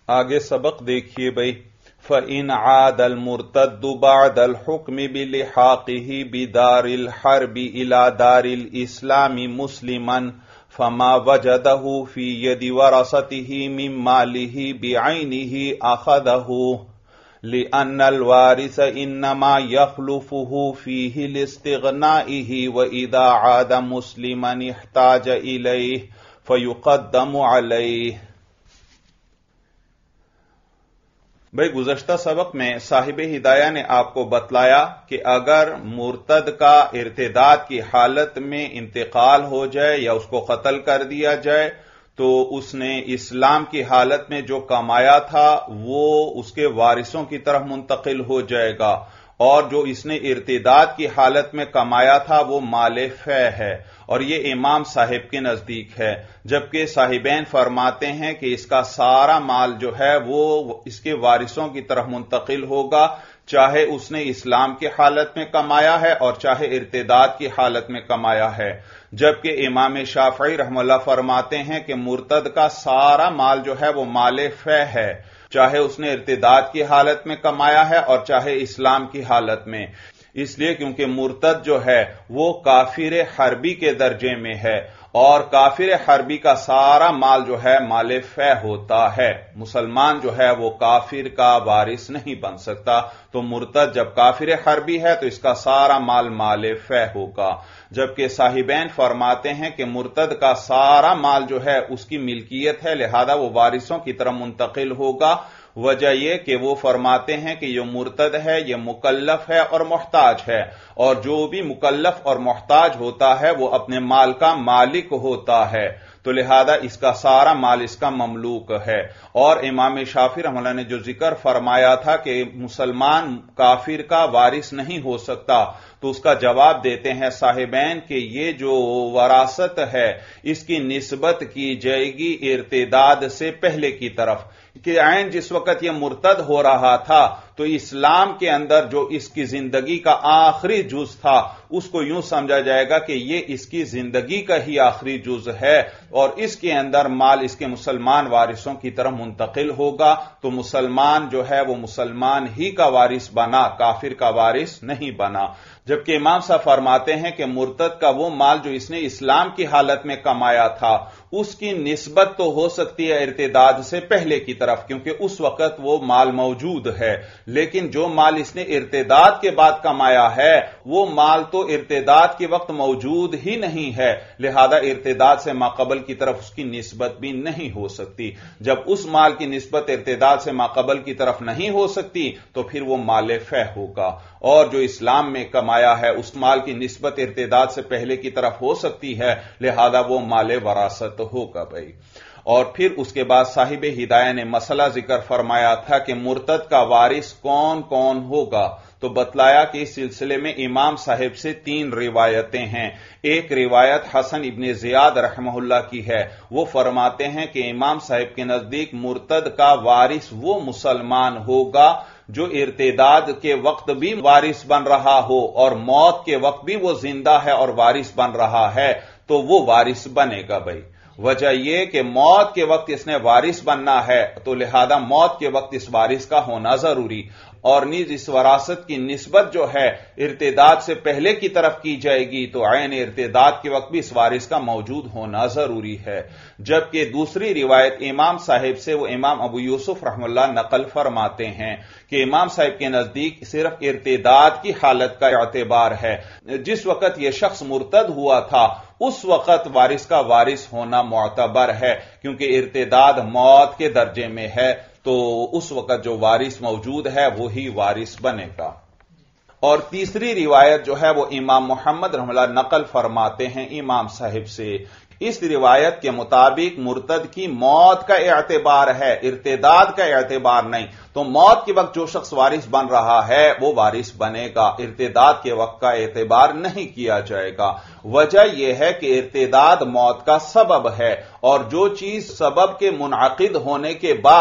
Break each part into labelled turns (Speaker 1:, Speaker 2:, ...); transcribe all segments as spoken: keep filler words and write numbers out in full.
Speaker 1: آگے سبق دیکھیے بھائی. فَإِنْ عَادَ الْمُرْتَدُّ بَعْدَ الْحُكْمِ بِلِحَاقِهِ بِدَارِ الْحَرْبِ إِلَى دَارِ الْإِسْلَامِ مُسْلِمًا فَمَا وَجَدَهُ فِي يَدِ وَرَثَتِهِ مِنْ مَالِهِ بِعَيْنِهِ أَخَذَهُ لِأَنَّ الْوَارِثَ إِنَّمَا يَخْلُفُهُ فِيهِ لِاسْتِغْنَائِهِ وَإِذَا عَادَ مُسْلِمًا احْتَاجَ إِلَيْهِ فَيُقَدَّمُ عَلَيْهِ. بھئی گزشتہ سبق میں صاحب ہدایہ نے آپ کو بتلایا کہ اگر مرتد کا ارتداد کی حالت میں انتقال ہو جائے یا اس کو قتل کر دیا جائے تو اس نے اسلام کی حالت میں جو کمایا تھا وہ اس کے وارثوں کی طرف منتقل ہو جائے گا، اور جو اس نے ارتداد کی حالت میں کمایا تھا وہ مال فے ہے، اور یہ امام صاحب کے نزدیک ہے، جبکہ صاحبین فرماتے ہیں کہ اس کا سارا مال جو ہے وہ اس کے وارثوں کی طرف منتقل ہوگا، چاہے اس نے اسلام کی حالت میں کمایا ہے اور چاہے ارتداد کی حالت میں کمایا ہے. جبکہ امام شافعی رحمہ اللہ فرماتے ہیں کہ مرتد کا سارا مال جو ہے وہ مال فے ہے، چاہے اس نے ارتداد کی حالت میں کمایا ہے اور چاہے اسلام کی حالت میں، اس لیے کیونکہ مرتد جو ہے وہ کافر حربی کے درجے میں ہے، اور کافر حربی کا سارا مال جو ہے مال فے ہوتا ہے. مسلمان جو ہے وہ کافر کا وارث نہیں بن سکتا، تو مرتد جب کافر حربی ہے تو اس کا سارا مال مال فے ہوگا. جبکہ صاحبین فرماتے ہیں کہ مرتد کا سارا مال جو ہے اس کی ملکیت ہے، لہذا وہ وارثوں کی طرف منتقل ہوگا. وجہ یہ کہ وہ فرماتے ہیں کہ یہ مرتد ہے، یہ مکلف ہے اور محتاج ہے، اور جو بھی مکلف اور محتاج ہوتا ہے وہ اپنے مال کا مالک ہوتا ہے، تو لہذا اس کا سارا مال اس کا مملوک ہے. اور امام شافعی رحمہ اللہ نے جو ذکر فرمایا تھا کہ مسلمان کافر کا وارث نہیں ہو سکتا، تو اس کا جواب دیتے ہیں صاحبین کہ یہ جو وراثت ہے اس کی نسبت کی جائے گی ارتداد سے پہلے کی طرف، کہ عین جس وقت یہ مرتد ہو رہا تھا تو اسلام کے اندر جو اس کی زندگی کا آخری جز تھا اس کو یوں سمجھا جائے گا کہ یہ اس کی زندگی کا ہی آخری جز ہے، اور اس کے اندر مال اس کے مسلمان وارثوں کی طرف منتقل ہوگا، تو مسلمان جو ہے وہ مسلمان ہی کا وارث بنا، کافر کا وارث نہیں بنا. جبکہ امام صاحب فرماتے ہیں کہ مرتد کا وہ مال جو اس نے اسلام کی حالت میں کمایا تھا اس کی نسبت تو ہو سکتی ہے ارتداد سے پہلے کی طرف، کیونکہ اس وقت وہ مال موجود ہے، لیکن جو مال اس نے ارتداد کے بعد کمایا ہے وہ مال تو ارتداد کے وقت موجود ہی نہیں ہے، لہذا ارتداد سے ماقبل کی طرف اس کی نسبت بھی نہیں ہو سکتی. جب اس مال کی نسبت ارتداد سے ماقبل کی طرف نہیں ہو سکتی تو پھر وہ مال فے ہوگا، اور جو اسلام میں کمایا ہے اس مال کی نسبت ارتداد سے پہلے کی طرف ہو سکتی ہے، لہذا وہ مال وراثت ہوگا بھائی. اور پھر اس کے بعد صاحب ہدایہ نے مسئلہ ذکر فرمایا تھا کہ مرتد کا وارث کون کون ہوگا، تو بتلایا کہ اس سلسلے میں امام صاحب سے تین روایتیں ہیں. ایک روایت حسن ابن زیاد رحمہ اللہ کی ہے، وہ فرماتے ہیں کہ امام صاحب کے نزدیک مرتد کا وارث وہ مسلمان ہوگا جو ارتداد کے وقت بھی وارث بن رہا ہو اور موت کے وقت بھی وہ زندہ ہے اور وارث بن رہا ہے، تو وہ وارث بنے گا بھائی. وجہ یہ کہ موت کے وقت اس نے وارث بننا ہے، تو لہذا موت کے وقت اس وارث کا ہونا ضروری، اور نیز اس وراثت کی نسبت جو ہے ارتداد سے پہلے کی طرف کی جائے گی تو عین ارتداد کے وقت بھی اس وارث کا موجود ہونا ضروری ہے. جبکہ دوسری روایت امام صاحب سے وہ امام ابو یوسف رحمہ اللہ نقل فرماتے ہیں کہ امام صاحب کے نزدیک صرف ارتداد کی حالت کا اعتبار ہے، جس وقت یہ شخص مرتد ہوا تھا اس وقت وارث کا وارث ہونا معتبر ہے، کیونکہ ارتداد موت کے درجے میں ہے، تو اس وقت جو وارث موجود ہے وہی وارث بنے گا. اور تیسری روایت جو ہے وہ امام محمد رحمہ اللہ نقل فرماتے ہیں امام صاحب سے. اس روایت کے مطابق مرتد کی موت کا اعتبار ہے، ارتداد کا اعتبار نہیں، تو موت کے وقت جو شخص وارث بن رہا ہے وہ وارث بنے گا، ارتداد کے وقت کا اعتبار نہیں کیا جائے گا. وجہ یہ ہے کہ ارتداد موت کا سبب ہے، اور جو چیز سبب کے منعقد ہونے کے بعد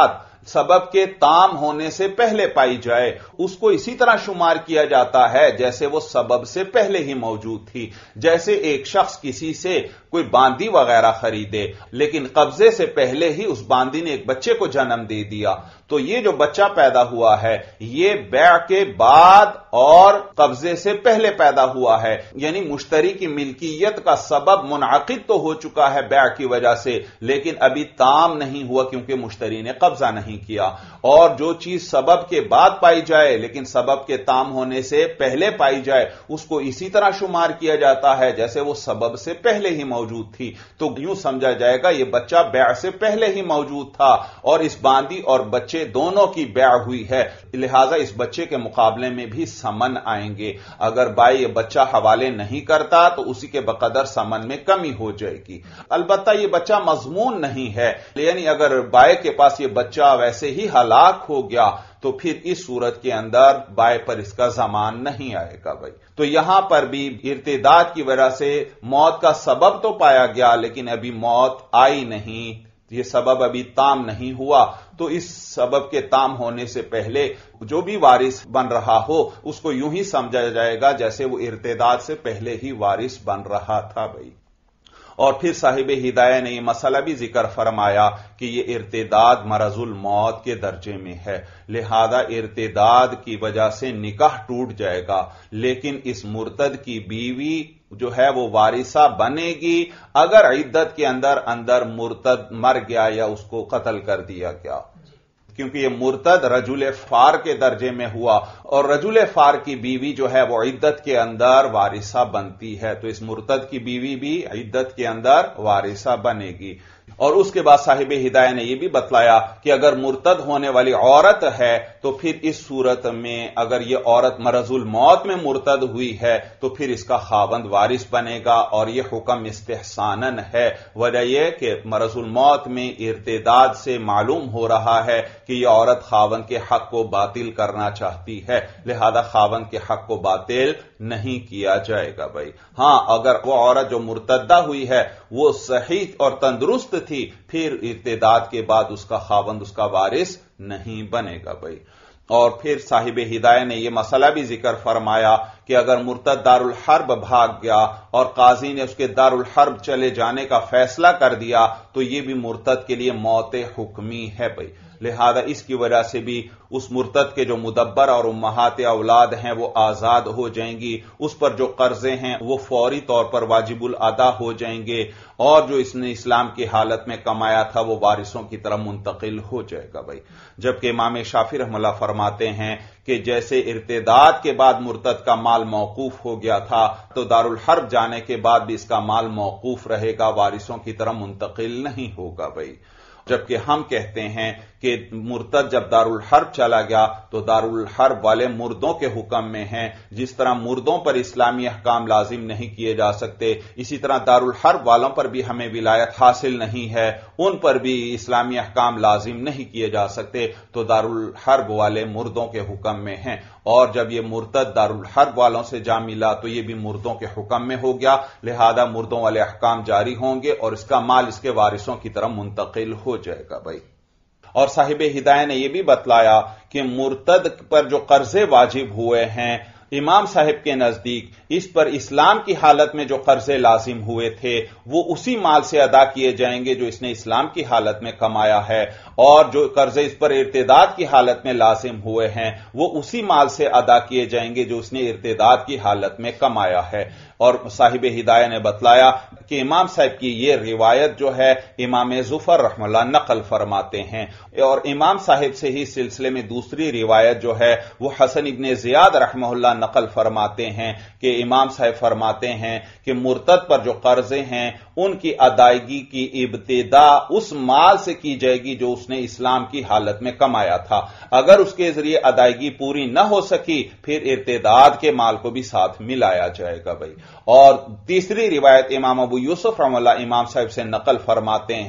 Speaker 1: سبب کے تام ہونے سے پہلے پائی جائے اس کو اسی طرح شمار کیا جاتا ہے جیسے وہ سبب سے پہلے ہی موجود تھی. جیسے ایک شخص کسی سے کوئی باندی وغیرہ خریدے لیکن قبضے سے پہلے ہی اس باندی نے ایک بچے کو جنم دے دیا, تو یہ جو بچہ پیدا ہوا ہے یہ بیع کے بعد اور قبضے سے پہلے پیدا ہوا ہے, یعنی مشتری کی ملکیت کا سبب منعقد تو ہو چکا ہے بیع کی وجہ سے لیکن ابھی تام نہیں ہوا کیونکہ مشتری نے قبضہ نہیں کیا. اور جو چیز سبب کے بعد پائی جائے لیکن سبب کے تام ہونے سے پہلے پائی جائے اس کو اسی طرح شمار کیا جاتا ہے جیسے وہ سبب سے پہلے ہی موجود تھی. تو یوں سمجھا جائے گا یہ بچہ بیع سے پہلے ہی موجود تھا اور اس باندی اور بچے دونوں کی بیع ہوئی ہے, لہذا اس بچے کے مقابلے میں بھی سمن آئیں گے. اگر بائی یہ بچہ حوالے نہیں کرتا تو اسی کے بقدر سمن میں کمی ہو جائے گی. البتہ یہ بچہ مضمون نہیں ہے, یعنی اگر بائی کے پاس یہ بچہ ویسے ہی ہلاک ہو گیا تو پھر اس صورت کے اندر بائی پر اس کا ضمان نہیں آئے گا. بھائی تو یہاں پر بھی ارتداد کی وجہ سے موت کا سبب تو پایا گیا لیکن ابھی موت آئی نہیں, یہ سبب ابھی تام نہیں ہوا, تو اس سبب کے تام ہونے سے پہلے جو بھی وارث بن رہا ہو اس کو یوں ہی سمجھا جائے گا جیسے وہ ارتداد سے پہلے ہی وارث بن رہا تھا. بھائی اور پھر صاحب ہدایہ نے یہ مسئلہ بھی ذکر فرمایا کہ یہ ارتداد مرض الموت کے درجے میں ہے, لہذا ارتداد کی وجہ سے نکاح ٹوٹ جائے گا لیکن اس مرتد کی بیوی جو ہے وہ وارثہ بنے گی اگر عدت کے اندر اندر مرتد مر گیا یا اس کو قتل کر دیا گیا, کیونکہ یہ مرتد رجل فار کے درجے میں ہوا اور رجل فار کی بیوی جو ہے وہ عدت کے اندر وارثہ بنتی ہے, تو اس مرتد کی بیوی بھی عدت کے اندر وارثہ بنے گی. اور اس کے بعد صاحب ہدایہ نے یہ بھی بتلایا کہ اگر مرتد ہونے والی عورت ہے تو پھر اس صورت میں اگر یہ عورت مرض الموت میں مرتد ہوئی ہے تو پھر اس کا خاوند وارث بنے گا, اور یہ حکم استحسانن ہے. وجہ یہ کہ مرض الموت میں ارتداد سے معلوم ہو رہا ہے کہ یہ عورت خاوند کے حق کو باطل کرنا چاہتی ہے, لہذا خاوند کے حق کو باطل نہیں کیا جائے گا. بھائی ہاں اگر وہ عورت جو مرتدہ ہوئی ہے وہ صحیح اور تندرست تھی پھر ارتداد کے بعد اس کا خاوند اس کا وارث نہیں بنے گا. بھائی اور پھر صاحب ہدایہ نے یہ مسئلہ بھی ذکر فرمایا کہ اگر مرتد دارالحرب بھاگ گیا اور قاضی نے اس کے دارالحرب چلے جانے کا فیصلہ کر دیا تو یہ بھی مرتد کے لیے موت حکمی ہے. بھائی لہذا اس کی وجہ سے بھی اس مرتد کے جو مدبر اور امہات اولاد ہیں وہ آزاد ہو جائیں گی, اس پر جو قرضے ہیں وہ فوری طور پر واجب الادا ہو جائیں گے, اور جو اس نے اسلام کی حالت میں کمایا تھا وہ وارثوں کی طرف منتقل ہو جائے گا. بھائی جبکہ امام شافعی رحمہ اللہ فرماتے ہیں کہ جیسے ارتداد کے بعد مرتد کا مال موقوف ہو گیا تھا تو دارالحرب جانے کے بعد بھی اس کا مال موقوف رہے گا, وارثوں کی طرف منتقل نہیں ہوگا. بھائی جبکہ ہم کہتے ہیں کہ مرتد جب دارالحرب چلا گیا تو دارالحرب والے مردوں کے حکم میں ہیں, جس طرح مردوں پر اسلامی احکام لازم نہیں کیے جا سکتے اسی طرح دارالحرب والوں پر بھی ہمیں ولایت حاصل نہیں ہے, ان پر بھی اسلامی احکام لازم نہیں کیے جا سکتے, تو دارالحرب والے مردوں کے حکم میں ہیں. اور جب یہ مرتد دارالحرب والوں سے جا ملا تو یہ بھی مردوں کے حکم میں ہو گیا, لہذا مردوں والے احکام جاری ہوں گے اور اس کا مال اس کے وارثوں کی طرف منتقل ہو جائے گا. بھائی اور صاحب ہدایہ نے یہ بھی بتلایا کہ مرتد پر جو قرضے واجب ہوئے ہیں امام صاحب کے نزدیک اس پر اسلام کی حالت میں جو قرضے لازم ہوئے تھے وہ اسی مال سے ادا کیے جائیں گے جو اس نے اسلام کی حالت میں کمایا ہے, اور جو قرضے اس پر ارتداد کی حالت میں لازم ہوئے ہیں وہ اسی مال سے ادا کیے جائیں گے جو اس نے ارتداد کی حالت میں کمایا ہے. اور صاحب ہدایہ نے بتلایا کہ امام صاحب کی یہ روایت جو ہے امام ظفر رحمہ اللہ نقل فرماتے ہیں, اور امام صاحب سے ہی سلسلے میں دوسری روایت جو ہے وہ حسن ابن زیاد رحمہ اللہ نقل فرماتے ہیں کہ امام صاحب فرماتے ہیں کہ مرتد پر جو قرضے ہیں ان کی ادائیگی کی ابتدا اس مال سے کی جائے گی جو اس نے اسلام کی حالت میں کمایا تھا, اگر اس کے ذریعے ادائیگی پوری نہ ہو سکی پھر ارتداد کے مال کو بھی ساتھ ملایا جائے گا. بھائی اور تیسری روایت امام ابو یوسف رحمہ اللہ امام صاحب سے نقل فرماتے ہیں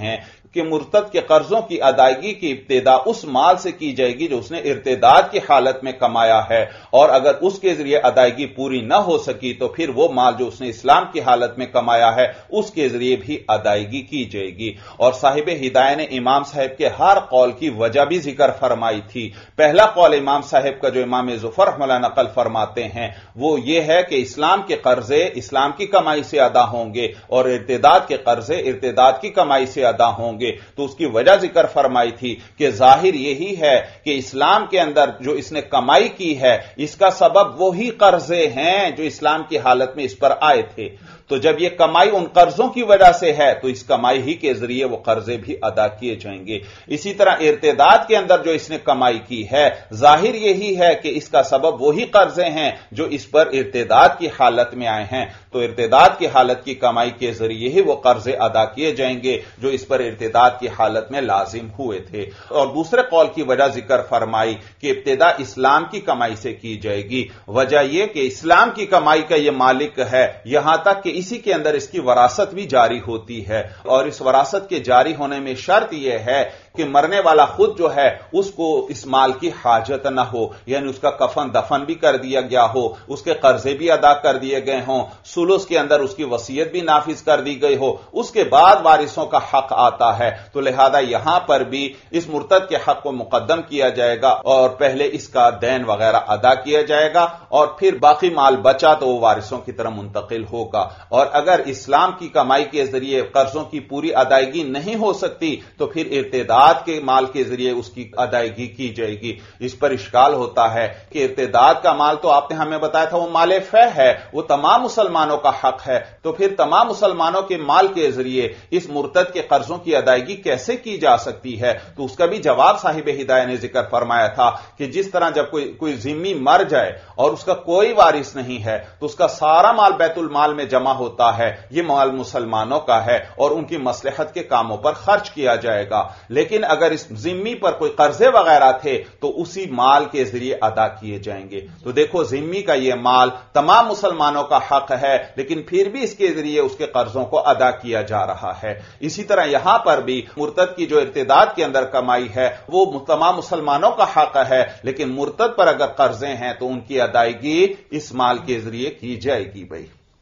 Speaker 1: کہ مرتد کے قرضوں کی ادائیگی کی ابتدا اس مال سے کی جائے گی جو اس نے ارتداد کی حالت میں کمایا ہے، اور اگر اس کے ذریعے ادائیگی پوری نہ ہو سکی تو پھر وہ مال جو اس نے اسلام کی حالت میں کمایا ہے اس کے ذریعے بھی ادائیگی کی جائے گی۔ اور صاحب ہدایہ نے امام صاحب کے ہر قول کی وجہ بھی ذکر فرمائی تھی۔ پہلا قول امام صاحب کا جو امام ظفر رحمہ اللہ نقل فرماتے ہیں وہ یہ ہے کہ اسلام کے قرضے اسلام کی کمائی سے ادا ہوں گے اور ارتداد کے قرضے ارتداد کی کمائی سے ادا ہوں گے۔ تو اس کی وجہ ذکر فرمائی تھی کہ ظاہر یہی ہے کہ اسلام کے اندر جو اس نے کمائی کی ہے اس کا سبب وہی قرضے ہیں جو اسلام کی حالت میں اس پر آئے تھے۔ تو جب یہ کمائی ان قرضوں کی وجہ سے ہے تو اس کمائی ہی کے ذریعے وہ قرضے بھی ادا کیے جائیں گے۔ اسی طرح ارتداد کے اندر جو اس نے کمائی کی ہے ظاہر یہی ہے کہ اس کا سبب وہی قرضے ہیں جو اس پر ارتداد کی حالت میں آئے ہیں، تو ارتداد کی حالت کی کمائی کے ذریعے ہی وہ قرضے ادا کیے جائیں گے جو اس پر ارتداد کی حالت میں لازم ہوئے تھے۔ اور دوسرے قول کی وجہ ذکر فرمائی کہ ابتدا اسلام کی کمائی سے کی جائے گی۔ وجہ یہ کہ اسلام کی کمائی کا یہ مالک ہے، یہاں تک کہ اسی کے اندر اس کی وراثت بھی جاری ہوتی ہے، اور اس وراثت کے جاری ہونے میں شرط یہ ہے کہ مرنے والا خود جو ہے اس کو اس مال کی حاجت نہ ہو، یعنی اس کا کفن دفن بھی کر دیا گیا ہو، اس کے قرضے بھی ادا کر دیے گئے ہوں، سلس کے اندر اس کی وصیت بھی نافذ کر دی گئی ہو، اس کے بعد وارثوں کا حق آتا ہے۔ تو لہذا یہاں پر بھی اس مرتد کے حق کو مقدم کیا جائے گا اور پہلے اس کا دین وغیرہ ادا کیا جائے گا، اور پھر باقی مال بچا تو وہ وارثوں کی طرف منتقل ہوگا۔ اور اگر اسلام کی کمائی کے ذریعے قرضوں کی پوری ادائیگی نہیں ہو سکتی تو پھر ارتداد کے مال کے ذریعے اس کی ادائیگی کی جائے گی۔ اس پر اشکال ہوتا ہے کہ ارتداد کا مال تو آپ نے ہمیں بتایا تھا وہ مال فے ہے، وہ تمام مسلمانوں کا حق ہے، تو پھر تمام مسلمانوں کے مال کے ذریعے اس مرتد کے قرضوں کی ادائیگی کیسے کی جا سکتی ہے؟ تو اس کا بھی جواب صاحب ہدایہ نے ذکر فرمایا تھا کہ جس طرح جب کوئی کوئی ذمہ مر جائے اور اس کا کوئی وارث نہیں ہے تو اس کا سارا مال بیت المال میں جمع ہوتا ہے، یہ مال مسلمانوں کا ہے اور ان کی مصلحت کے کاموں پر خرچ کیا جائے گا، لیکن اگر اس ذمہ پر کوئی قرضے وغیرہ تھے تو اسی مال کے ذریعے ادا کیے جائیں گے۔ تو دیکھو ذمہ کا یہ مال تمام مسلمانوں کا حق ہے، لیکن پھر بھی اس کے ذریعے اس کے قرضوں کو ادا کیا جا رہا ہے۔ اسی طرح یہاں پر بھی مرتد کی جو ارتداد کے اندر کمائی ہے وہ تمام مسلمانوں کا حق ہے، لیکن مرتد پر اگر قرضے ہیں تو ان کی ادائیگی اس مال کے ذریعے کی جائے گی بھائی۔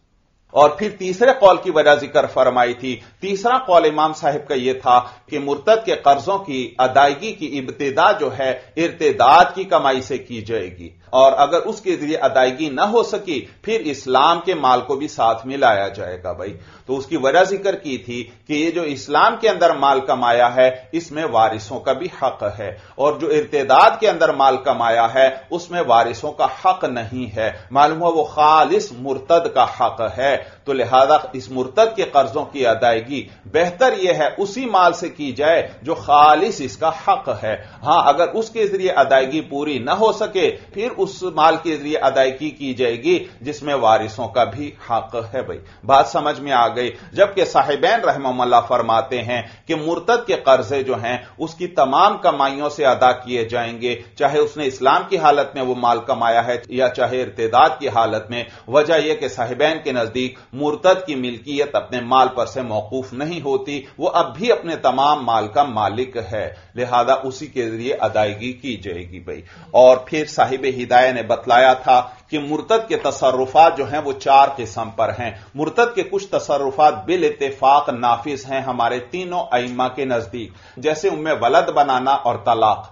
Speaker 1: اور پھر تیسرے قول کی وجہ ذکر فرمائی تھی۔ تیسرا قول امام صاحب کا یہ تھا کہ مرتد کے قرضوں کی ادائیگی کی ابتدا جو ہے ارتداد کی کمائی سے کی جائے گی، اور اگر اس کے ذریعے ادائیگی نہ ہو سکی پھر اسلام کے مال کو بھی ساتھ ملایا جائے گا بھائی۔ تو اس کی وجہ ذکر کی تھی کہ یہ جو اسلام کے اندر مال کمایا ہے اس میں وارثوں کا بھی حق ہے، اور جو ارتداد کے اندر مال کمایا ہے اس میں وارثوں کا حق نہیں ہے، معلوم ہوا وہ خالص مرتد کا حق ہے۔ تو لہذا اس مرتد کے قرضوں کی ادائیگی بہتر یہ ہے اسی مال سے کی جائے جو خالص اس کا حق ہے۔ ہاں اگر اس کے ذریعے ادائیگی پوری نہ ہو سکے پھر اس مال کے ذریعے ادائیگی کی جائے گی جس میں وارثوں کا بھی حق ہے بھائی۔ بات سمجھ میں آ گئی؟ جبکہ صاحبین رحمہ اللہ فرماتے ہیں کہ مرتد کے قرضے جو ہیں اس کی تمام کمائیوں سے ادا کیے جائیں گے، چاہے اس نے اسلام کی حالت میں وہ مال کمایا ہے یا چاہے ارتداد کی حالت میں۔ وجہ یہ کہ صاحبین کے نزدیک مرتد کی ملکیت اپنے مال پر سے موقوف نہیں ہوتی، وہ اب بھی اپنے تمام مال کا مالک ہے، لہذا اسی کے ذریعے ادائیگی کی جائے گی بھائی۔ اور پھر صاحب ہدایہ نے بتلایا تھا کہ مرتد کے تصرفات جو ہیں وہ چار قسم پر ہیں۔ مرتد کے کچھ تصرفات بالاتفاق نافذ ہیں ہمارے تینوں ائمہ کے نزدیک، جیسے ام ولد بنانا اور طلاق۔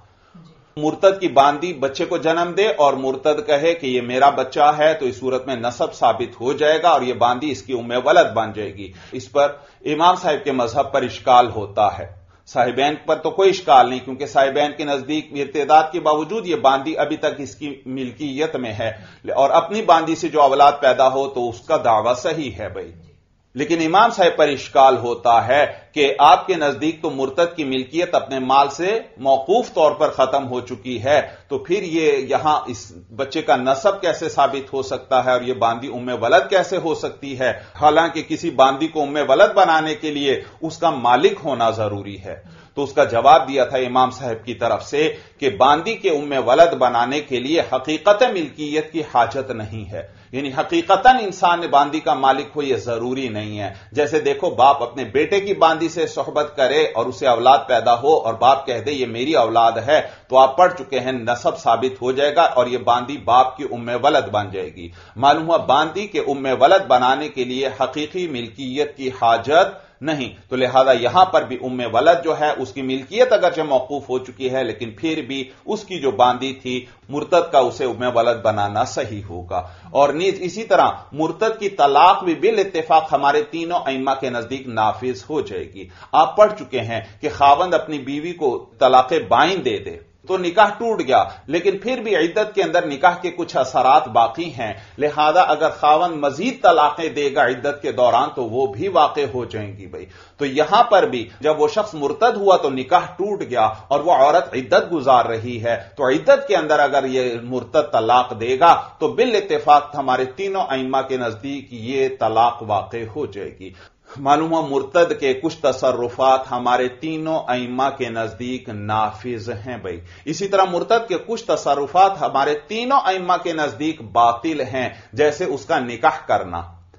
Speaker 1: مرتد کی باندی بچے کو جنم دے اور مرتد کہے کہ یہ میرا بچہ ہے تو اس صورت میں نسب ثابت ہو جائے گا اور یہ باندی اس کی ام ولد بن جائے گی۔ اس پر امام صاحب کے مذہب پر اشکال ہوتا ہے، صاحبین پر تو کوئی اشکال نہیں، کیونکہ صاحبین کے نزدیک ارتداد کے باوجود یہ باندی ابھی تک اس کی ملکیت میں ہے، اور اپنی باندی سے جو اولاد پیدا ہو تو اس کا دعویٰ صحیح ہے بھائی۔ لیکن امام صاحب پر اشکال ہوتا ہے کہ آپ کے نزدیک تو مرتد کی ملکیت اپنے مال سے موقوف طور پر ختم ہو چکی ہے، تو پھر یہ یہاں اس بچے کا نسب کیسے ثابت ہو سکتا ہے اور یہ باندی ام ولد کیسے ہو سکتی ہے؟ حالانکہ کسی باندی کو ام ولد بنانے کے لیے اس کا مالک ہونا ضروری ہے۔ تو اس کا جواب دیا تھا امام صاحب کی طرف سے کہ باندی کے ام ولد بنانے کے لیے حقیقت ملکیت کی حاجت نہیں ہے، یعنی حقیقتاً انسان باندی کا مالک ہو یہ ضروری نہیں ہے. جیسے دیکھو باپ اپنے بیٹے کی باندی سے صحبت کرے اور اسے اولاد پیدا ہو اور باپ کہہ دے یہ میری اولاد ہے تو آپ پڑھ چکے ہیں نسب ثابت ہو جائے گا اور یہ باندی باپ کی ام ولد بن جائے گی. معلوم ہوا باندی کے ام ولد بنانے کے لیے حقیقی ملکیت کی حاجت نہیں، تو لہذا یہاں پر بھی ام ولد جو ہے اس کی ملکیت اگرچہ موقوف ہو چکی ہے لیکن پھر بھی اس کی جو باندی تھی مرتد کا اسے ام ولد بنانا صحیح ہوگا. اور نیز اسی طرح مرتد کی طلاق بھی بالاتفاق ہمارے تینوں ائمہ کے نزدیک نافذ ہو جائے گی. آپ پڑھ چکے ہیں کہ خاوند اپنی بیوی کو طلاق بائن دے دے تو نکاح ٹوٹ گیا، لیکن پھر بھی عدت کے اندر نکاح کے کچھ اثرات باقی ہیں، لہذا اگر خاوند مزید طلاقیں دے گا عدت کے دوران تو وہ بھی واقع ہو جائیں گی. بھائی تو یہاں پر بھی جب وہ شخص مرتد ہوا تو نکاح ٹوٹ گیا اور وہ عورت عدت گزار رہی ہے تو عدت کے اندر اگر یہ مرتد طلاق دے گا تو بالاتفاق ہمارے تینوں ائمہ کے نزدیک یہ طلاق واقع ہو جائے گی. معلوم ہوا مرتد کے کچھ تصرفات ہمارے تینوں ائمہ کے نزدیک نافذ ہیں. بھائی اسی طرح مرتد کے کچھ تصرفات ہمارے تینوں ائمہ کے نزدیک باطل ہیں، جیسے اس کا نکاح کرنا.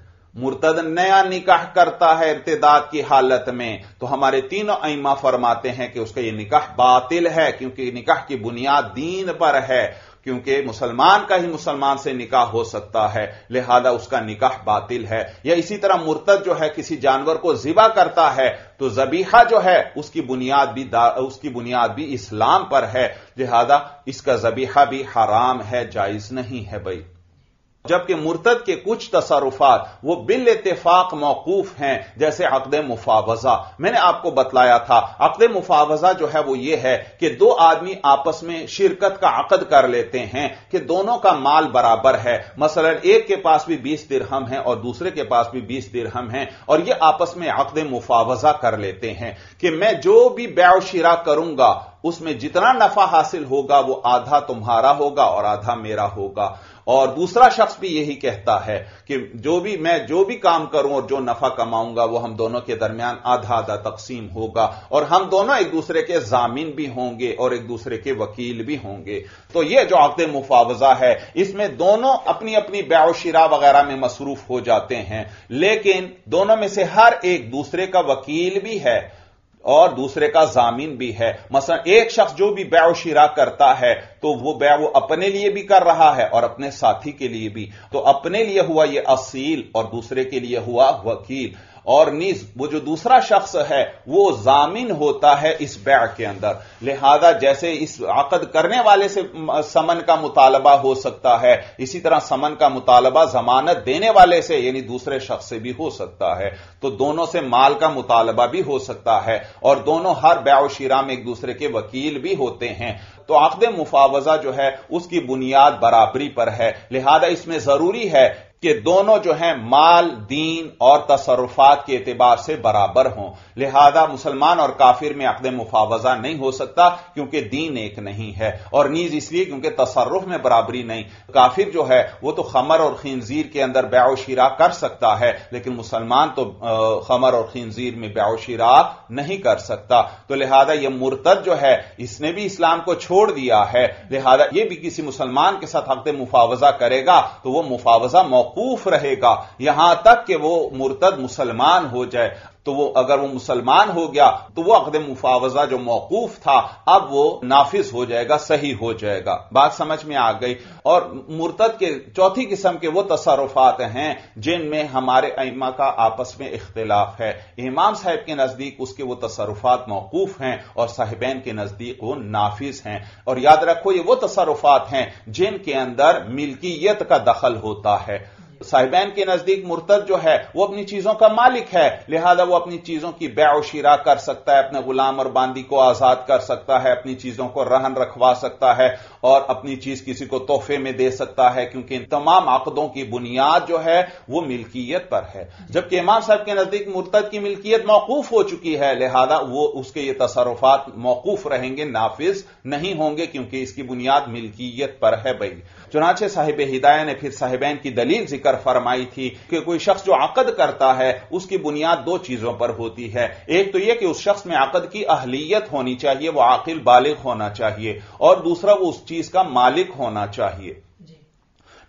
Speaker 1: مرتد نیا نکاح کرتا ہے ارتداد کی حالت میں تو ہمارے تینوں ائمہ فرماتے ہیں کہ اس کا یہ نکاح باطل ہے، کیونکہ نکاح کی بنیاد دین پر ہے، کیونکہ مسلمان کا ہی مسلمان سے نکاح ہو سکتا ہے، لہذا اس کا نکاح باطل ہے. یا اسی طرح مرتد جو ہے کسی جانور کو ذبح کرتا ہے تو ذبیحہ جو ہے اس کی بنیاد بھی اس کی بنیاد بھی اسلام پر ہے، لہذا اس کا ذبیحہ بھی حرام ہے، جائز نہیں ہے. بھائی جبکہ مرتد کے کچھ تصرفات وہ بالاتفاق موقوف ہیں، جیسے عقد مفاوضہ. میں نے آپ کو بتلایا تھا عقد مفاوضہ جو ہے وہ یہ ہے کہ دو آدمی آپس میں شرکت کا عقد کر لیتے ہیں کہ دونوں کا مال برابر ہے. مثلا ایک کے پاس بھی بیس درہم ہیں اور دوسرے کے پاس بھی بیس درہم ہیں اور یہ آپس میں عقد مفاوضہ کر لیتے ہیں کہ میں جو بھی بیع و شراء کروں گا اس میں جتنا نفع حاصل ہوگا وہ آدھا تمہارا ہوگا اور آدھا میرا ہوگا. اور دوسرا شخص بھی یہی کہتا ہے کہ جو بھی میں جو بھی کام کروں اور جو نفع کماؤں گا وہ ہم دونوں کے درمیان آدھا آدھا تقسیم ہوگا اور ہم دونوں ایک دوسرے کے ضامن بھی ہوں گے اور ایک دوسرے کے وکیل بھی ہوں گے. تو یہ جو عقد مفاوضہ ہے اس میں دونوں اپنی اپنی بیع و شراء وغیرہ میں مصروف ہو جاتے ہیں، لیکن دونوں میں سے ہر ایک دوسرے کا وکیل بھی ہے اور دوسرے کا ضامن بھی ہے. مثلا ایک شخص جو بھی بیع و شراء کرتا ہے تو وہ بیع وہ اپنے لیے بھی کر رہا ہے اور اپنے ساتھی کے لیے بھی، تو اپنے لیے ہوا یہ اصیل اور دوسرے کے لیے ہوا وکیل. اور نیز وہ جو دوسرا شخص ہے وہ ضامن ہوتا ہے اس بیع کے اندر، لہذا جیسے اس عقد کرنے والے سے سمن کا مطالبہ ہو سکتا ہے اسی طرح سمن کا مطالبہ ضمانت دینے والے سے یعنی دوسرے شخص سے بھی ہو سکتا ہے. تو دونوں سے مال کا مطالبہ بھی ہو سکتا ہے اور دونوں ہر بیع و شراء میں ایک دوسرے کے وکیل بھی ہوتے ہیں. تو عقد مفاوضہ جو ہے اس کی بنیاد برابری پر ہے، لہذا اس میں ضروری ہے کہ دونوں جو ہیں مال، دین اور تصرفات کے اعتبار سے برابر ہوں. لہذا مسلمان اور کافر میں عقد مفاوضہ نہیں ہو سکتا کیونکہ دین ایک نہیں ہے، اور نیز اس لیے کیونکہ تصرف میں برابری نہیں. کافر جو ہے وہ تو خمر اور خنزیر کے اندر بیع و شراء کر سکتا ہے لیکن مسلمان تو خمر اور خنزیر میں بیع و شراء نہیں کر سکتا. تو لہذا یہ مرتد جو ہے اس نے بھی اسلام کو چھوڑ دیا ہے، لہذا یہ بھی کسی مسلمان کے ساتھ عقد مفاوضہ کرے گا تو وہ مفاوضہ موقوف رہے گا یہاں تک کہ وہ مرتد مسلمان ہو جائے. تو وہ اگر وہ مسلمان ہو گیا تو وہ عقد مفاوضہ جو موقوف تھا اب وہ نافذ ہو جائے گا، صحیح ہو جائے گا. بات سمجھ میں آ گئی. اور مرتد کے چوتھی قسم کے وہ تصرفات ہیں جن میں ہمارے ائمہ کا آپس میں اختلاف ہے. امام صاحب کے نزدیک اس کے وہ تصرفات موقوف ہیں اور صاحبین کے نزدیک وہ نافذ ہیں. اور یاد رکھو یہ وہ تصرفات ہیں جن کے اندر ملکیت کا دخل ہوتا ہے. صاحبین کے نزدیک مرتد جو ہے وہ اپنی چیزوں کا مالک ہے، لہذا وہ اپنی چیزوں کی بیع و شراء کر سکتا ہے، اپنے غلام اور باندی کو آزاد کر سکتا ہے، اپنی چیزوں کو رہن رکھوا سکتا ہے اور اپنی چیز کسی کو تحفے میں دے سکتا ہے، کیونکہ ان تمام عقدوں کی بنیاد جو ہے وہ ملکیت پر ہے. جبکہ امام صاحب کے نزدیک مرتد کی ملکیت موقوف ہو چکی ہے، لہذا وہ اس کے یہ تصرفات موقوف رہیں گے، نافذ نہیں ہوں گے کیونکہ اس کی بنیاد ملکیت پر ہے. بھائی چنانچہ صاحب ہدایہ نے پھر صاحبین کی دلیل ذکر فرمائی تھی کہ کوئی شخص جو عقد کرتا ہے اس کی بنیاد دو چیزوں پر ہوتی ہے. ایک تو یہ کہ اس شخص میں عقد کی اہلیت ہونی چاہیے، وہ عاقل بالغ ہونا چاہیے، اور دوسرا وہ اس چیز کا مالک ہونا چاہیے.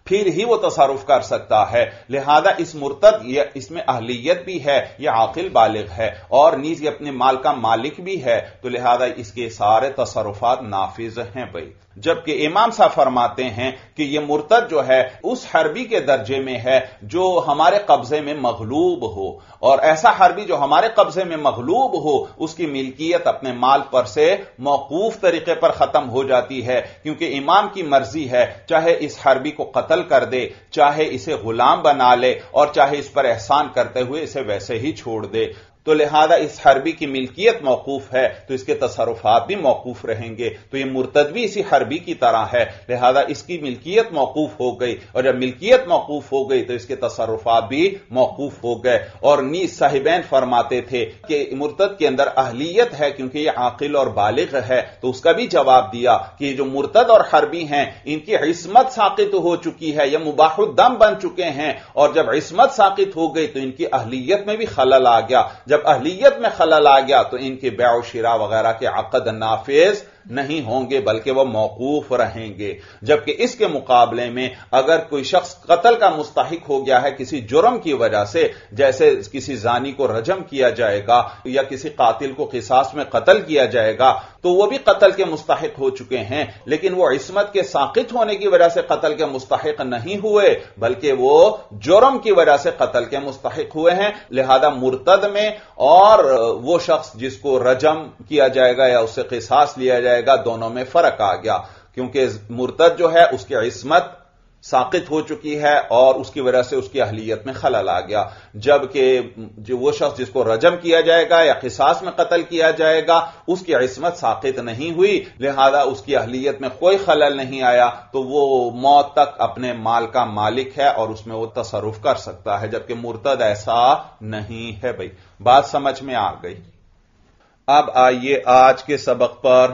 Speaker 1: پھر ہی وہ تصرف کر سکتا ہے. لہذا اس مرتد یہ اس میں اہلیت بھی ہے, یہ عاقل بالغ ہے اور نیز یہ اپنے مال کا مالک بھی ہے, تو لہذا اس کے سارے تصرفات نافذ ہیں بھائی. جبکہ امام صاحب فرماتے ہیں کہ یہ مرتد جو ہے اس حربی کے درجے میں ہے جو ہمارے قبضے میں مغلوب ہو, اور ایسا حربی جو ہمارے قبضے میں مغلوب ہو اس کی ملکیت اپنے مال پر سے موقوف طریقے پر ختم ہو جاتی ہے, کیونکہ امام کی مرضی ہے چاہے اس حربی کو قتل کر دے, چاہے اسے غلام بنا لے, اور چاہے اس پر احسان کرتے ہوئے اسے ویسے ہی چھوڑ دے. تو لہذا اس حربی کی ملکیت موقوف ہے تو اس کے تصرفات بھی موقوف رہیں گے. تو یہ مرتد بھی اسی حربی کی طرح ہے, لہذا اس کی ملکیت موقوف ہو گئی, اور جب ملکیت موقوف ہو گئی تو اس کے تصرفات بھی موقوف ہو گئے. اور نیز صاحبین فرماتے تھے کہ مرتد کے اندر اہلیت ہے کیونکہ یہ عاقل اور بالغ ہے, تو اس کا بھی جواب دیا کہ جو مرتد اور حربی ہیں ان کی عصمت ساقط ہو چکی ہے, یہ مباح الدم بن چکے ہیں, اور جب عصمت ساقط ہو گئی تو ان کی اہلیت میں بھی خلل آ گیا. جب اہلیت میں خلل آ گیا تو ان کے بیع و شراء وغیرہ کے عقد نافذ نہیں ہوں گے بلکہ وہ موقوف رہیں گے. جبکہ اس کے مقابلے میں اگر کوئی شخص قتل کا مستحق ہو گیا ہے کسی جرم کی وجہ سے, جیسے کسی زانی کو رجم کیا جائے گا یا کسی قاتل کو قصاص میں قتل کیا جائے گا, تو وہ بھی قتل کے مستحق ہو چکے ہیں, لیکن وہ عصمت کے ساقط ہونے کی وجہ سے قتل کے مستحق نہیں ہوئے بلکہ وہ جرم کی وجہ سے قتل کے مستحق ہوئے ہیں. لہذا مرتد میں اور وہ شخص جس کو رجم کیا جائے گا یا اس سے قصاص لیا جائے گا دونوں میں فرق آ گیا, کیونکہ مرتد جو ہے اس کی عصمت ساقط ہو چکی ہے اور اس کی وجہ سے اس کی اہلیت میں خلل آ گیا, جبکہ جو وہ شخص جس کو رجم کیا جائے گا یا قصاص میں قتل کیا جائے گا اس کی عصمت ساقط نہیں ہوئی, لہذا اس کی اہلیت میں کوئی خلل نہیں آیا, تو وہ موت تک اپنے مال کا مالک ہے اور اس میں وہ تصرف کر سکتا ہے, جبکہ مرتد ایسا نہیں ہے. بھائی بات سمجھ میں آ گئی. اب آئیے آج کے سبق پر.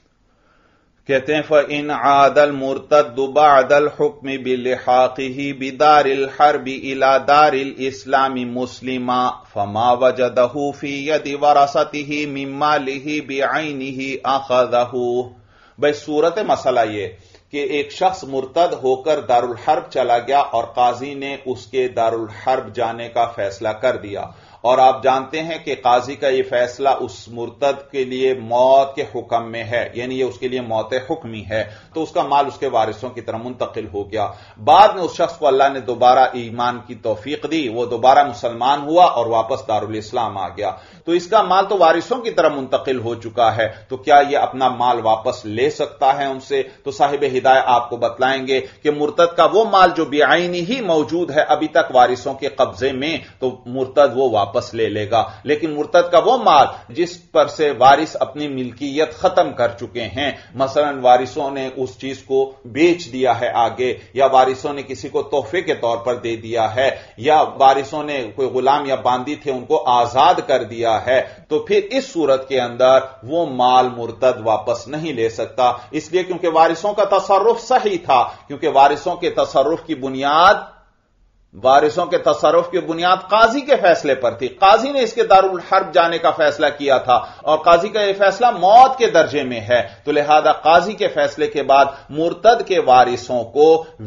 Speaker 1: کہتے ہیں فَإِنْ عَادَ الْمُرْتَدُّ بَعْدَ الْحُكْمِ بِلِحَاقِهِ بِدَارِ الْحَرْبِ إِلَى دَارِ الْإِسْلَامِ مُسْلِمًا فَمَا وَجَدَهُ فِي يَدِ وَرَثَتِهِ مِنْ مَالِهِ بِعَيْنِهِ أَخَذَهُ. بھئی صورت مسئلہ یہ کہ ایک شخص مرتد ہو کر دارالحرب چلا گیا اور قاضی نے اس کے دارالحرب جانے کا فیصلہ کر دیا, اور آپ جانتے ہیں کہ قاضی کا یہ فیصلہ اس مرتد کے لیے موت کے حکم میں ہے, یعنی یہ اس کے لیے موت حکمی ہے, تو اس کا مال اس کے وارثوں کی طرف منتقل ہو گیا. بعد میں اس شخص کو اللہ نے دوبارہ ایمان کی توفیق دی, وہ دوبارہ مسلمان ہوا اور واپس دارالاسلام آ گیا, تو اس کا مال تو وارثوں کی طرف منتقل ہو چکا ہے, تو کیا یہ اپنا مال واپس لے سکتا ہے ان سے؟ تو صاحب ہدایہ آپ کو بتلائیں گے کہ مرتد کا وہ مال جو بعینی ہی موجود ہے ابھی تک وارثوں کے قبضے میں, تو مرتد وہ واپس واپس لے لے گا, لیکن مرتد کا وہ مال جس پر سے وارث اپنی ملکیت ختم کر چکے ہیں, مثلا وارثوں نے اس چیز کو بیچ دیا ہے آگے, یا وارثوں نے کسی کو تحفے کے طور پر دے دیا ہے, یا وارثوں نے کوئی غلام یا باندی تھے ان کو آزاد کر دیا ہے, تو پھر اس صورت کے اندر وہ مال مرتد واپس نہیں لے سکتا, اس لیے کیونکہ وارثوں کا تصرف صحیح تھا, کیونکہ وارثوں کے تصرف کی بنیاد وارثوں کے تصرف کی بنیاد قاضی کے فیصلے پر تھی. قاضی نے اس کے دارالحرب جانے کا فیصلہ کیا تھا اور قاضی کا یہ فیصلہ موت کے درجے میں ہے, تو لہذا قاضی کے فیصلے کے بعد مرتد کے وارثوں کو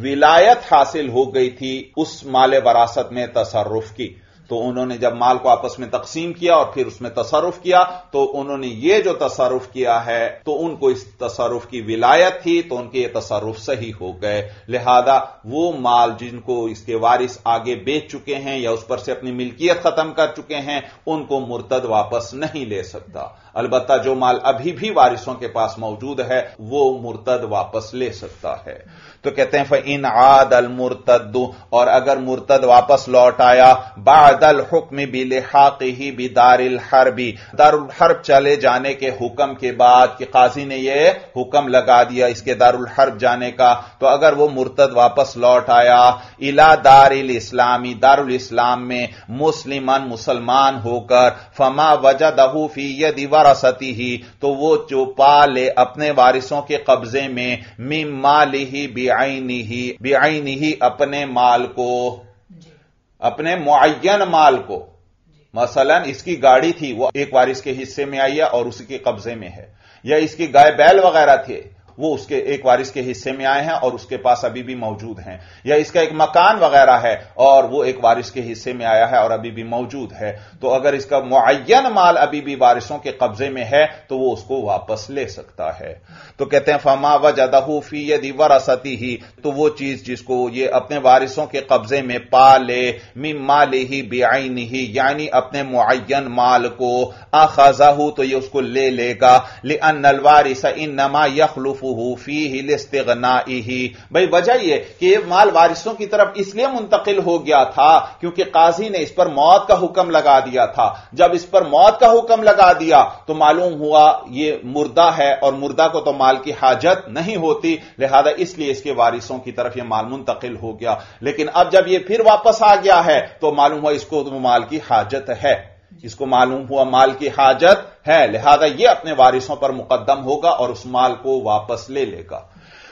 Speaker 1: ولایت حاصل ہو گئی تھی اس مال وراثت میں تصرف کی. تو انہوں نے جب مال کو آپس میں تقسیم کیا اور پھر اس میں تصرف کیا, تو انہوں نے یہ جو تصرف کیا ہے تو ان کو اس تصرف کی ولایت تھی, تو ان کے یہ تصرف صحیح ہو گئے. لہذا وہ مال جن کو اس کے وارث آگے بیچ چکے ہیں یا اس پر سے اپنی ملکیت ختم کر چکے ہیں ان کو مرتد واپس نہیں لے سکتا. البتہ جو مال ابھی بھی وارثوں کے پاس موجود ہے وہ مرتد واپس لے سکتا ہے. تو کہتے ہیں فَإِنْ عَادَ الْمُرْتَدُّ, اور اگر مرتد واپس لوٹ آیا بعد الحکم بلحاقہ بدار الحرب, دار الحرب چلے جانے کے حکم کے بعد کہ قاضی نے یہ حکم لگا دیا اس کے دار الحرب جانے کا, تو اگر وہ مرتد واپس لوٹ آیا الی دار الاسلامی, دار الاسلام میں مسلمان مسلمان ہو کر, فما وجدہ فی ید ورثتہ, تو وہ جو پا لے اپنے وارثوں کے قبضے میں من مالہ بعینہ, بعینہ اپنے مال کو, اپنے معین مال کو, مثلا اس کی گاڑی تھی وہ ایک وارث کے حصے میں آئی ہے اور اسی کے قبضے میں ہے, یا اس کی گائے بیل وغیرہ تھے وہ اس کے ایک وارث کے حصے میں آئے ہیں اور اس کے پاس ابھی بھی موجود ہیں، یا اس کا ایک مکان وغیرہ ہے اور وہ ایک وارث کے حصے میں آیا ہے اور ابھی بھی موجود ہے، تو اگر اس کا معین مال ابھی بھی وارثوں کے قبضے میں ہے تو وہ اس کو واپس لے سکتا ہے۔ تو کہتے ہیں فما وجدہ فی ید ورثتہ، تو وہ چیز جس کو یہ اپنے وارثوں کے قبضے میں پا لے، من مالہ بعینہ، یعنی اپنے معین مال کو، اخذہ تو یہ اس کو لے لے گا، لأن الوارث انما یخلفہ فیہ لاستغنائہ، بھئی وجہ یہ کہ یہ مال وارثوں کی طرف اس لیے منتقل ہو گیا تھا کیونکہ قاضی نے اس پر موت کا حکم لگا دیا تھا۔ جب اس پر موت کا حکم لگا دیا تو معلوم ہوا یہ مردہ ہے اور مردہ کو تو مال کی حاجت نہیں ہوتی، لہذا اس لیے اس کے وارثوں کی طرف یہ مال منتقل ہو گیا، لیکن اب جب یہ پھر واپس آ گیا ہے تو معلوم ہوا اس کو مال کی حاجت ہے، اس کو معلوم ہوا مال کی حاجت ہے، لہذا یہ اپنے وارثوں پر مقدم ہوگا اور اس مال کو واپس لے لے گا۔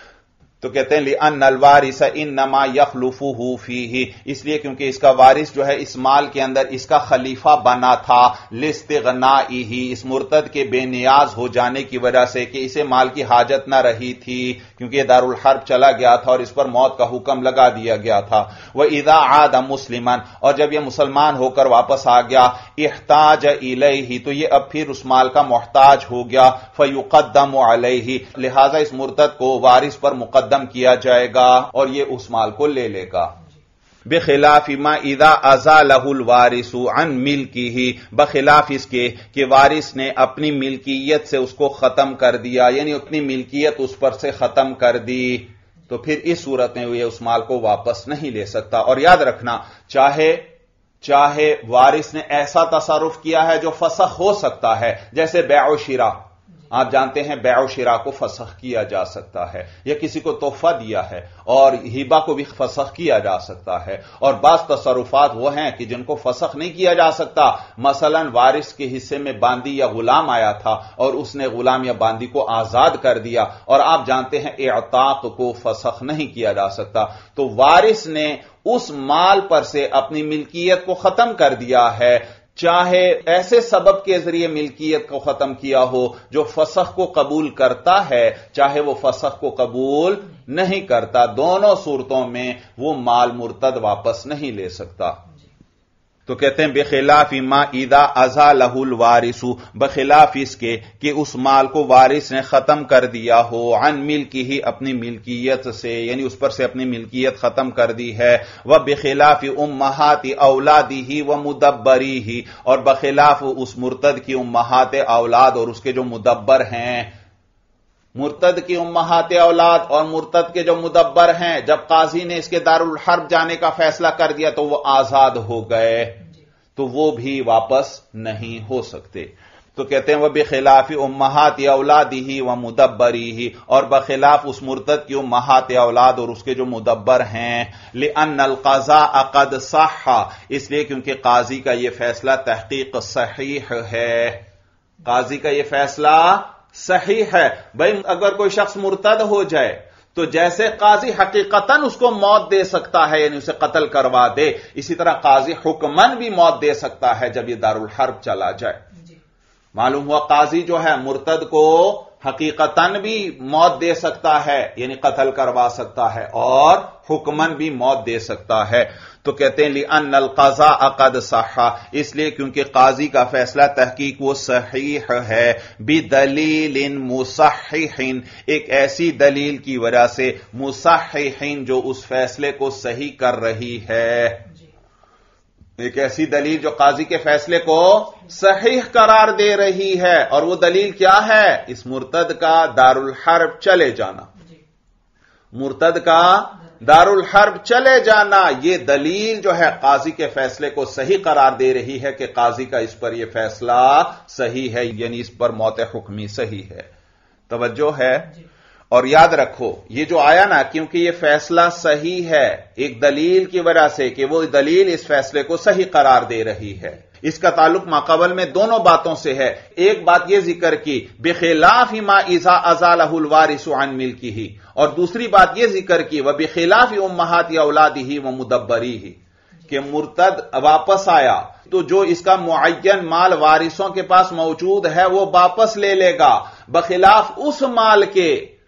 Speaker 1: تو کہتے ہیں لِأَنَّ الْوَارِثَ إِنَّمَا يَخْلُفُهُ فِيهِ، اس لیے کیونکہ اس کا وارث جو ہے اس مال کے اندر اس کا خلیفہ بنا تھا، لِاسْتِغْنَائِهِ، اس مرتد کے بے نیاز ہو جانے کی وجہ سے کہ اسے مال کی حاجت نہ رہی تھی کیونکہ یہ دارالحرب چلا گیا تھا اور اس پر موت کا حکم لگا دیا گیا تھا۔ وَإِذَا عَادَ مُسْلِمًا، اور جب یہ مسلمان ہو کر واپس آ گیا، احتاج إِلَيْهِ، تو یہ اب پھر اس مال کا محتاج ہو گیا، فَيُقَدَّمُ عَلَيْهِ، لہذا اس مرتد کو وارث پر مقدم کیا جائے گا اور یہ اس مال کو لے لے گا۔ بخلاف ما اذا ازالہ الوارث عن ملکہ، بخلاف اس کے کہ وارث نے اپنی ملکیت سے اس کو ختم کر دیا، یعنی اپنی ملکیت اس پر سے ختم کر دی، تو پھر اس صورت میں یہ اس مال کو واپس نہیں لے سکتا۔ اور یاد رکھنا، چاہے چاہے وارث نے ایسا تصرف کیا ہے جو فسخ ہو سکتا ہے، جیسے بیع و شراء، آپ جانتے ہیں بیع و شراء کو فسخ کیا جا سکتا ہے، یا کسی کو تحفہ دیا ہے اور ہبہ کو بھی فسخ کیا جا سکتا ہے، اور بعض تصرفات وہ ہیں کہ جن کو فسخ نہیں کیا جا سکتا، مثلا وارث کے حصے میں باندی یا غلام آیا تھا اور اس نے غلام یا باندی کو آزاد کر دیا، اور آپ جانتے ہیں اعتاق کو فسخ نہیں کیا جا سکتا، تو وارث نے اس مال پر سے اپنی ملکیت کو ختم کر دیا ہے، چاہے ایسے سبب کے ذریعے ملکیت کو ختم کیا ہو جو فسخ کو قبول کرتا ہے، چاہے وہ فسخ کو قبول نہیں کرتا، دونوں صورتوں میں وہ مال مرتد واپس نہیں لے سکتا۔ تو کہتے ہیں بخلاف ما اذا ازالہ الوارث، بخلاف اس کے کہ اس مال کو وارث نے ختم کر دیا ہو، عن ملکہ، اپنی ملکیت سے، یعنی اس پر سے اپنی ملکیت ختم کر دی ہے، وبخلاف امہات اولادہ ومدبریہ، اور بخلاف اس مرتد کی امہات اولاد اور اس کے جو مدبر ہیں، مرتد کی امہات اولاد اور مرتد کے جو مدبر ہیں، جب قاضی نے اس کے دارالحرب جانے کا فیصلہ کر دیا تو وہ آزاد ہو گئے، تو وہ بھی واپس نہیں ہو سکتے۔ تو کہتے ہیں وہ بخلاف امہات اولادہ و مدبریہ، اور بخلاف اس مرتد کی امہات اولاد اور اس کے جو مدبر ہیں، لأن القضاء قد صح، اس لیے کیونکہ قاضی کا یہ فیصلہ تحقیق صحیح ہے، قاضی کا یہ فیصلہ صحیح ہے۔ بھئی اگر کوئی شخص مرتد ہو جائے تو جیسے قاضی حقیقتاً اس کو موت دے سکتا ہے، یعنی اسے قتل کروا دے، اسی طرح قاضی حکماً بھی موت دے سکتا ہے جب یہ دارالحرب چلا جائے۔ معلوم ہوا قاضی جو ہے مرتد کو حقیقتاً بھی موت دے سکتا ہے، یعنی قتل کروا سکتا ہے، اور حکماً بھی موت دے سکتا ہے۔ تو کہتے ہیں لأن القضاء قد صح، اس لیے کیونکہ قاضی کا فیصلہ تحقیق وہ صحیح ہے، بدلیل مصحح، ایک ایسی دلیل کی وجہ سے، مصحح جو اس فیصلے کو صحیح کر رہی ہے، ایک ایسی دلیل جو قاضی کے فیصلے کو صحیح قرار دے رہی ہے، اور وہ دلیل کیا ہے؟ اس مرتد کا دارالحرب چلے جانا، مرتد کا دارالحرب چلے جانا، یہ دلیل جو ہے قاضی کے فیصلے کو صحیح قرار دے رہی ہے کہ قاضی کا اس پر یہ فیصلہ صحیح ہے، یعنی اس پر موت حکمی صحیح ہے۔ توجہ ہے؟ اور یاد رکھو یہ جو آیا نا، کیونکہ یہ فیصلہ صحیح ہے ایک دلیل کی وجہ سے کہ وہ دلیل اس فیصلے کو صحیح قرار دے رہی ہے، اس کا تعلق ماقبل میں دونوں باتوں سے ہے۔ ایک بات یہ ذکر کی بخلاف ما اذا ازالہ الوارث عن ملکہ، اور دوسری بات یہ ذکر کی وبخلاف امہات اولادہ ومدبریہ، کہ مرتد واپس آیا تو جو اس کا معین مال وارثوں کے پاس موجود ہے وہ واپس لے لے گا، بخلاف اس مال کے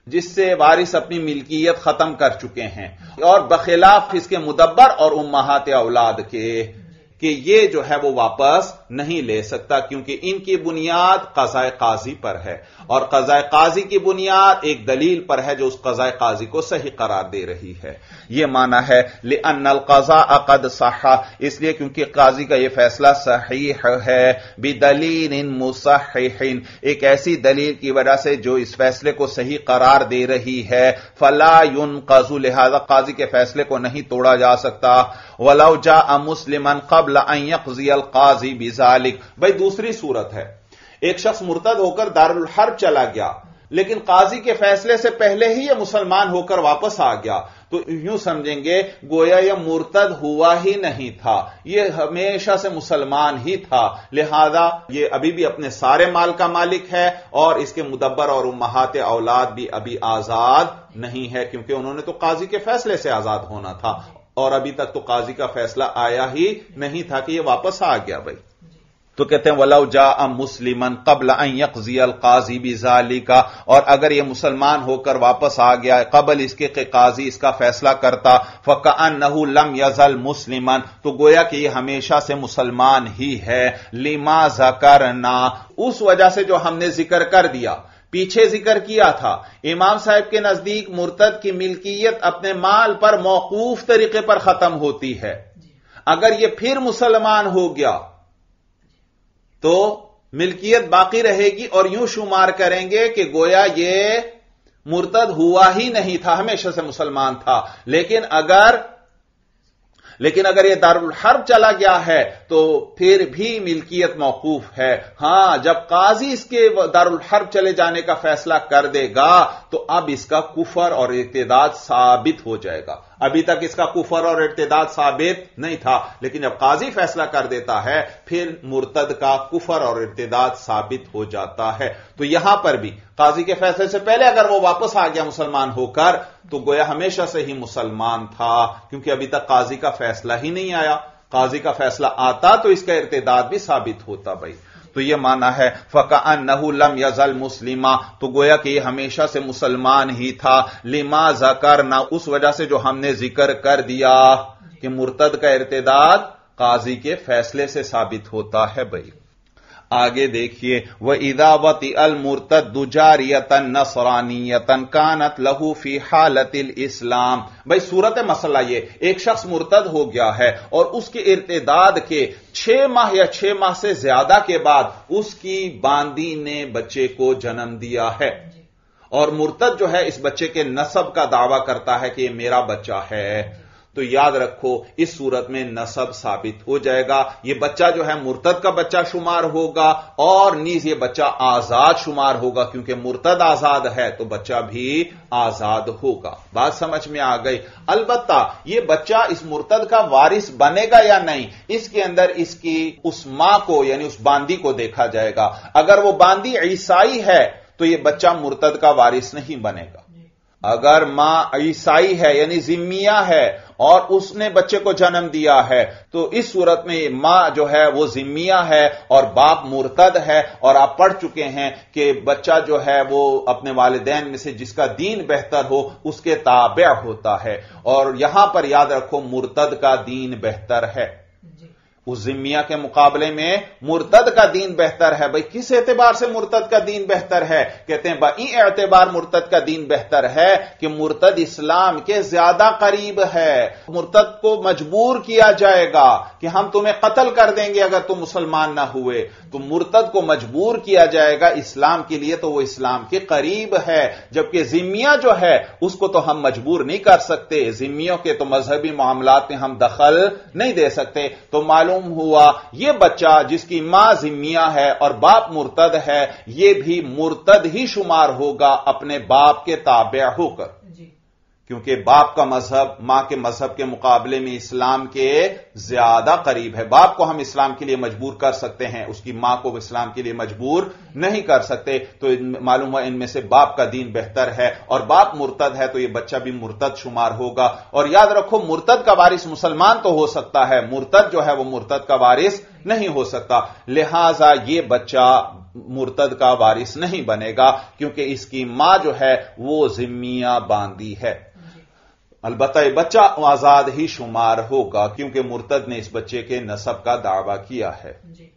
Speaker 1: جس سے وارث اپنی ملکیت ختم کر چکے ہیں، اور بخلاف اس کے مدبر اور امہات اولاد کے کہ یہ جو ہے وہ واپس نہیں لے سکتا، کیونکہ ان کی بنیاد قضاء قاضی پر ہے، اور قضاء قاضی کی بنیاد ایک دلیل پر ہے جو اس قضاء قاضی کو صحیح قرار دے رہی ہے۔ یہ معنی ہے لِأَنَّ الْقَضَاءَ قَدْ صَحَّ، اس لیے کیونکہ قاضی کا یہ فیصلہ صحیح ہے، بِدَلِيلٍ مُصَحِّحٍ، ایک ایسی دلیل کی وجہ سے جو اس فیصلے کو صحیح قرار دے رہی ہے، فَلَا يُنْقَضُ، لہذا قاضی کے فیصلے کو نہیں توڑا جا سکتا۔ وَلَوْ جَاءَ مُسْلِمًا قَبْلَ أَن يَقْضِيَ الْقَاضِي بِذَلِكَ، بھئی دوسری صورت ہے، ایک شخص مرتد ہو کر دارالحرب چلا گیا، لیکن قاضی کے فیصلے سے پہلے ہی یہ مسلمان ہو کر واپس آ گیا، تو یوں سمجھیں گے گویا یہ مرتد ہوا ہی نہیں تھا، یہ ہمیشہ سے مسلمان ہی تھا، لہذا یہ ابھی بھی اپنے سارے مال کا مالک ہے، اور اس کے مدبر اور امہات اولاد بھی ابھی آزاد نہیں ہے، کیونکہ انہوں نے تو قاضی کے فیصلے سے آزاد ہونا تھا، اور ابھی تک تو قاضی کا فیصلہ آیا ہی نہیں تھا کہ یہ واپس آ گیا۔ بھائی تو کہتے ہیں وَلَوْ جَاءَ مُسْلِمًا قَبْلَ أَن يَقْضِيَ الْقَاضِي بِذَلِكَ، اور اگر یہ مسلمان ہو کر واپس آ گیا قبل اس کے کہ قاضی اس کا فیصلہ کرتا، فَكَأَنَّهُ لَمْ يَزَلْ مُسْلِمًا، تو گویا کہ یہ ہمیشہ سے مسلمان ہی ہے، لِمَا ذَكَرْنَا، اس وجہ سے جو ہم نے ذکر کر دیا، پیچھے ذکر کیا تھا۔ امام صاحب کے نزدیک مرتد کی ملکیت اپنے مال پر موقوف طریقے پر ختم ہوتی ہے، اگر یہ پھر مسلمان ہو گیا تو ملکیت باقی رہے گی، اور یوں شمار کریں گے کہ گویا یہ مرتد ہوا ہی نہیں تھا، ہمیشہ سے مسلمان تھا، لیکن اگر لیکن اگر یہ دارالحرب چلا گیا ہے تو پھر بھی ملکیت موقوف ہے۔ ہاں جب قاضی اس کے دارالحرب چلے جانے کا فیصلہ کر دے گا تو اب اس کا کفر اور ارتداد ثابت ہو جائے گا، ابھی تک اس کا کفر اور ارتداد ثابت نہیں تھا، لیکن جب قاضی فیصلہ کر دیتا ہے پھر مرتد کا کفر اور ارتداد ثابت ہو جاتا ہے۔ تو یہاں پر بھی قاضی کے فیصلے سے پہلے اگر وہ واپس آ گیا مسلمان ہو کر تو گویا ہمیشہ سے ہی مسلمان تھا، کیونکہ ابھی تک قاضی کا فیصلہ ہی نہیں آیا، قاضی کا فیصلہ آتا تو اس کا ارتداد بھی ثابت ہوتا۔ بھائی تو یہ معنی ہے فَكَأَنَّهُ لَمْ يَزَلْ مُسْلِمًا، تو گویا کہ یہ ہمیشہ سے مسلمان ہی تھا، لِمَا ذَكَرْنَا، اس وجہ سے جو ہم نے ذکر کر دیا کہ مرتد کا ارتداد قاضی کے فیصلے سے ثابت ہوتا ہے۔ بھائی آگے دیکھیے وَإِذَا وَطِئَ الْمُرْتَدُّ جَارِيَةً نَصْرَانِيَّةً كَانَتْ لَهُ فِي حَالَةِ الْإِسْلَامِ، بھئی صورت مسئلہ یہ ایک شخص مرتد ہو گیا ہے اور اس کے ارتداد کے چھ ماہ یا چھ ماہ سے زیادہ کے بعد اس کی باندی نے بچے کو جنم دیا ہے، اور مرتد جو ہے اس بچے کے نسب کا دعویٰ کرتا ہے کہ یہ میرا بچہ ہے، تو یاد رکھو اس صورت میں نسب ثابت ہو جائے گا، یہ بچہ جو ہے مرتد کا بچہ شمار ہوگا، اور نیز یہ بچہ آزاد شمار ہوگا، کیونکہ مرتد آزاد ہے تو بچہ بھی آزاد ہوگا۔ بات سمجھ میں آ گئی؟ البتہ یہ بچہ اس مرتد کا وارث بنے گا یا نہیں، اس کے اندر اس کی اس ماں کو یعنی اس باندی کو دیکھا جائے گا، اگر وہ باندی عیسائی ہے تو یہ بچہ مرتد کا وارث نہیں بنے گا، اگر ماں عیسائی ہے یعنی ذمیہ ہے اور اس نے بچے کو جنم دیا ہے تو اس صورت میں ماں جو ہے وہ ذمیہ ہے اور باپ مرتد ہے، اور آپ پڑھ چکے ہیں کہ بچہ جو ہے وہ اپنے والدین میں سے جس کا دین بہتر ہو اس کے تابع ہوتا ہے، اور یہاں پر یاد رکھو مرتد کا دین بہتر ہے، اس ذمیہ کے مقابلے میں مرتد کا دین بہتر ہے۔ بھئی کس اعتبار سے مرتد کا دین بہتر ہے؟ کہتے ہیں بئی اعتبار مرتد کا دین بہتر ہے کہ مرتد اسلام کے زیادہ قریب ہے، مرتد کو مجبور کیا جائے گا کہ ہم تمہیں قتل کر دیں گے اگر تم مسلمان نہ ہوئے، تو مرتد کو مجبور کیا جائے گا اسلام کے لیے، تو وہ اسلام کے قریب ہے، جبکہ ذمیہ جو ہے اس کو تو ہم مجبور نہیں کر سکتے، ذمیوں کے تو مذہبی معاملات میں ہم دخل نہیں دے سکتے، تو معلوم ہوا یہ بچہ جس کی ماں ذمیہ ہے اور باپ مرتد ہے یہ بھی مرتد ہی شمار ہوگا اپنے باپ کے تابع ہو کر، کیونکہ باپ کا مذہب ماں کے مذہب کے مقابلے میں اسلام کے زیادہ قریب ہے۔ باپ کو ہم اسلام کے لیے مجبور کر سکتے ہیں، اس کی ماں کو اسلام کے لیے مجبور نہیں کر سکتے، تو معلوم ہوا ان میں سے باپ کا دین بہتر ہے، اور باپ مرتد ہے تو یہ بچہ بھی مرتد شمار ہوگا۔ اور یاد رکھو مرتد کا وارث مسلمان تو ہو سکتا ہے، مرتد جو ہے وہ مرتد کا وارث نہیں ہو سکتا، لہذا یہ بچہ مرتد کا وارث نہیں بنے گا کیونکہ اس کی ماں جو ہے وہ ذمیہ باندی ہے. البتہ یہ بچہ آزاد ہی شمار ہوگا کیونکہ مرتد نے اس بچے کے نسب کا دعویٰ کیا ہے.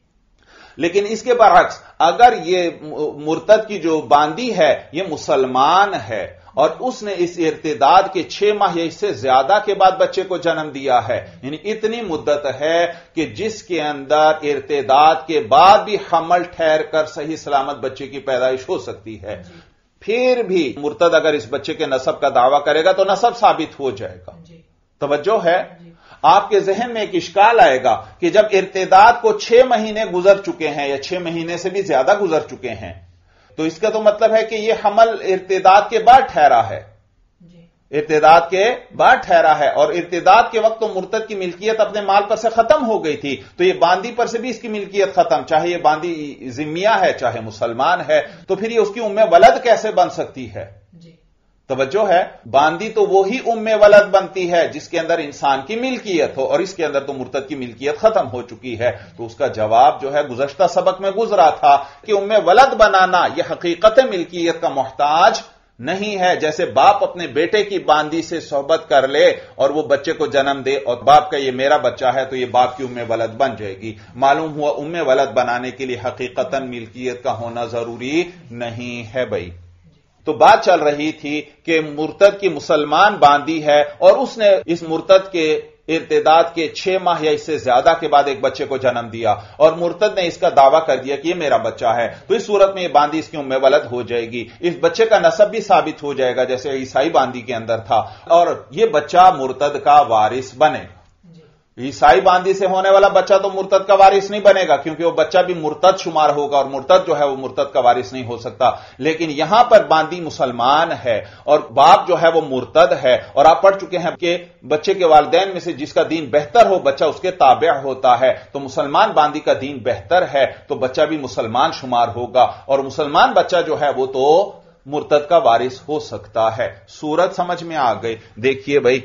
Speaker 1: لیکن اس کے برعکس اگر یہ مرتد کی جو باندی ہے یہ مسلمان ہے اور اس نے اس ارتداد کے چھ ماہ یا اس سے زیادہ کے بعد بچے کو جنم دیا ہے، یعنی اتنی مدت ہے کہ جس کے اندر ارتداد کے بعد بھی حمل ٹھہر کر صحیح سلامت بچے کی پیدائش ہو سکتی ہے، پھر بھی مرتد اگر اس بچے کے نسب کا دعویٰ کرے گا تو نسب ثابت ہو جائے گا. توجہ ہے؟ آپ کے ذہن میں ایک اشکال آئے گا کہ جب ارتداد کو چھ مہینے گزر چکے ہیں یا چھ مہینے سے بھی زیادہ گزر چکے ہیں تو اس کا تو مطلب ہے کہ یہ حمل ارتداد کے بعد ٹھہرا ہے. ارتداد کے بعد ٹھہرا ہے اور ارتداد کے وقت تو مرتد کی ملکیت اپنے مال پر سے ختم ہو گئی تھی، تو یہ باندی پر سے بھی اس کی ملکیت ختم، چاہے یہ باندی ذمیہ ہے چاہے مسلمان ہے، تو پھر یہ اس کی ام ولد کیسے بن سکتی ہے؟ توجہ ہے؟ باندی تو وہی ام ولد بنتی ہے جس کے اندر انسان کی ملکیت ہو، اور اس کے اندر تو مرتد کی ملکیت ختم ہو چکی ہے. تو اس کا جواب جو ہے گزشتہ سبق میں گزرا تھا کہ ام ولد بنانا یہ حقیقت ملکیت کا محتاج نہیں ہے. جیسے باپ اپنے بیٹے کی باندی سے صحبت کر لے اور وہ بچے کو جنم دے اور باپ کا یہ میرا بچہ ہے تو یہ باپ کی ام ولد بن جائے گی. معلوم ہوا ام ولد بنانے کے لیے حقیقتاً ملکیت کا ہونا ضروری نہیں ہے. بھائی تو بات چل رہی تھی کہ مرتد کی مسلمان باندی ہے اور اس نے اس مرتد کے ارتداد کے چھ ماہ یا اس سے زیادہ کے بعد ایک بچے کو جنم دیا اور مرتد نے اس کا دعویٰ کر دیا کہ یہ میرا بچہ ہے، تو اس صورت میں یہ باندی اس کی ام ولد ہو جائے گی. اس بچے کا نسب بھی ثابت ہو جائے گا جیسے عیسائی باندی کے اندر تھا، اور یہ بچہ مرتد کا وارث بنے. عیسائی باندی سے ہونے والا بچہ تو مرتد کا وارث نہیں بنے گا کیونکہ وہ بچہ بھی مرتد شمار ہوگا اور مرتد جو ہے وہ مرتد کا وارث نہیں ہو سکتا. لیکن یہاں پر باندی مسلمان ہے اور باپ جو ہے وہ مرتد ہے، اور آپ پڑھ چکے ہیں کہ بچے کے والدین میں سے جس کا دین بہتر ہو بچہ اس کے تابع ہوتا ہے. تو مسلمان باندی کا دین بہتر ہے تو بچہ بھی مسلمان شمار ہوگا اور مسلمان بچہ جو ہے وہ تو مرتد کا وارث ہو سکتا ہے. صورت سمجھ میں آ گئی؟ دیکھیے بھائی،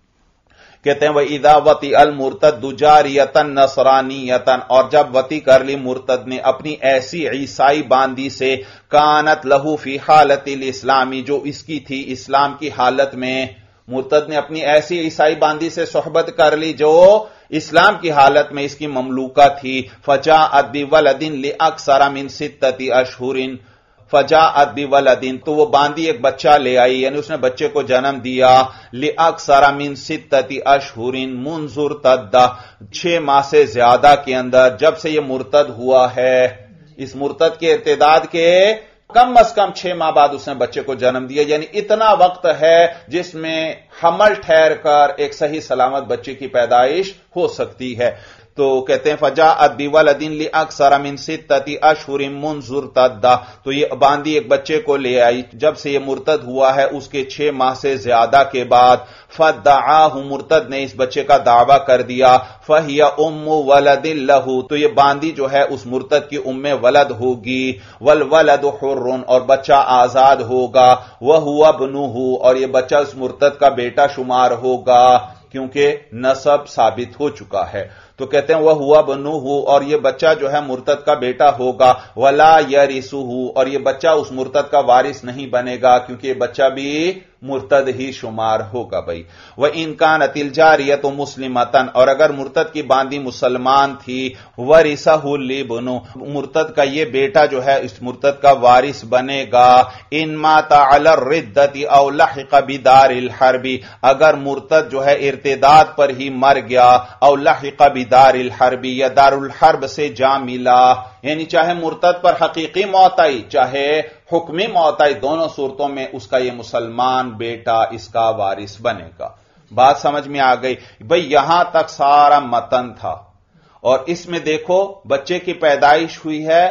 Speaker 1: کہتے ہیں وَإِذَا وَطِئَ الْمُرْتَدُّ جَارِيَةً نَصْرَانِيَّةً، اور جب وطی کر لی مرتد نے اپنی ایسی عیسائی باندی سے کانت لہو فی حالت الاسلامی، جو اس کی تھی اسلام کی حالت میں. مرتد نے اپنی ایسی عیسائی باندی سے صحبت کر لی جو اسلام کی حالت میں اس کی مملوکہ تھی. فَجَاءَتْ بِوَلَدٍ لِأَكْثَرَ مِنْ سِتَّةِ أَشْهُرٍ فَجَاءَتْ بِوَلَدٍ، تو وہ باندی ایک بچہ لے آئی، یعنی اس نے بچے کو جنم دیا. لِأَكْثَرَ مِنْ سِتَّةِ أَشْهُرٍ مُنْذُ ارْتَدَّ، چھ ماہ سے زیادہ کے اندر جب سے یہ مرتد ہوا ہے. اس مرتد کے ارتداد کے کم از کم چھ ماہ بعد اس نے بچے کو جنم دیا، یعنی اتنا وقت ہے جس میں حمل ٹھہر کر ایک صحیح سلامت بچے کی پیدائش ہو سکتی ہے. تو کہتے ہیں فجاءت بولد لاکثر من ستۃ اشہر منذ ارتد، تو یہ باندی ایک بچے کو لے آئی جب سے یہ مرتد ہوا ہے اس کے چھ ماہ سے زیادہ کے بعد. فدعاہ، مرتد نے اس بچے کا دعویٰ کر دیا. فہی ام ولد لہ، تو یہ باندی جو ہے اس مرتد کی ام ولد ہوگی. والولد حر، اور بچہ آزاد ہوگا. وہو ابنہ، اور یہ بچہ اس مرتد کا بیٹا شمار ہوگا کیونکہ نسب ثابت ہو چکا ہے. تو کہتے ہیں وہ ہوا بنو ہو، اور یہ بچہ جو ہے مرتد کا بیٹا ہوگا. ولا یرثہ، اور یہ بچہ اس مرتد کا وارث نہیں بنے گا کیونکہ یہ بچہ بھی مرتد ہی شمار ہوگا. بھائی وَإِن كَانَتِ الْجَارِيَةُ مُسْلِمَةً، اور اگر مرتد کی باندی مسلمان تھی. وَرِثَهُ الْابْنُ، مرتد کا یہ بیٹا جو ہے اس مرتد کا وارث بنے گا. إِن مَاتَ عَلَى الرِّدَّةِ أَوْ لَحِقَ بِدَارِ الْحَرْبِ، اگر مرتد جو ہے ارتداد پر ہی مر گیا. أَوْ لَحِقَ بِدَارِ الْحَرْبِ، یا دار الحرب سے جا ملا، یعنی چاہے مرتد پر حقیقی موت آئی چاہے حکمی موت آئی، دونوں صورتوں میں اس کا یہ مسلمان بیٹا اس کا وارث بنے گا. بات سمجھ میں آ گئی؟ بھئی یہاں تک سارا متن تھا، اور اس میں دیکھو بچے کی پیدائش ہوئی ہے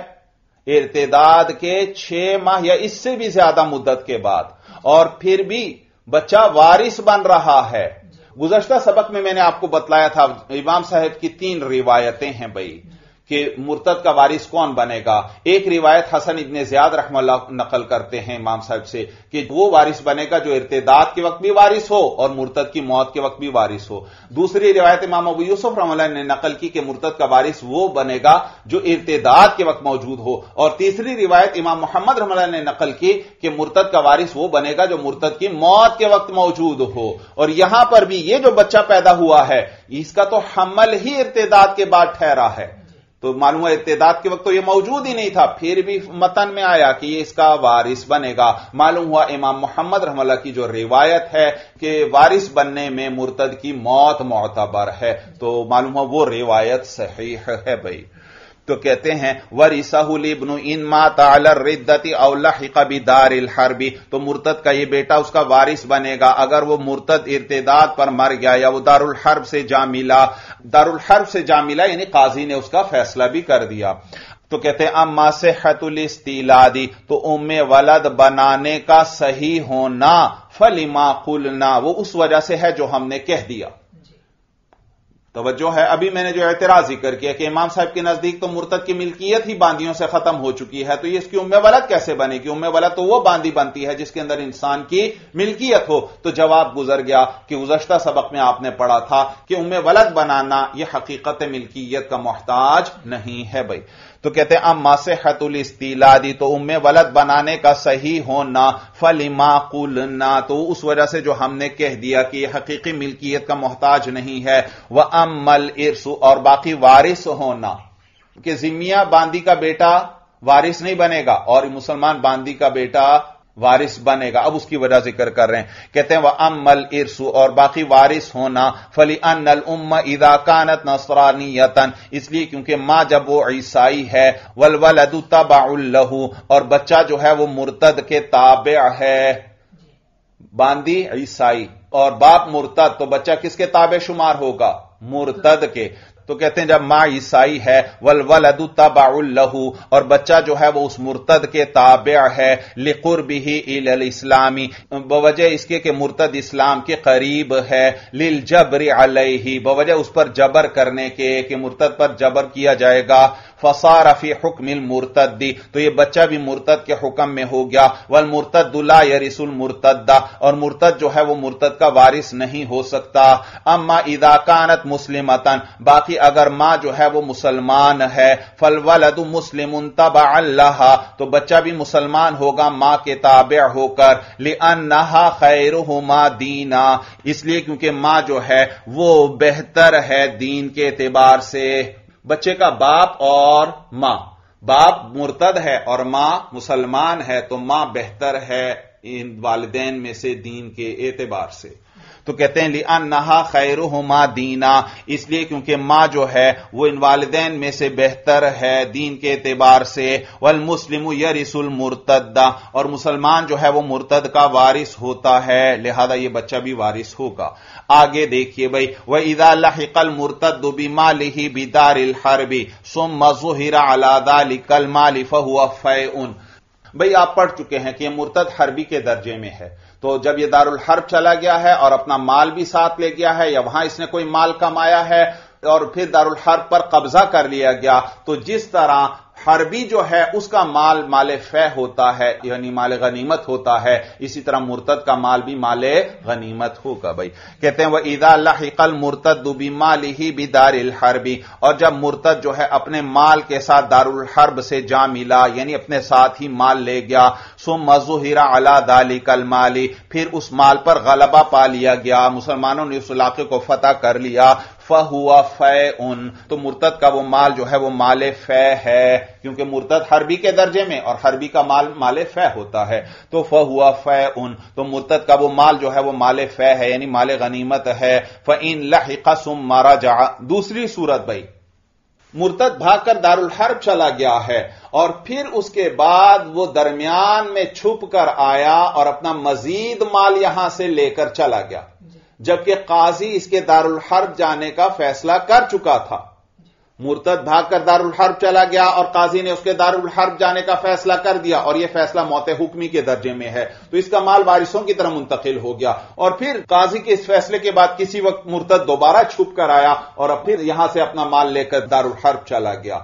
Speaker 1: ارتداد کے چھ ماہ یا اس سے بھی زیادہ مدت کے بعد، اور پھر بھی بچہ وارث بن رہا ہے. گزشتہ سبق میں میں نے آپ کو بتلایا تھا امام صاحب کی تین روایتیں ہیں بھئی، کہ مرتد کا وارث کون بنے گا. ایک روایت حسن ابن زیاد رحمہ اللہ نقل کرتے ہیں امام صاحب سے کہ وہ وارث بنے گا جو ارتداد کے وقت بھی وارث ہو اور مرتد کی موت کے وقت بھی وارث ہو. دوسری روایت امام ابو یوسف رحمہ اللہ نے نقل کی کہ مرتد کا وارث وہ بنے گا جو ارتداد کے وقت موجود ہو. اور تیسری روایت امام محمد رحمہ اللہ نے نقل کی کہ مرتد کا وارث وہ بنے گا جو مرتد کی موت کے وقت موجود ہو. اور یہاں پر بھی یہ جو بچہ پیدا ہوا ہے اس کا تو حمل ہی ارتداد کے بعد ٹھہرا ہے، تو معلوم ہے ارتداد کے وقت تو یہ موجود ہی نہیں تھا، پھر بھی متن میں آیا کہ یہ اس کا وارث بنے گا. معلوم ہوا امام محمد رحمہ اللہ کی جو روایت ہے کہ وارث بننے میں مرتد کی موت معتبر ہے، تو معلوم ہوا وہ روایت صحیح ہے بھائی. تو کہتے ہیں وَرِثَهُ الْإِبْنُ إِن مَاتَ عَلَى الرِّدَّةِ أَوْ لَحِقَ بِدَارِ الْحَرْبِ، تو مرتد کا یہ بیٹا اس کا وارث بنے گا اگر وہ مرتد ارتداد پر مر گیا یا وہ دار الحرب سے جا ملا. دار الحرب سے جا ملا یعنی قاضی نے اس کا فیصلہ بھی کر دیا. تو کہتے ہیں اما صحت الاستیلادی، تو ام ولد بنانے کا صحیح ہونا فلما قلنا، وہ اس وجہ سے ہے جو ہم نے کہہ دیا. توجہ ہے، ابھی میں نے جو اعتراض ذکر کیا کہ امام صاحب کے نزدیک تو مرتد کی ملکیت ہی باندیوں سے ختم ہو چکی ہے، تو یہ اس کی ام ولد کیسے بنے گی؟ ام ولد تو وہ باندی بنتی ہے جس کے اندر انسان کی ملکیت ہو. تو جواب گزر گیا کہ گزشتہ سبق میں آپ نے پڑھا تھا کہ ام ولد بنانا یہ حقیقت ملکیت کا محتاج نہیں ہے بھائی. تو کہتے ہیں اما صحت الاستیلادی، تو ام ولد بنانے کا صحیح ہونا فلما قلنا، تو اس وجہ سے جو ہم نے کہہ دیا کہ یہ حقیقی ملکیت کا محتاج نہیں ہے. وَأَمَّا الْإِرْثُ، اور باقی وارث ہونا کہ ذمیہ باندی کا بیٹا وارث نہیں بنے گا اور مسلمان باندی کا بیٹا وارث بنے گا. اب اس کی وجہ ذکر کر رہے ہیں، کہتے ہیں وَأَمَّا الْإِرْثُ، اور باقی وارث ہونا فَلِأَنَّ الْأُمَّ إِذَا كَانَتْ نَصْرَانِيَّةً، اس لیے کیونکہ ماں جب وہ عیسائی ہے، وَالْوَلَدُ تَبَعٌ لَهُ، اور بچہ جو ہے وہ مرتد کے تابع ہے. باندی عیسائی اور باپ مرتد، تو بچہ کس کے تابع شمار ہوگا؟ مرتد کے. تو کہتے ہیں جب ماں عیسائی ہے والولد تبع له، اور بچہ جو ہے وہ اس مرتد کے تابع ہے، لقربه الى الاسلام، بوجہ اس کے کہ مرتد اسلام کے قریب ہے، للجبر علیہ، بوجہ اس پر جبر کرنے کے کہ مرتد پر جبر کیا جائے گا. فصار فی حکم المرتد، تو یہ بچہ بھی مرتد کے حکم میں ہو گیا. والمرتد لا يرث المرتد، اور مرتد جو ہے وہ مرتد کا وارث نہیں ہو سکتا. اما اذا كانت مسلمۃ، باقی اگر ماں جو ہے وہ مسلمان ہے، فالولد مسلم تبعا لها، تو بچہ بھی مسلمان ہوگا ماں کے تابع ہو کر. لانها خیرهما دینا، اس لیے کیونکہ ماں جو ہے وہ بہتر ہے دین کے اعتبار سے. بچے کا باپ اور ماں، باپ مرتد ہے اور ماں مسلمان ہے، تو ماں بہتر ہے ان والدین میں سے دین کے اعتبار سے. تو کہتے ہیں لِأَنَّهَا خَيْرُهُمَا دِينًا، اس لیے کیونکہ ماں جو ہے وہ ان والدین میں سے بہتر ہے دین کے اعتبار سے. وَالْمُسْلِمُ يَرِثُ الْمُرْتَدَّ، اور مسلمان جو ہے وہ مرتد کا وارث ہوتا ہے، لہذا یہ بچہ بھی وارث ہوگا. آگے دیکھیے بھائی، وَإِذَا لَحِقَ الْمُرْتَدُّ بِمَالِهِ بِدَارِ الْحَرْبِ ثُمَّ ظُهِرَ عَلَى ذَلِكَ الْمَالِ فَهُوَ فَيْءٌ. بھئی آپ پڑھ چکے ہیں کہ یہ مرتد حربی کے درجے میں ہے، تو جب یہ دار الحرب چلا گیا ہے اور اپنا مال بھی ساتھ لے گیا ہے یا وہاں اس نے کوئی مال کمایا ہے اور پھر دار الحرب پر قبضہ کر لیا گیا، تو جس طرح حربی جو ہے اس کا مال مال فے ہوتا ہے یعنی مال غنیمت ہوتا ہے، اسی طرح مرتد کا مال بھی مال غنیمت ہوگا. بھائی کہتے ہیں وَإِذَا لَحِقَ الْمُرْتَدُّ بِمَالِهِ بِدَارِ الْحَرْبِ، اور جب مرتد جو ہے اپنے مال کے ساتھ دار الحرب سے جا ملا یعنی اپنے ساتھ ہی مال لے گیا. ثُمَّ ظُهِرَ عَلَى ذَلِكَ الْمَالِ، پھر اس مال پر غلبہ پا لیا گیا، مسلمانوں نے اس علاقے کو فتح کر لیا. فَهُوَ فَيْءٌ، تو مرتد کا وہ مال جو ہے وہ مال فے ہے، کیونکہ مرتد حربی کے درجے میں اور حربی کا مال مال فے ہوتا ہے. تو فَهُوَ فَيْءٌ، تو مرتد کا وہ مال جو ہے وہ مال فے ہے یعنی مال غنیمت ہے. فَإِن لَحِقَ ثُمَّ رَجَعَ، دوسری صورت بھائی مرتد بھاگ کر دار الحرب چلا گیا ہے اور پھر اس کے بعد وہ درمیان میں چھپ کر آیا اور اپنا مزید مال یہاں سے لے کر چلا گیا، جبکہ قاضی اس کے دار الحرب جانے کا فیصلہ کر چکا تھا. مرتد بھاگ کر دار الحرب چلا گیا اور قاضی نے اس کے دار الحرب جانے کا فیصلہ کر دیا اور یہ فیصلہ موت حکمی کے درجے میں ہے، تو اس کا مال وارثوں کی طرح منتقل ہو گیا. اور پھر قاضی کے اس فیصلے کے بعد کسی وقت مرتد دوبارہ چھپ کر آیا اور پھر یہاں سے اپنا مال لے کر دار الحرب چلا گیا.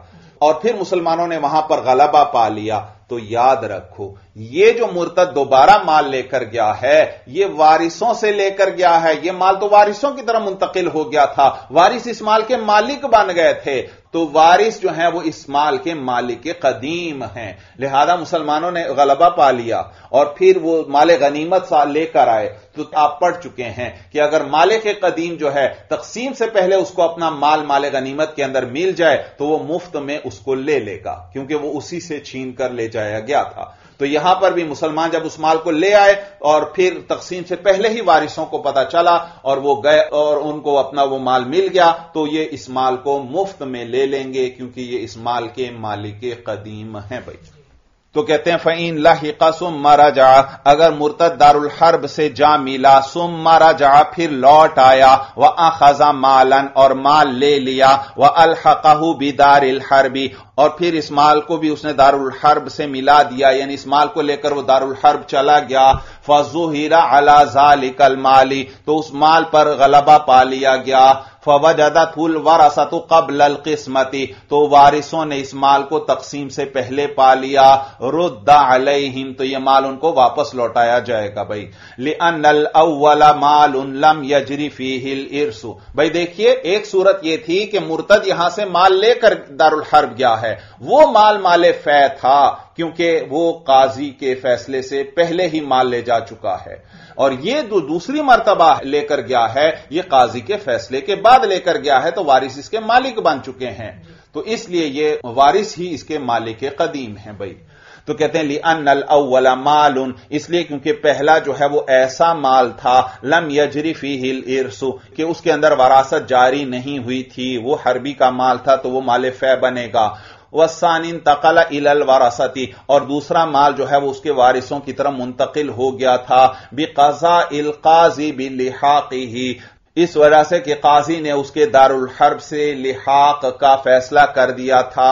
Speaker 1: اور پھر مسلمانوں نے وہاں پر غلبہ پا لیا، تو یاد رکھو یہ جو مرتد دوبارہ مال لے کر گیا ہے یہ وارثوں سے لے کر گیا ہے، یہ مال تو وارثوں کی طرف منتقل ہو گیا تھا، وارث اس مال کے مالک بن گئے تھے، تو وارث جو ہیں وہ اس مال کے مالک قدیم ہیں، لہذا مسلمانوں نے غلبہ پا لیا اور پھر وہ مال غنیمت لے کر آئے۔ تو آپ پڑھ چکے ہیں کہ اگر مالک قدیم جو ہے تقسیم سے پہلے اس کو اپنا مال مال غنیمت کے اندر مل جائے تو وہ مفت میں اس کو لے لے گا، کیونکہ وہ اسی سے چھین کر لے جایا گیا تھا۔ تو یہاں پر بھی مسلمان جب اس مال کو لے آئے اور پھر تقسیم سے پہلے ہی وارثوں کو پتا چلا اور وہ گئے اور ان کو اپنا وہ مال مل گیا، تو یہ اس مال کو مفت میں لے لیں گے، کیونکہ یہ اس مال کے مالک قدیم ہیں بھائی۔ تو کہتے ہیں فَإِن لَحِقَ ثُمَّ رَجَعَ، اگر مرتد دارالحرب سے جا ملا، ثُمَّ رَجَعَ پھر لوٹ آیا، وَأَخَذَ مَالًا اور مال لے لیا، وَأَلْحَقَهُ بِدَارِ الْحَرْبِ اور پھر اس مال کو بھی اس نے دارالحرب سے ملا دیا، یعنی اس مال کو لے کر وہ دارالحرب چلا گیا، فَظُهِرَ عَلَى ذَلِكَ الْمَالِ تو اس مال پر غلبہ پا لیا گیا، فَوَجَدَتْهُ الْوَرَثَةُ قَبْلَ الْقِسْمَةِ تو وارثوں نے اس مال کو تقسیم سے پہلے پا لیا، رُدَّ عَلَيْهِمْ تو یہ مال ان کو واپس لوٹایا جائے گا بھائی، لِأَنَّ الْأَوَّلَ مَالٌ لَمْ يَجْرِ فِيهِ الْإِرْثُ بھائی دیکھیے ایک صورت یہ تھی کہ مرتد یہاں سے مال لے کر دارالحرب گیا ہے، وہ مال مال فے تھا کیونکہ وہ قاضی کے فیصلے سے پہلے ہی مال لے جا چکا ہے، اور یہ دو دوسری مرتبہ لے کر گیا ہے یہ قاضی کے فیصلے کے بعد لے کر گیا ہے، تو وارث اس کے مالک بن چکے ہیں، تو اس لیے یہ وارث ہی اس کے مالک قدیم ہیں بھائی۔ تو کہتے ہیں لِأَنَّ الْأَوَّلَ مَالٌ اس لیے کیونکہ پہلا جو ہے وہ ایسا مال تھا لم یجری فیہ الارث کہ اس کے اندر وراثت جاری نہیں ہوئی تھی، وہ حربی کا مال تھا تو وہ مال فے بنے گا، والثانی انتقل الی الورثۃ اور دوسرا مال جو ہے وہ اس کے وارثوں کی طرف منتقل ہو گیا تھا، بقضاء القاضی بلحاقہ اس وجہ سے کہ قاضی نے اس کے دارالحرب سے لحاق کا فیصلہ کر دیا تھا۔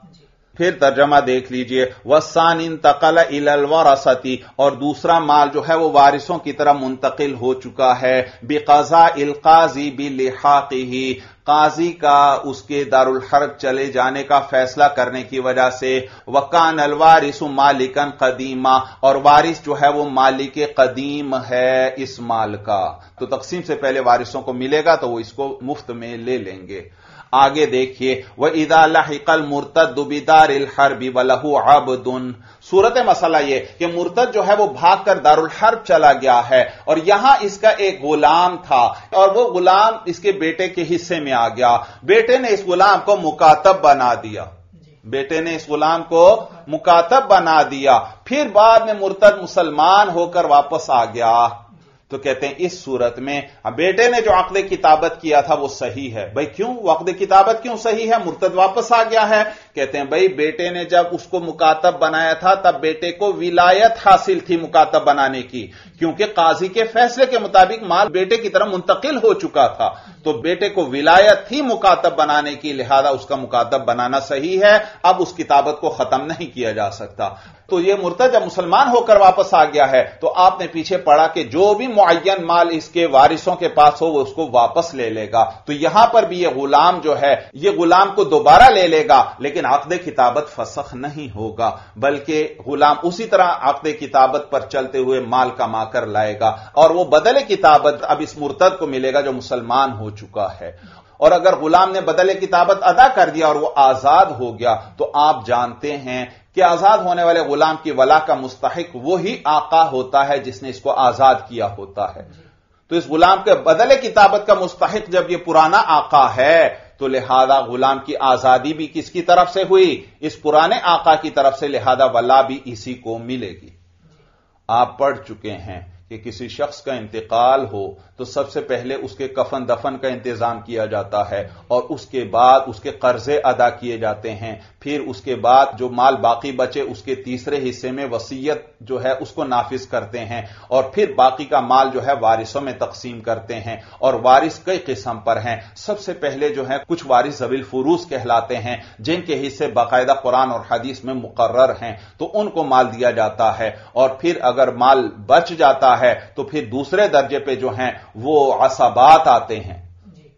Speaker 1: پھر ترجمہ دیکھ لیجئے، والثانی انتقل الی الورثۃ اور دوسرا مال جو ہے وہ وارثوں کی طرف منتقل ہو چکا ہے، بقضاء القاضی بلحاقہ قاضی کا اس کے دارالحرب چلے جانے کا فیصلہ کرنے کی وجہ سے، وکان الوارث مالکا قدیما اور وارث جو ہے وہ مالک قدیم ہے اس مال کا، تو تقسیم سے پہلے وارثوں کو ملے گا تو وہ اس کو مفت میں لے لیں گے۔ آگے دیکھیے وَإِذَا لَحِقَ الْمُرْتَدُّ بِدَارِ الْحَرْبِ وَلَهُ عَبْدٌ صورت مسئلہ یہ کہ مرتد جو ہے وہ بھاگ کر دارالحرب چلا گیا ہے اور یہاں اس کا ایک غلام تھا اور وہ غلام اس کے بیٹے کے حصے میں آ گیا، بیٹے نے اس غلام کو مکاتب بنا دیا، بیٹے نے اس غلام کو مکاتب بنا دیا، پھر بعد میں مرتد مسلمان ہو کر واپس آ گیا، تو کہتے ہیں اس صورت میں بیٹے نے جو عقد کتابت کیا تھا وہ صحیح ہے۔ بھائی کیوں عقد کتابت کیوں صحیح ہے؟ مرتد واپس آ گیا ہے، کہتے ہیں بھائی بیٹے نے جب اس کو مکاتب بنایا تھا تب بیٹے کو ولایت حاصل تھی مکاتب بنانے کی، کیونکہ قاضی کے فیصلے کے مطابق مال بیٹے کی طرف منتقل ہو چکا تھا، تو بیٹے کو ولایت تھی مکاتب بنانے کی، لہذا اس کا مکاتب بنانا صحیح ہے، اب اس کتابت کو ختم نہیں کیا جا سکتا۔ تو یہ مرتد جب مسلمان ہو کر واپس آ گیا ہے تو آپ نے پیچھے پڑھا کہ جو بھی معین مال اس کے وارثوں کے پاس ہو وہ اس کو واپس لے لے گا، تو یہاں پر بھی یہ غلام جو ہے یہ غلام کو دوبارہ لے لے گا، لیکن عقد کتابت فسخ نہیں ہوگا، بلکہ غلام اسی طرح عقد کتابت پر چلتے ہوئے مال کما کر لائے گا، اور وہ بدل کتابت اب اس مرتد کو ملے گا جو مسلمان ہو چکا ہے۔ اور اگر غلام نے بدل کتابت ادا کر دیا اور وہ آزاد ہو گیا تو آپ جانتے ہیں کہ آزاد ہونے والے غلام کی ولا کا مستحق وہی آقا ہوتا ہے جس نے اس کو آزاد کیا ہوتا ہے، تو اس غلام کے بدل کتابت کا مستحق جب یہ پرانا آقا ہے تو لہذا غلام کی آزادی بھی کس کی طرف سے ہوئی؟ اس پرانے آقا کی طرف سے، لہذا ولا بھی اسی کو ملے گی۔ آپ پڑھ چکے ہیں کہ کسی شخص کا انتقال ہو تو سب سے پہلے اس کے کفن دفن کا انتظام کیا جاتا ہے اور اس کے بعد اس کے قرضے ادا کیے جاتے ہیں، پھر اس کے بعد جو مال باقی بچے اس کے تیسرے حصے میں وصیت جو ہے اس کو نافذ کرتے ہیں، اور پھر باقی کا مال جو ہے وارثوں میں تقسیم کرتے ہیں، اور وارث کئی قسم پر ہیں۔ سب سے پہلے جو ہے کچھ وارث ذوی الفروض کہلاتے ہیں جن کے حصے باقاعدہ قرآن اور حدیث میں مقرر ہیں، تو ان کو مال دیا جاتا ہے، اور پھر اگر مال بچ جاتا ہے تو پھر دوسرے درجے پہ جو ہیں وہ عصبات آتے ہیں،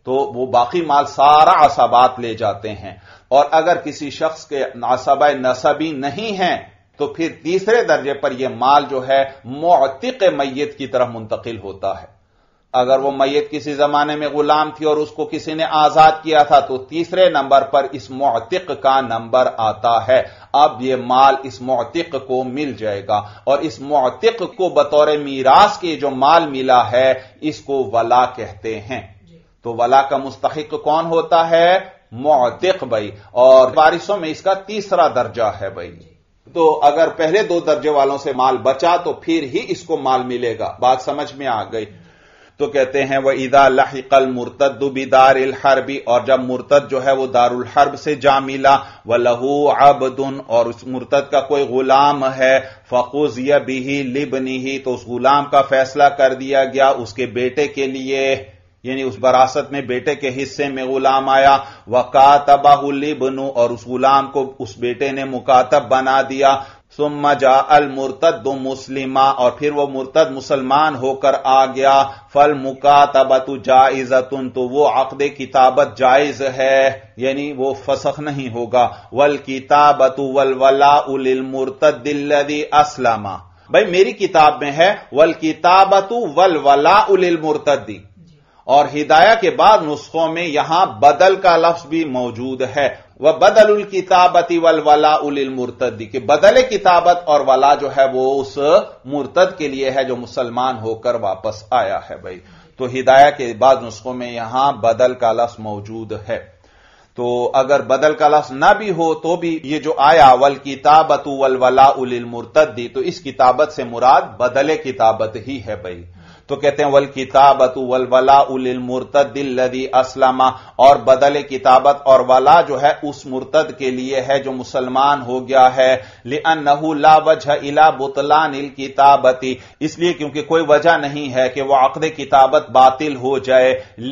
Speaker 1: تو وہ باقی مال سارا عصبات لے جاتے ہیں. اور اگر کسی شخص کے عصبہ نسبی نہیں ہیں تو پھر تیسرے درجے پر یہ مال جو ہے معتق میت کی طرف منتقل ہوتا ہے. اگر وہ میت کسی زمانے میں غلام تھی اور اس کو کسی نے آزاد کیا تھا تو تیسرے نمبر پر اس معتق کا نمبر آتا ہے. اب یہ مال اس معتق کو مل جائے گا اور اس معتق کو بطور میراث کے جو مال ملا ہے اس کو ولا کہتے ہیں. تو ولا کا مستحق کون ہوتا ہے؟ معتق بھائی. اور وارثوں میں اس کا تیسرا درجہ ہے بھائی. تو اگر پہلے دو درجے والوں سے مال بچا تو پھر ہی اس کو مال ملے گا. بات سمجھ میں آ گئی؟ تو کہتے ہیں وَإِذَا لَحِقَ الْمُرْتَدُّ بِدَارِ الْحَرْبِ، اور جب مرتد جو ہے وہ دار الحرب سے جا ملا، وَلَهُ عَبْدٌ، اور اس مرتد کا کوئی غلام ہے، فَقُضِيَ بِهِ لِابْنِهِ، تو اس غلام کا فیصلہ کر دیا گیا اس کے بیٹے کے لیے، یعنی اس وراثت میں بیٹے کے حصے میں غلام آیا. وَكَاتَبَهُ الْابْنُ، اور اس غلام کو اس بیٹے نے مکاتب بنا دیا. ثم جاء المرتد مسلما، اور پھر وہ مرتد مسلمان ہو کر آ گیا. فالمکاتبۃ جائزۃ، تو وہ عقد کتابت جائز ہے، یعنی وہ فسخ نہیں ہوگا. والکتابۃ والولاء للمرتد الذی اسلم، بھائی میری کتاب میں ہے والکتابۃ والولاء للمرتد، اور ہدایہ کے بعد نسخوں میں یہاں بدل کا لفظ بھی موجود ہے. وَبَدَلُ الْكِتَابَةِ وَالْوَلَاءُ لِلْمُرْتَدِّ، کہ بدل کتابت اور ولا جو ہے وہ اس مرتد کے لیے ہے جو مسلمان ہو کر واپس آیا ہے بھائی. تو ہدایہ کے بعد نسخوں میں یہاں بدل کا لفظ موجود ہے. تو اگر بدل کا لفظ نہ بھی ہو تو بھی یہ جو آیا وَالْكِتَابَةُ وَالْوَلَاءُ لِلْمُرْتَدِّ، تو اس کتابت سے مراد بدل کتابت ہی ہے بھائی. تو کہتے ہیں والکتابۃ والولاء للمرتد الذی اسلم، اور بدل کتابت اور ولا جو ہے اس مرتد کے لیے ہے جو مسلمان ہو گیا ہے. لأنہ لا وجہ الی بطلان الکتابۃ، اس لیے کیونکہ کوئی وجہ نہیں ہے کہ وہ عقد کتابت باطل ہو جائے.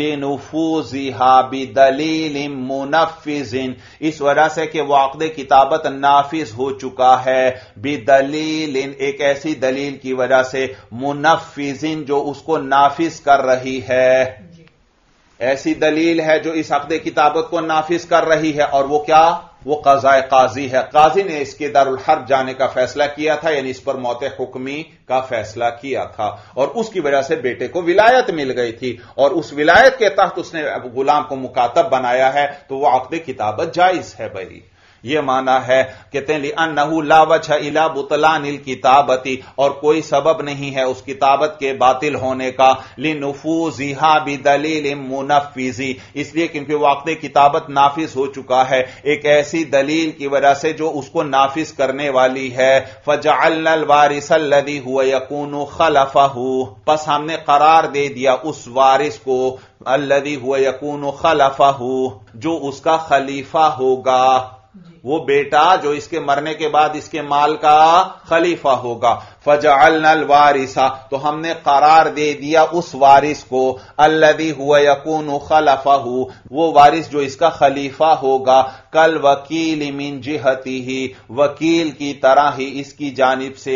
Speaker 1: لنفوذها بدلیل منفذ، اس وجہ سے کہ وہ عقد کتابت نافذ ہو چکا ہے. بدلیل، ایک ایسی دلیل کی وجہ سے، منفذ جو اس کو نافذ کر رہی ہے. ایسی دلیل ہے جو اس عقد کتابت کو نافذ کر رہی ہے، اور وہ کیا؟ وہ قضاء قاضی ہے. قاضی نے اس کے دارالحرب جانے کا فیصلہ کیا تھا، یعنی اس پر موت حکمی کا فیصلہ کیا تھا، اور اس کی وجہ سے بیٹے کو ولایت مل گئی تھی، اور اس ولایت کے تحت اس نے غلام کو مکاتب بنایا ہے، تو وہ عقد کتابت جائز ہے بھائی. یہ معنی ہے کہتے ہیں لأنہ لا وجہ الی بطلان الکتابۃ، اور کوئی سبب نہیں ہے اس کتابت کے باطل ہونے کا. لنفوذها بدلیل منفذ، اس لیے کیونکہ وہ عقد کتابت نافذ ہو چکا ہے ایک ایسی دلیل کی وجہ سے جو اس کو نافذ کرنے والی ہے. فجعلنا الوارث الذی هو یکون خلفہ، پس ہم نے قرار دے دیا اس وارث کو الذی هو یکون خلفہ، جو اس کا خلیفہ ہوگا، وہ بیٹا جو اس کے مرنے کے بعد اس کے مال کا خلیفہ ہوگا. فجعلنا الوارث، تو ہم نے قرار دے دیا اس وارث کو الذی هو یکون خلفہ، وہ وارث جو اس کا خلیفہ ہوگا. کل وکیل من جہتہ، وکیل کی طرح ہی اس کی جانب سے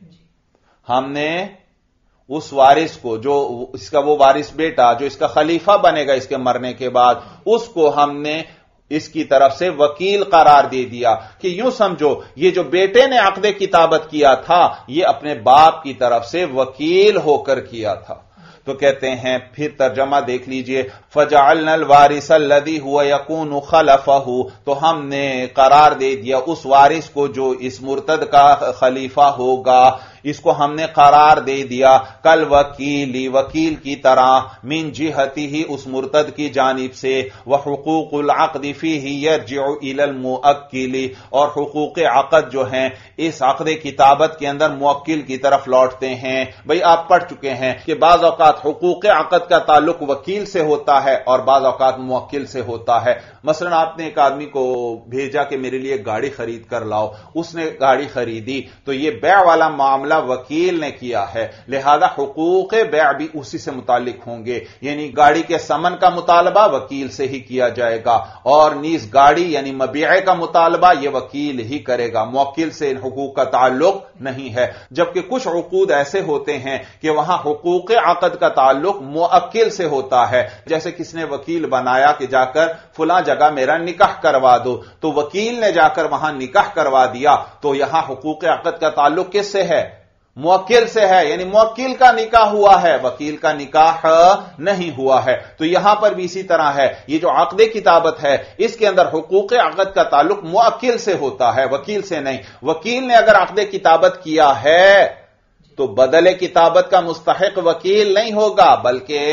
Speaker 1: ہم نے اس وارث کو، جو اس کا وہ وارث بیٹا جو اس کا خلیفہ بنے گا اس کے مرنے کے بعد، اس کو ہم نے اس کی طرف سے وکیل قرار دے دیا. کہ یوں سمجھو یہ جو بیٹے نے عقد کتابت کیا تھا یہ اپنے باپ کی طرف سے وکیل ہو کر کیا تھا. تو کہتے ہیں پھر ترجمہ دیکھ لیجئے، فجعلنا الوارث الذی هو یکون خلفہ، تو ہم نے قرار دے دیا اس وارث کو جو اس مرتد کا خلیفہ ہوگا، اس کو ہم نے قرار دے دیا کل وکیلی، وکیل کی طرح، من جہتی ہی اس مرتد کی جانب سے. وحقوق العقد فیہ یرجع الی الموکل، اور حقوق عقد جو ہیں اس عقد کتابت کے اندر موکل کی طرف لوٹتے ہیں. بھئی آپ پڑھ چکے ہیں کہ بعض اوقات حقوق عقد کا تعلق وکیل سے ہوتا ہے اور بعض اوقات موکل سے ہوتا ہے. مثلا آپ نے ایک آدمی کو بھیجا کہ میرے لیے گاڑی خرید کر لاؤ، اس نے گاڑی خریدی، تو یہ بیع والا معاملہ معاملہ وکیل نے کیا ہے، لہذا حقوق بیع بھی اسی سے متعلق ہوں گے، یعنی گاڑی کے ثمن کا مطالبہ وکیل سے ہی کیا جائے گا، اور نیز گاڑی یعنی مبیعے کا مطالبہ یہ وکیل ہی کرے گا، موکل سے ان حقوق کا تعلق نہیں ہے۔ جبکہ کچھ عقود ایسے ہوتے ہیں کہ وہاں حقوق عقد کا تعلق موکل سے ہوتا ہے، جیسے کس نے وکیل بنایا کہ جا کر فلاں جگہ میرا نکاح کروا دو، تو وکیل نے جا کر وہاں نکاح کروا دیا، تو یہاں حقوق عقد کا تعلق کس سے ہے؟ موکل سے ہے، یعنی موکل کا نکاح ہوا ہے، وکیل کا نکاح نہیں ہوا ہے۔ تو یہاں پر بھی اسی طرح ہے، یہ جو عقد کتابت ہے اس کے اندر حقوق عقد کا تعلق موکل سے ہوتا ہے، وکیل سے نہیں۔ وکیل نے اگر عقد کتابت کیا ہے تو بدل کتابت کا مستحق وکیل نہیں ہوگا بلکہ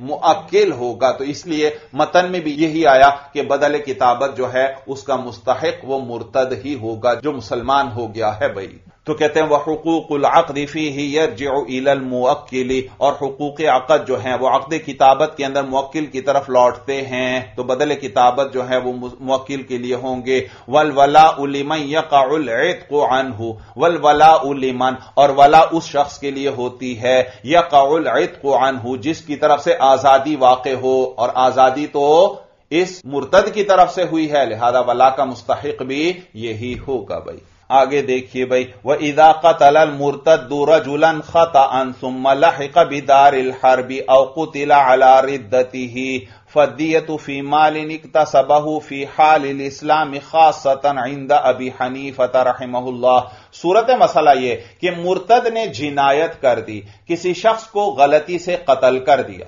Speaker 1: موکل ہوگا، تو اس لیے متن میں بھی یہی آیا کہ بدل کتابت جو ہے اس کا مستحق وہ مرتد ہی ہوگا جو مسلمان ہو گیا ہے بھائی۔ تو کہتے ہیں وحقوق العقد فیہ یرجع الی الموکل، اور حقوق عقد جو ہیں وہ عقد کتابت کے اندر موکل کی طرف لوٹتے ہیں، تو بدل کتابت جو ہے وہ موکل کے لیے ہوں گے۔ والولاء لمن یقع العتق عنہ، والولاء لمن، اور ولا اس شخص کے لیے ہوتی ہے یقع العتق عنہ جس کی طرف سے آزادی واقع ہو، اور آزادی تو اس مرتد کی طرف سے ہوئی ہے، لہذا ولا کا مستحق بھی یہی ہوگا بھائی۔ آگے دیکھیے بھائی، وَإِذَا قَتَلَ الْمُرْتَدُّ رَجُلًا خَطَأً ثُمَّ لَحِقَ بِدَارِ الْحَرْبِ أَوْ قُتِلَ عَلَى رِدَّتِهِ فَالدِّيَةُ فِي مَالٍ اكْتَسَبَهُ فِي حَالِ الْإِسْلَامِ خَاصَّةً عِندَ أَبِي حَنِيفَةَ رَحِمَهُ اللَّهُ۔ صورت مسئلہ یہ کہ مرتد نے جنایت کر دی، کسی شخص کو غلطی سے قتل کر دیا،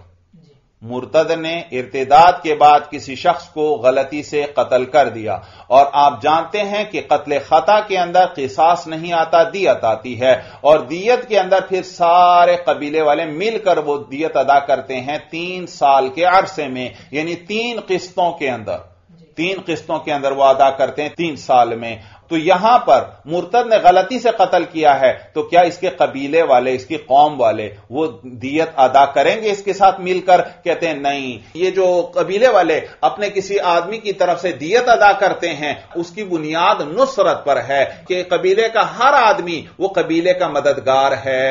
Speaker 1: مرتد نے ارتداد کے بعد کسی شخص کو غلطی سے قتل کر دیا، اور آپ جانتے ہیں کہ قتل خطا کے اندر قصاص نہیں آتا، دیت آتی ہے، اور دیت کے اندر پھر سارے قبیلے والے مل کر وہ دیت ادا کرتے ہیں تین سال کے عرصے میں، یعنی تین قسطوں کے اندر تین قسطوں کے اندر وہ ادا کرتے ہیں تین سال میں۔ تو یہاں پر مرتد نے غلطی سے قتل کیا ہے، تو کیا اس کے قبیلے والے، اس کی قوم والے وہ دیت ادا کریں گے اس کے ساتھ مل کر؟ کہتے ہیں نہیں، یہ جو قبیلے والے اپنے کسی آدمی کی طرف سے دیت ادا کرتے ہیں اس کی بنیاد نصرت پر ہے کہ قبیلے کا ہر آدمی وہ قبیلے کا مددگار ہے،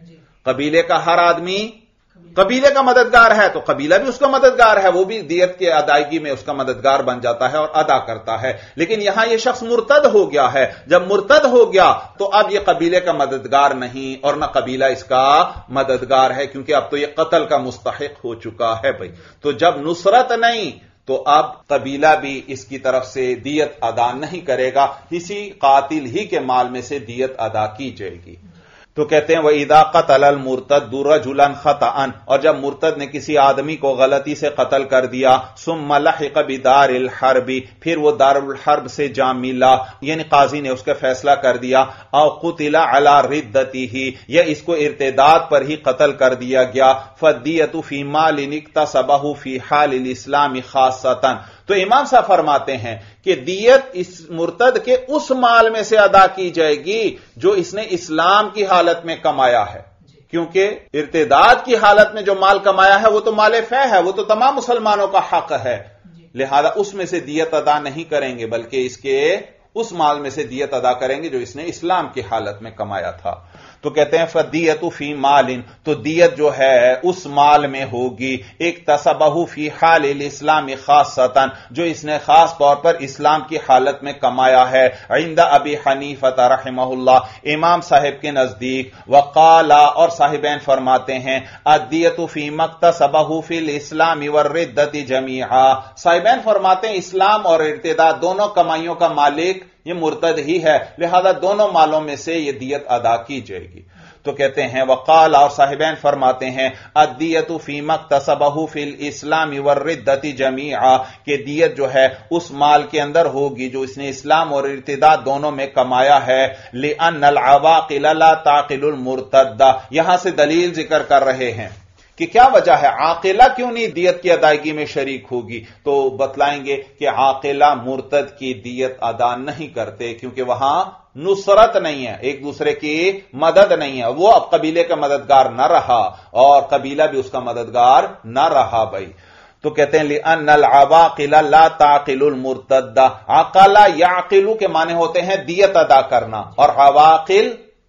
Speaker 1: قبیلے کا ہر آدمی قبیلے کا مددگار ہے، تو قبیلہ بھی اس کا مددگار ہے، وہ بھی دیت کے ادائیگی میں اس کا مددگار بن جاتا ہے اور ادا کرتا ہے۔ لیکن یہاں یہ شخص مرتد ہو گیا ہے، جب مرتد ہو گیا تو اب یہ قبیلے کا مددگار نہیں اور نہ قبیلہ اس کا مددگار ہے، کیونکہ اب تو یہ قتل کا مستحق ہو چکا ہے بھائی۔ تو جب نصرت نہیں تو اب قبیلہ بھی اس کی طرف سے دیت ادا نہیں کرے گا، اسی قاتل ہی کے مال میں سے دیت ادا کی جائے گی۔ تو کہتے ہیں وَإِذَا قَتَلَ الْمُرْتَدُّ رَجُلًا خَطَأً، اور جب مرتد نے کسی آدمی کو غلطی سے قتل کر دیا، ثُمَّ لَحِقَ بِدَارِ الْحَرْبِ، پھر وہ دار الحرب سے جا ملا، یعنی قاضی نے اس کا فیصلہ کر دیا، أَوْ قُتِلَ عَلَى رِدَّتِهِ، یا اس کو ارتداد پر ہی قتل کر دیا گیا، فَالدِّيَةُ فِي مَالٍ اكْتَسَبَهُ فِي حَالِ الْإِسْلَامِ خَاصَّةً۔ تو امام صاحب فرماتے ہیں کہ دیت اس مرتد کے اس مال میں سے ادا کی جائے گی جو اس نے اسلام کی حالت میں کمایا ہے، کیونکہ ارتداد کی حالت میں جو مال کمایا ہے وہ تو مال فے ہے، وہ تو تمام مسلمانوں کا حق ہے، لہذا اس میں سے دیت ادا نہیں کریں گے بلکہ اس کے اس مال میں سے دیت ادا کریں گے جو اس نے اسلام کی حالت میں کمایا تھا۔ تو کہتے ہیں فدیت فی مال، تو دیت جو ہے اس مال میں ہوگی، اکتسبہ فی حال الاسلام خاصۃ، جو اس نے خاص طور پر اسلام کی حالت میں کمایا ہے، عند ابی حنیفہ رحمہ اللہ، امام صاحب کے نزدیک، وقال، اور صاحبین فرماتے ہیں الدیت فی مکتسبہ فی الاسلام والردۃ جمیعا، صاحبین فرماتے ہیں اسلام اور ارتداد دونوں کمائیوں کا مالک یہ مرتد ہی ہے، لہذا دونوں مالوں میں سے یہ دیت ادا کی جائے گی۔ تو کہتے ہیں وقال، اور صاحبین فرماتے ہیں الدیت فی مکتسبہ فی الاسلام والردۃ جمیعا، کہ دیت جو ہے اس مال کے اندر ہوگی جو اس نے اسلام اور ارتداد دونوں میں کمایا ہے، لأن العواقل لا تعقل المرتد، یہاں سے دلیل ذکر کر رہے ہیں کہ کیا وجہ ہے عاقلہ کیوں نہیں دیت کی ادائیگی میں شریک ہوگی، تو بتلائیں گے کہ عاقلہ مرتد کی دیت ادا نہیں کرتے کیونکہ وہاں نصرت نہیں ہے، ایک دوسرے کی مدد نہیں ہے، وہ اب قبیلے کا مددگار نہ رہا اور قبیلہ بھی اس کا مددگار نہ رہا بھائی۔ تو کہتے ہیں لأن العواقل لا تعقل المرتد، عقل یعقل کے معنی ہوتے ہیں دیت ادا کرنا، اور عواقل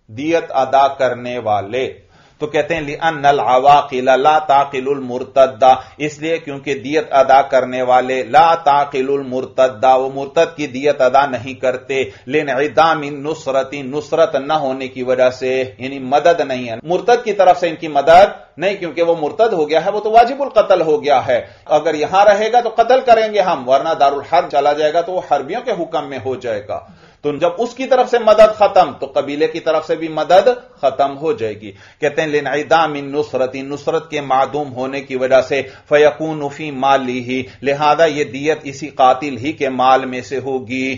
Speaker 1: دیت ادا کرنے والے. تو کہتے ہیں لِأَنَّ الْعَوَاقِلَ لَا تَعْقِلُ الْمُرْتَدَّ، اس لیے کیونکہ دیت ادا کرنے والے لا تعقل المرتد، وہ مرتد کی دیت ادا نہیں کرتے، لِانْعِدَامِ النُّصْرَةِ، نصرت نہ ہونے کی وجہ سے، یعنی مدد نہیں ہے مرتد کی طرف سے، ان کی مدد نہیں، کیونکہ وہ مرتد ہو گیا ہے، وہ تو واجب القتل ہو گیا ہے. اگر یہاں رہے گا تو قتل کریں گے ہم، ورنہ دارالحرب چلا جائے گا تو وہ حربیوں کے حکم میں ہو جائے گا. تو جب اس کی طرف سے مدد ختم تو قبیلے کی طرف سے بھی مدد ختم ہو جائے گی. کہتے ہیں لِانْعِدَامِ النُّصْرَةِ، نصرت کے معدوم ہونے کی وجہ سے، فَيَكُونُ فِي مَالِهِ، لہذا یہ دیت اسی قاتل ہی کے مال میں سے ہوگی.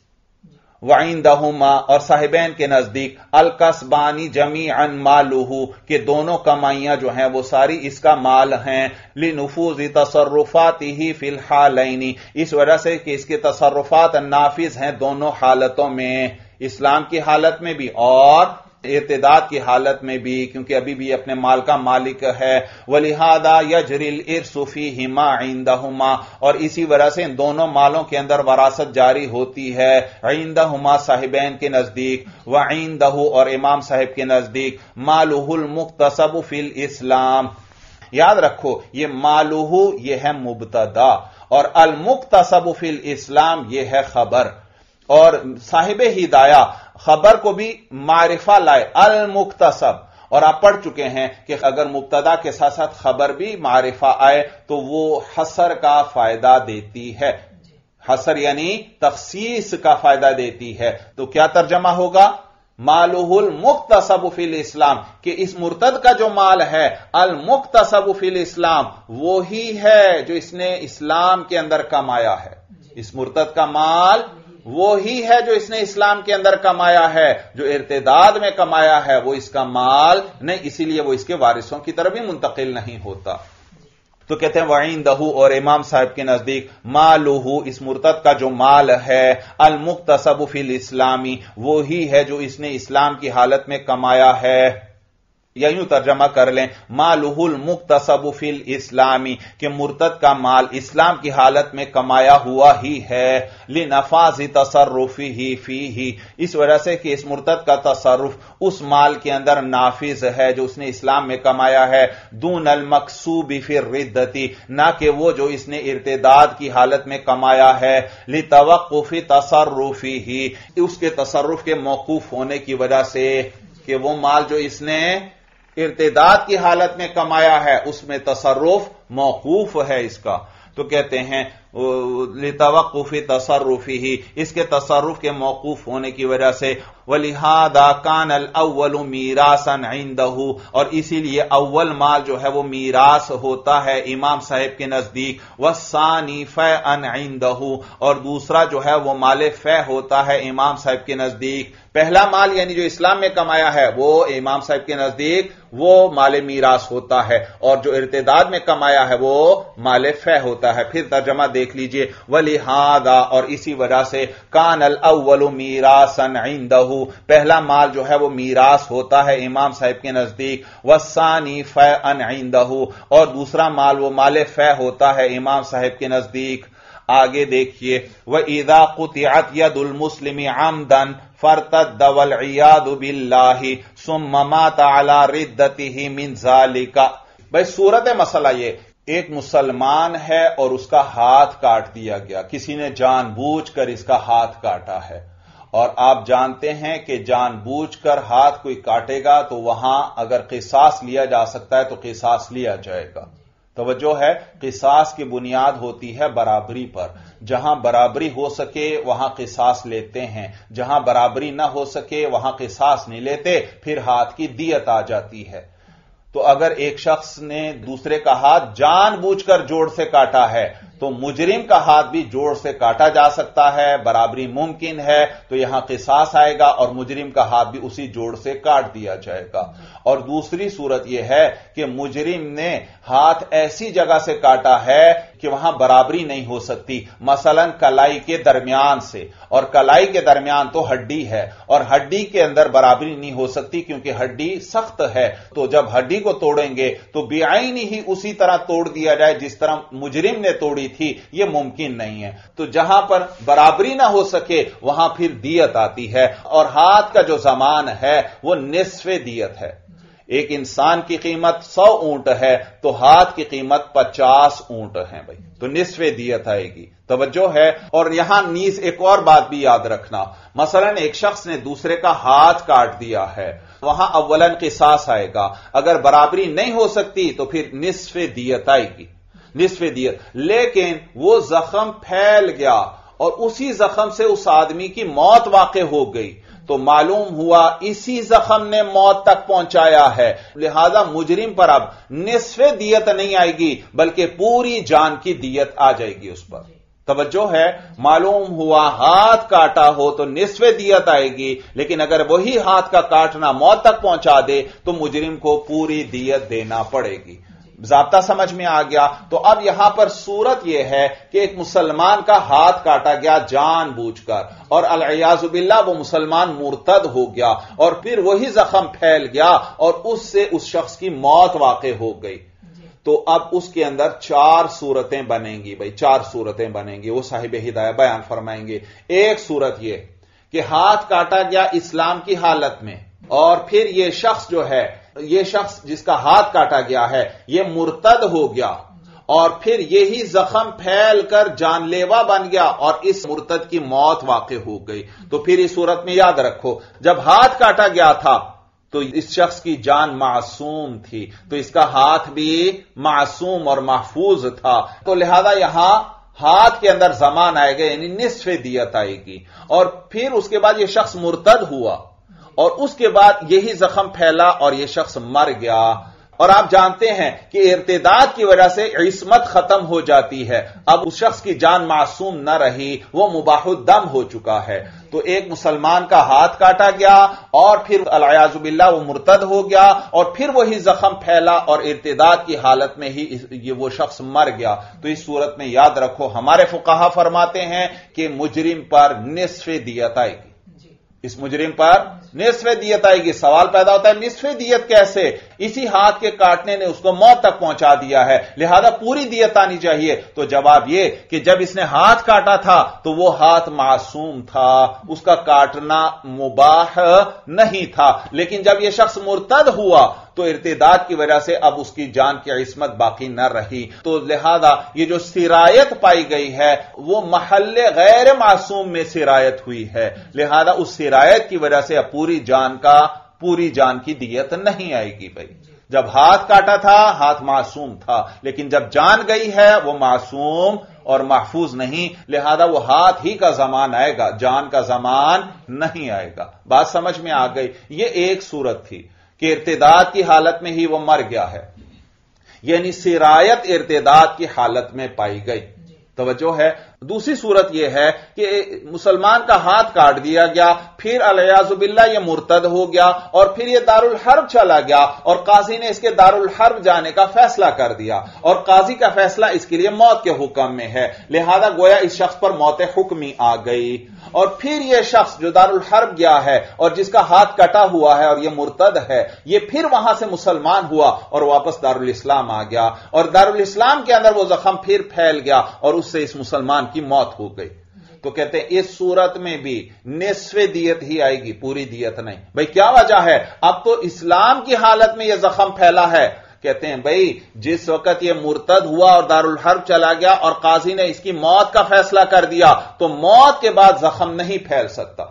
Speaker 1: وَعِندَهُمَا، اور صاحبین کے نزدیک، الْقَصْبَانِ جَمِيعًا مَالُهُ، کہ دونوں کمائیاں جو ہیں وہ ساری اس کا مال ہیں، لِنُفُوذِ تَصَرُّفَاتِهِ فِي الْحَالَيْنِ، اس وجہ سے کہ اس کے تصرفات نافذ ہیں دونوں حالتوں میں، اسلام کی حالت میں بھی اور ارتداد کی حالت میں بھی، کیونکہ ابھی بھی اپنے مال کا مالک ہے. وَلِهَذَا يَجْرِي الْإِرْثُ فِيهِمَا عِندَهُمَا، اور اسی وجہ سے ان دونوں مالوں کے اندر وراثت جاری ہوتی ہے، عِندَهُمَا صاحبین کے نزدیک، وَعِندَهُ اور امام صاحب کے نزدیک، مَالُهُ الْمُقْتَسَبُ فِي الْإِسْلام. یاد رکھو یہ مالوہ یہ ہے مبتدا اور المقتصب فی الاسلام یہ ہے خبر، اور صاحب ہدایہ خبر کو بھی معرفہ لائے المقتصب، اور آپ پڑھ چکے ہیں کہ اگر مبتدا کے ساتھ ساتھ خبر بھی معرفہ آئے تو وہ حصر کا فائدہ دیتی ہے، حصر یعنی تخصیص کا فائدہ دیتی ہے. تو کیا ترجمہ ہوگا؟ مالہ المقتصب فی الاسلام، کہ اس مرتد کا جو مال ہے المقتصب فی الاسلام وہی ہے جو اس نے اسلام کے اندر کمایا ہے. اس مرتد کا مال وہی ہے جو اس نے اسلام کے اندر کمایا ہے، جو ارتداد میں کمایا ہے وہ اس کا مال نہیں، اسی لیے وہ اس کے وارثوں کی طرف بھی منتقل نہیں ہوتا. تو کہتے ہیں وَعِندَهُ، اور امام صاحب کے نزدیک، مالہ اس مرتد کا جو مال ہے المقتصب فی الاسلامی وہی ہے جو اس نے اسلام کی حالت میں کمایا ہے. یا یوں ترجمہ کر لیں مالہ المقتصب فی الاسلامی، کہ مرتد کا مال اسلام کی حالت میں کمایا ہوا ہی ہے، لنفاذ تصرفہ فیہ، اس وجہ سے کہ اس مرتد کا تصرف اس مال کے اندر نافذ ہے جو اس نے اسلام میں کمایا ہے، دون المقصوب فی الردۃ، نہ کہ وہ جو اس نے ارتداد کی حالت میں کمایا ہے، لتوقف تصرفہ، اس کے تصرف کے موقوف ہونے کی وجہ سے کہ وہ مال جو اس نے ارتداد کی حالت میں کمایا ہے اس میں تصرف موقوف ہے اس کا. تو کہتے ہیں لتوقف تصرفہ، اس کے تصرف کے موقوف ہونے کی وجہ سے، وَلِهَذَا كَانَ الْأَوَّلُ مِيرَاثًا عِندَهُ، اور اسی لیے اول مال جو ہے وہ میراث ہوتا ہے امام صاحب کے نزدیک، وَالثَّانِي فَيْءًا عِندَهُ، اور دوسرا جو ہے وہ مال فے ہوتا ہے امام صاحب کے نزدیک. پہلا مال یعنی جو اسلام میں کمایا ہے وہ امام صاحب کے نزدیک وہ مال میراث ہوتا ہے، اور جو ارتداد میں کمایا ہے وہ مال فے ہوتا ہے. پھر ترجمہ دیکھ لیجئے، وَلِهَذَا، اور اسی وجہ سے، كَانَ الْأَوَّلُ مِيرَاثًا عِندَهُ، پہلا مال جو ہے وہ میراث ہوتا ہے امام صاحب کے نزدیک، وَالثَّانِي فَيْءًا عِندَهُ، اور دوسرا مال وہ مال فے ہوتا ہے امام صاحب کے نزدیک. آگے دیکھیے، وَإِذَا قُطِعَتْ يَدُ الْمُسْلِمِ عَمْدًا فَارْتَدَّ وَالْعِيَاذُ بِاللَّهِ ثُمَّ مَاتَ عَلَى رِدَّتِهِ مِنْ ذَلِكَ. بھئی صورت مسئلہ یہ، ایک مسلمان ہے اور اس کا ہاتھ کاٹ دیا گیا، کسی نے جان بوجھ کر اس کا ہاتھ کاٹا ہے، اور آپ جانتے ہیں کہ جان بوجھ کر ہاتھ کوئی کاٹے گا تو وہاں اگر قصاص لیا جا سکتا ہے تو قصاص لیا جائے گا. توجہ ہے، قصاص کی بنیاد ہوتی ہے برابری پر، جہاں برابری ہو سکے وہاں قصاص لیتے ہیں، جہاں برابری نہ ہو سکے وہاں قصاص نہیں لیتے، پھر ہاتھ کی دیت آ جاتی ہے. تو اگر ایک شخص نے دوسرے کا ہاتھ جان بوجھ کر جوڑ سے کاٹا ہے تو مجرم کا ہاتھ بھی جوڑ سے کاٹا جا سکتا ہے، برابری ممکن ہے، تو یہاں قصاص آئے گا اور مجرم کا ہاتھ بھی اسی جوڑ سے کاٹ دیا جائے گا. اور دوسری صورت یہ ہے کہ مجرم نے ہاتھ ایسی جگہ سے کاٹا ہے کہ وہاں برابری نہیں ہو سکتی، مثلاً کلائی کے درمیان سے، اور کلائی کے درمیان تو ہڈی ہے اور ہڈی کے اندر برابری نہیں ہو سکتی کیونکہ ہڈی سخت ہے، تو جب ہڈی کو توڑیں گے تو بعین ہی اسی طرح توڑ دیا جائے جس طرح مجرم نے توڑی تھی، یہ ممکن نہیں ہے۔ تو جہاں پر برابری نہ ہو سکے وہاں پھر دیت آتی ہے، اور ہاتھ کا جو زمان ہے وہ نصف دیت ہے۔ ایک انسان کی قیمت سو اونٹ ہے تو ہاتھ کی قیمت پچاس اونٹ ہے بھائی، تو نصف دیت آئے گی۔ توجہ ہے۔ اور یہاں نیز ایک اور بات بھی یاد رکھنا، مثلا ایک شخص نے دوسرے کا ہاتھ کاٹ دیا ہے، وہاں اولاً قصاص آئے گا، اگر برابری نہیں ہو سکتی تو پھر نصف دیت آئے گی، نصف دیت۔ لیکن وہ زخم پھیل گیا اور اسی زخم سے اس آدمی کی موت واقع ہو گئی، تو معلوم ہوا اسی زخم نے موت تک پہنچایا ہے، لہذا مجرم پر اب نصف دیت نہیں آئے گی بلکہ پوری جان کی دیت آ جائے گی اس پر۔ توجہ ہے، معلوم ہوا ہاتھ کاٹا ہو تو نصف دیت آئے گی، لیکن اگر وہی ہاتھ کا کاٹنا موت تک پہنچا دے تو مجرم کو پوری دیت دینا پڑے گی۔ ضابطہ سمجھ میں آ گیا؟ تو اب یہاں پر صورت یہ ہے کہ ایک مسلمان کا ہاتھ کاٹا گیا جان بوجھ کر، اور العیاذ باللہ وہ مسلمان مرتد ہو گیا، اور پھر وہی زخم پھیل گیا اور اس سے اس شخص کی موت واقع ہو گئی، تو اب اس کے اندر چار صورتیں بنیں گی بھائی، چار صورتیں بنیں گی، وہ صاحب ہدایہ بیان فرمائیں گے۔ ایک صورت یہ کہ ہاتھ کاٹا گیا اسلام کی حالت میں، اور پھر یہ شخص جو ہے، یہ شخص جس کا ہاتھ کاٹا گیا ہے یہ مرتد ہو گیا، اور پھر یہی زخم پھیل کر جان لیوا بن گیا اور اس مرتد کی موت واقع ہو گئی، تو پھر اس صورت میں یاد رکھو جب ہاتھ کاٹا گیا تھا تو اس شخص کی جان معصوم تھی، تو اس کا ہاتھ بھی معصوم اور محفوظ تھا، تو لہذا یہاں ہاتھ کے اندر زمان آئے گا، یعنی نصف دیت آئے گی، اور پھر اس کے بعد یہ شخص مرتد ہوا اور اس کے بعد یہی زخم پھیلا اور یہ شخص مر گیا، اور آپ جانتے ہیں کہ ارتداد کی وجہ سے عصمت ختم ہو جاتی ہے، اب اس شخص کی جان معصوم نہ رہی، وہ مباح الدم ہو چکا ہے، تو ایک مسلمان کا ہاتھ کاٹا گیا اور پھر العیاذ باللہ وہ مرتد ہو گیا، اور پھر وہی زخم پھیلا اور ارتداد کی حالت میں ہی یہ وہ شخص مر گیا، تو اس صورت میں یاد رکھو ہمارے فقہا فرماتے ہیں کہ مجرم پر نصف دیت آئے گی، اس مجرم پر نصف دیت آئے گی۔ سوال پیدا ہوتا ہے نصف دیت کیسے؟ اسی ہاتھ کے کاٹنے نے اس کو موت تک پہنچا دیا ہے، لہذا پوری دیت آنی چاہیے، تو جواب یہ کہ جب اس نے ہاتھ کاٹا تھا تو وہ ہاتھ معصوم تھا، اس کا کاٹنا مباح نہیں تھا، لیکن جب یہ شخص مرتد ہوا تو ارتداد کی وجہ سے اب اس کی جان کی عصمت باقی نہ رہی، تو لہذا یہ جو سرایت پائی گئی ہے وہ محل غیر معصوم میں سرایت ہوئی ہے، لہذا اس سرایت کی وجہ سے اب پوری جان کا پوری جان کی دیت نہیں آئے گی بھائی۔ جب ہاتھ کاٹا تھا ہاتھ معصوم تھا، لیکن جب جان گئی ہے وہ معصوم اور محفوظ نہیں، لہذا وہ ہاتھ ہی کا زمان آئے گا، جان کا زمان نہیں آئے گا۔ بات سمجھ میں آ گئی؟ یہ ایک صورت تھی کہ ارتداد کی حالت میں ہی وہ مر گیا ہے، یعنی سرایت ارتداد کی حالت میں پائی گئی۔ توجہ ہے؟ دوسری صورت یہ ہے کہ مسلمان کا ہاتھ کاٹ دیا گیا، پھر العیاذ باللہ یہ مرتد ہو گیا اور پھر یہ دارالحرب چلا گیا، اور قاضی نے اس کے دارالحرب جانے کا فیصلہ کر دیا، اور قاضی کا فیصلہ اس کے لیے موت کے حکم میں ہے، لہذا گویا اس شخص پر موت حکمی آ گئی، اور پھر یہ شخص جو دارالحرب گیا ہے اور جس کا ہاتھ کٹا ہوا ہے اور یہ مرتد ہے، یہ پھر وہاں سے مسلمان ہوا اور واپس دارالاسلام آ گیا، اور دارالاسلام کے اندر وہ زخم پھر پھیل گیا اور اس سے اس مسلمان کی موت ہو گئی، تو کہتے ہیں اس صورت میں بھی نصف دیت ہی آئے گی، پوری دیت نہیں۔ بھئی کیا وجہ ہے؟ اب تو اسلام کی حالت میں یہ زخم پھیلا ہے، کہتے ہیں بھئی جس وقت یہ مرتد ہوا اور دارالحرب چلا گیا اور قاضی نے اس کی موت کا فیصلہ کر دیا، تو موت کے بعد زخم نہیں پھیل سکتا،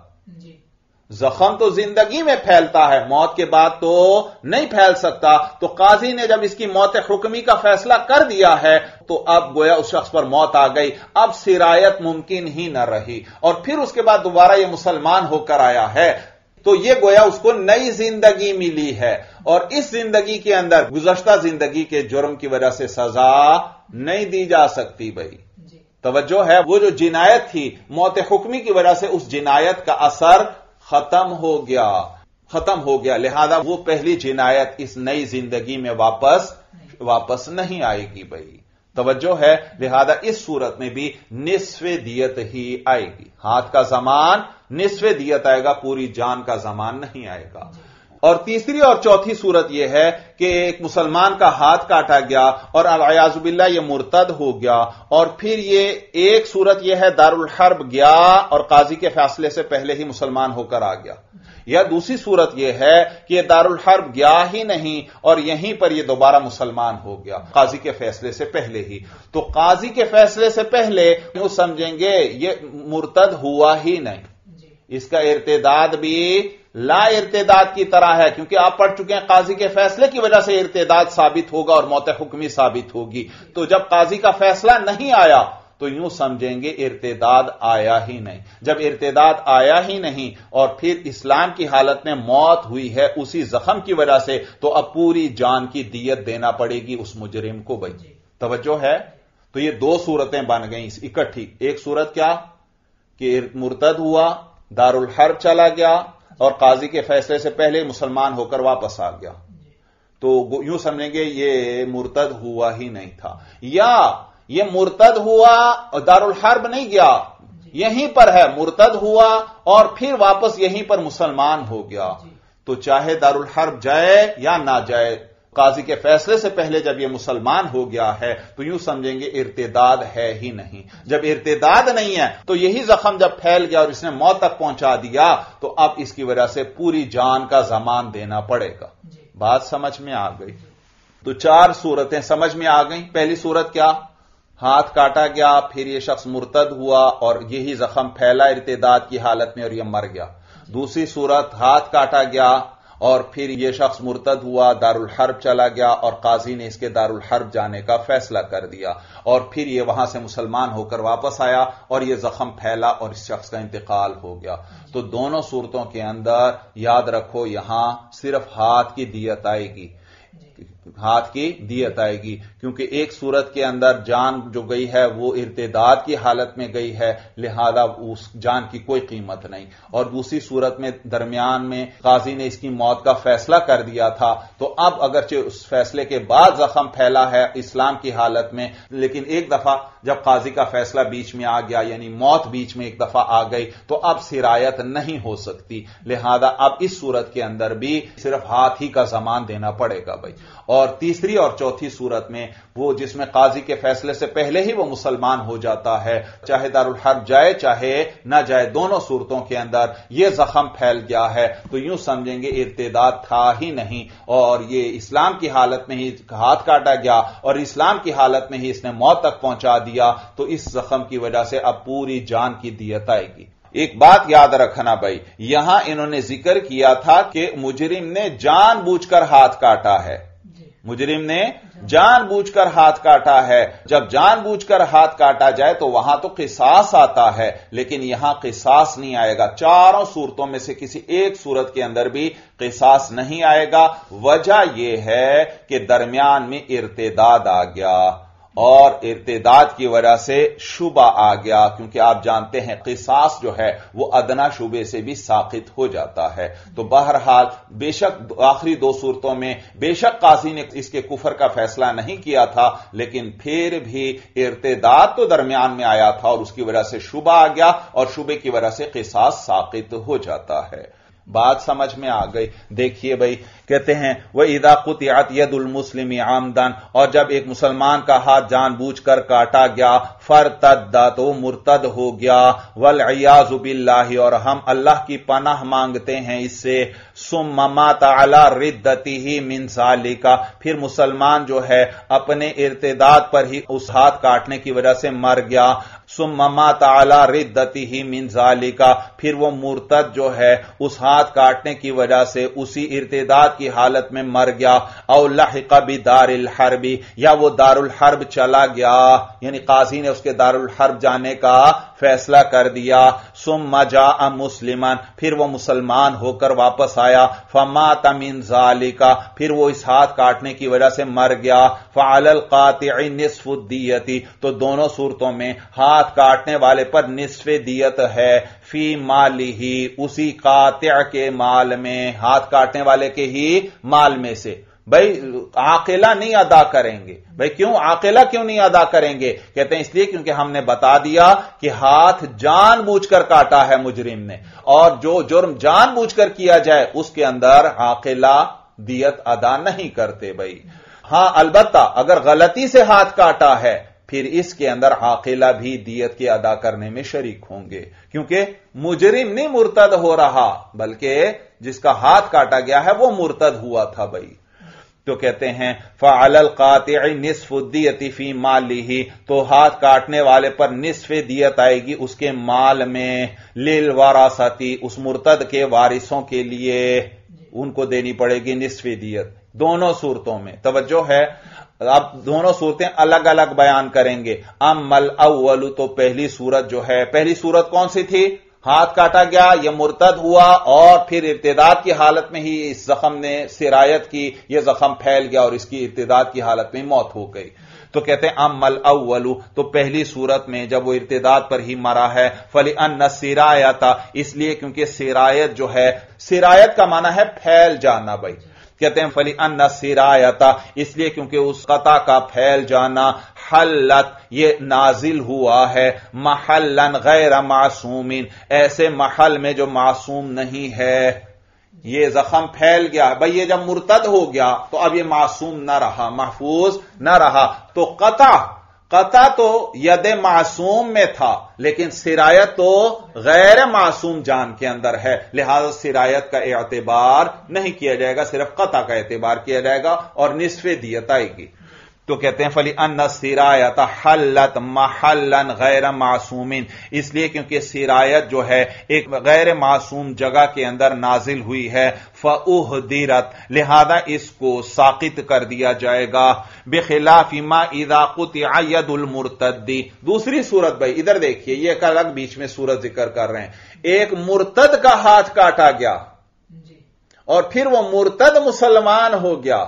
Speaker 1: زخم تو زندگی میں پھیلتا ہے، موت کے بعد تو نہیں پھیل سکتا، تو قاضی نے جب اس کی موت حکمی کا فیصلہ کر دیا ہے تو اب گویا اس شخص پر موت آ گئی، اب سرایت ممکن ہی نہ رہی، اور پھر اس کے بعد دوبارہ یہ مسلمان ہو کر آیا ہے، تو یہ گویا اس کو نئی زندگی ملی ہے، اور اس زندگی کے اندر گزشتہ زندگی کے جرم کی وجہ سے سزا نہیں دی جا سکتی بھائی۔ توجہ ہے؟ وہ جو جنایت تھی موت حکمی کی وجہ سے اس جنایت کا اثر ختم ہو گیا ختم ہو گیا لہذا وہ پہلی جنایت اس نئی زندگی میں واپس واپس نہیں آئے گی بھائی۔ توجہ ہے؟ لہذا اس صورت میں بھی نصف دیت ہی آئے گی، ہاتھ کا زمان نصف دیت آئے گا، پوری جان کا زمان نہیں آئے گا۔ اور تیسری اور چوتھی صورت یہ ہے کہ ایک مسلمان کا ہاتھ کاٹا گیا اور والعیاذ باللہ یہ مرتد ہو گیا، اور پھر یہ ایک صورت یہ ہے دارالحرب گیا اور قاضی کے فیصلے سے پہلے ہی مسلمان ہو کر آ گیا، یا دوسری صورت یہ ہے کہ یہ دارالحرب گیا ہی نہیں اور یہیں پر یہ دوبارہ مسلمان ہو گیا قاضی کے فیصلے سے پہلے ہی۔ تو قاضی کے فیصلے سے پہلے یوں سمجھیں گے یہ مرتد ہوا ہی نہیں، اس کا ارتداد بھی لا ارتداد کی طرح ہے، کیونکہ آپ پڑھ چکے ہیں قاضی کے فیصلے کی وجہ سے ارتداد ثابت ہوگا اور موت حکمی ثابت ہوگی۔ تو جب قاضی کا فیصلہ نہیں آیا تو یوں سمجھیں گے ارتداد آیا ہی نہیں۔ جب ارتداد آیا ہی نہیں اور پھر اسلام کی حالت میں موت ہوئی ہے اسی زخم کی وجہ سے، تو اب پوری جان کی دیت دینا پڑے گی اس مجرم کو۔ بھائی توجہ ہے؟ تو یہ دو صورتیں بن گئیں اکٹھی۔ ایک صورت کیا کہ مرتد ہوا، دارالحرب چلا گیا اور قاضی کے فیصلے سے پہلے مسلمان ہو کر واپس آ گیا، تو یوں سمجھیں گے یہ مرتد ہوا ہی نہیں تھا، یا یہ مرتد ہوا اور دارالحرب نہیں گیا، یہیں پر ہے، مرتد ہوا اور پھر واپس یہیں پر مسلمان ہو گیا، تو چاہے دارالحرب جائے یا نہ جائے، قاضی کے فیصلے سے پہلے جب یہ مسلمان ہو گیا ہے تو یوں سمجھیں گے ارتداد ہے ہی نہیں۔ جب ارتداد نہیں ہے تو یہی زخم جب پھیل گیا اور اس نے موت تک پہنچا دیا تو اب اس کی وجہ سے پوری جان کا زمان دینا پڑے گا۔ بات سمجھ میں آ گئی؟ تو چار صورتیں سمجھ میں آ گئیں۔ پہلی صورت کیا؟ ہاتھ کاٹا گیا، پھر یہ شخص مرتد ہوا اور یہی زخم پھیلا ارتداد کی حالت میں اور یہ مر گیا۔ دوسری صورت ہاتھ کاٹا گیا اور پھر یہ شخص مرتد ہوا، دارالحرب چلا گیا اور قاضی نے اس کے دارالحرب جانے کا فیصلہ کر دیا، اور پھر یہ وہاں سے مسلمان ہو کر واپس آیا اور یہ زخم پھیلا اور اس شخص کا انتقال ہو گیا۔ تو دونوں صورتوں کے اندر یاد رکھو یہاں صرف ہاتھ کی دیت آئے گی، ہاتھ کی دیت آئے گی، کیونکہ ایک صورت کے اندر جان جو گئی ہے وہ ارتداد کی حالت میں گئی ہے، لہذا اس جان کی کوئی قیمت نہیں، اور دوسری صورت میں درمیان میں قاضی نے اس کی موت کا فیصلہ کر دیا تھا، تو اب اگرچہ اس فیصلے کے بعد زخم پھیلا ہے اسلام کی حالت میں، لیکن ایک دفعہ جب قاضی کا فیصلہ بیچ میں آ گیا، یعنی موت بیچ میں ایک دفعہ آ گئی، تو اب سرایت نہیں ہو سکتی، لہذا اب اس صورت کے اندر بھی صرف ہاتھ ہی کا زمان دینا پڑے گا بھائی۔ اور تیسری اور چوتھی صورت میں وہ جس میں قاضی کے فیصلے سے پہلے ہی وہ مسلمان ہو جاتا ہے، چاہے دارالحرب جائے چاہے نہ جائے، دونوں صورتوں کے اندر یہ زخم پھیل گیا ہے تو یوں سمجھیں گے ارتداد تھا ہی نہیں، اور یہ اسلام کی حالت میں ہی ہاتھ کاٹا گیا اور اسلام کی حالت میں ہی اس نے موت تک پہنچا دیا، تو اس زخم کی وجہ سے اب پوری جان کی دیت آئے گی۔ ایک بات یاد رکھنا بھائی، یہاں انہوں نے ذکر کیا تھا کہ مجرم نے جان بوجھ کر ہاتھ کاٹا ہے، مجرم نے جان بوجھ کر ہاتھ کاٹا ہے۔ جب جان بوجھ کر ہاتھ کاٹا جائے تو وہاں تو قصاص آتا ہے، لیکن یہاں قصاص نہیں آئے گا، چاروں صورتوں میں سے کسی ایک صورت کے اندر بھی قصاص نہیں آئے گا۔ وجہ یہ ہے کہ درمیان میں ارتداد آ گیا، اور ارتداد کی وجہ سے شبہ آ گیا، کیونکہ آپ جانتے ہیں قصاص جو ہے وہ ادنا شبے سے بھی ساقط ہو جاتا ہے۔ تو بہرحال بے شک آخری دو صورتوں میں بے شک قاضی نے اس کے کفر کا فیصلہ نہیں کیا تھا، لیکن پھر بھی ارتداد تو درمیان میں آیا تھا اور اس کی وجہ سے شبہ آ گیا، اور شبے کی وجہ سے قصاص ساقط ہو جاتا ہے۔ بات سمجھ میں آ گئی؟ دیکھیے بھائی، کہتے ہیں وَإِذَا قُطِعَتْ يَدُ الْمُسْلِمِ عَمْدًا، اور جب ایک مسلمان کا ہاتھ جان بوجھ کر کاٹا گیا، فَارْتَدَّ، تو وہ مرتد ہو گیا، وَالْعِيَاذُ بِاللَّهِ، اور ہم اللہ کی پناہ مانگتے ہیں اس سے، ثُمَّ مَاتَ عَلَى رِدَّتِهِ مِنْ ذَلِكَ، پھر مسلمان جو ہے اپنے ارتداد پر ہی اس ہاتھ کاٹنے کی وجہ سے مر گیا، ثُمَّ مَاتَ عَلَى رِدَّتِهِ مِنْ ذَلِكَ، پھر وہ مرتد جو ہے اس ہاتھ کاٹنے کی وجہ سے اسی ارتداد کی حالت میں مر گیا، او لحق بدار الحرب، یا وہ دار الحرب چلا گیا، یعنی قاضی نے اس کے دار الحرب جانے کا فیصلہ کر دیا، ثم جاء مسلما، پھر وہ مسلمان ہو کر واپس آیا، فمات من ذالک، پھر وہ اس ہاتھ کاٹنے کی وجہ سے مر گیا، فعلی القاطع نصف الدیت، تو دونوں صورتوں میں ہاتھ کاٹنے والے پر نصف دیت ہے، فی مالہ، اسی قاطع کے مال میں، ہاتھ کاٹنے والے کے ہی مال میں سے۔ بھائی عاقلہ نہیں ادا کریں گے. بھائی کیوں عاقلہ کیوں نہیں ادا کریں گے؟ کہتے ہیں اس لیے کیونکہ ہم نے بتا دیا کہ ہاتھ جان بوجھ کر کاٹا ہے مجرم نے، اور جو جرم جان بوجھ کر کیا جائے اس کے اندر عاقلہ دیت ادا نہیں کرتے. بھائی ہاں البتہ اگر غلطی سے ہاتھ کاٹا ہے پھر اس کے اندر عاقلہ بھی دیت کے ادا کرنے میں شریک ہوں گے، کیونکہ مجرم نہیں مرتد ہو رہا بلکہ جس کا ہاتھ کاٹا گیا ہے وہ مرتد ہوا تھا. بھائی تو کہتے ہیں فعلی القاطع نصف الدیۃ فی مالہ، تو ہاتھ کاٹنے والے پر نصف دیت آئے گی اس کے مال میں، للوراثۃ اس مرتد کے وارثوں کے لیے ان کو دینی پڑے گی نصف دیت. دونوں صورتوں میں توجہ ہے، اب دونوں صورتیں الگ الگ بیان کریں گے. اما الاول تو پہلی صورت جو ہے، پہلی صورت کون سی تھی؟ ہاتھ کاٹا گیا، یہ مرتد ہوا اور پھر ارتداد کی حالت میں ہی اس زخم نے سرایت کی، یہ زخم پھیل گیا اور اس کی ارتداد کی حالت میں موت ہو گئی. تو کہتے ہیں اما الاول تو پہلی صورت میں جب وہ ارتداد پر ہی مرا ہے، فلأن السرایۃ اس لیے کیونکہ سرایت جو ہے، سرایت کا معنی ہے پھیل جانا. بھائی کہتے ہیں فلأن السرایۃ اس لیے کیونکہ اس قطع کا پھیل جانا، حلت یہ نازل ہوا ہے، محلا غیر معصوم ایسے محل میں جو معصوم نہیں ہے. یہ زخم پھیل گیا، بھئی یہ جب مرتد ہو گیا تو اب یہ معصوم نہ رہا، محفوظ نہ رہا. تو قطع قطع تو ید معصوم میں تھا لیکن سرایت تو غیر معصوم جان کے اندر ہے، لہذا سرایت کا اعتبار نہیں کیا جائے گا، صرف قطع کا اعتبار کیا جائے گا اور نصف دیت آئے گی. تو کہتے ہیں فَلِأَنَّ السِّرَایَةَ حَلَّتْ مَحَلًّا غَيْرَ مَعْصُومٍ اس لیے کیونکہ سرایت جو ہے ایک غیر معصوم جگہ کے اندر نازل ہوئی ہے، فَأُحْدِرَتْ لہذا اس کو ساقط کر دیا جائے گا. بِخِلَافِ مَا إِذَا قُطِعَ يَدُ الْمُرْتَدِّ دوسری صورت بھائی ادھر دیکھیے، یہ ایک الگ بیچ میں صورت ذکر کر رہے ہیں. ایک مرتد کا ہاتھ کاٹا گیا اور پھر وہ مرتد مسلمان ہو گیا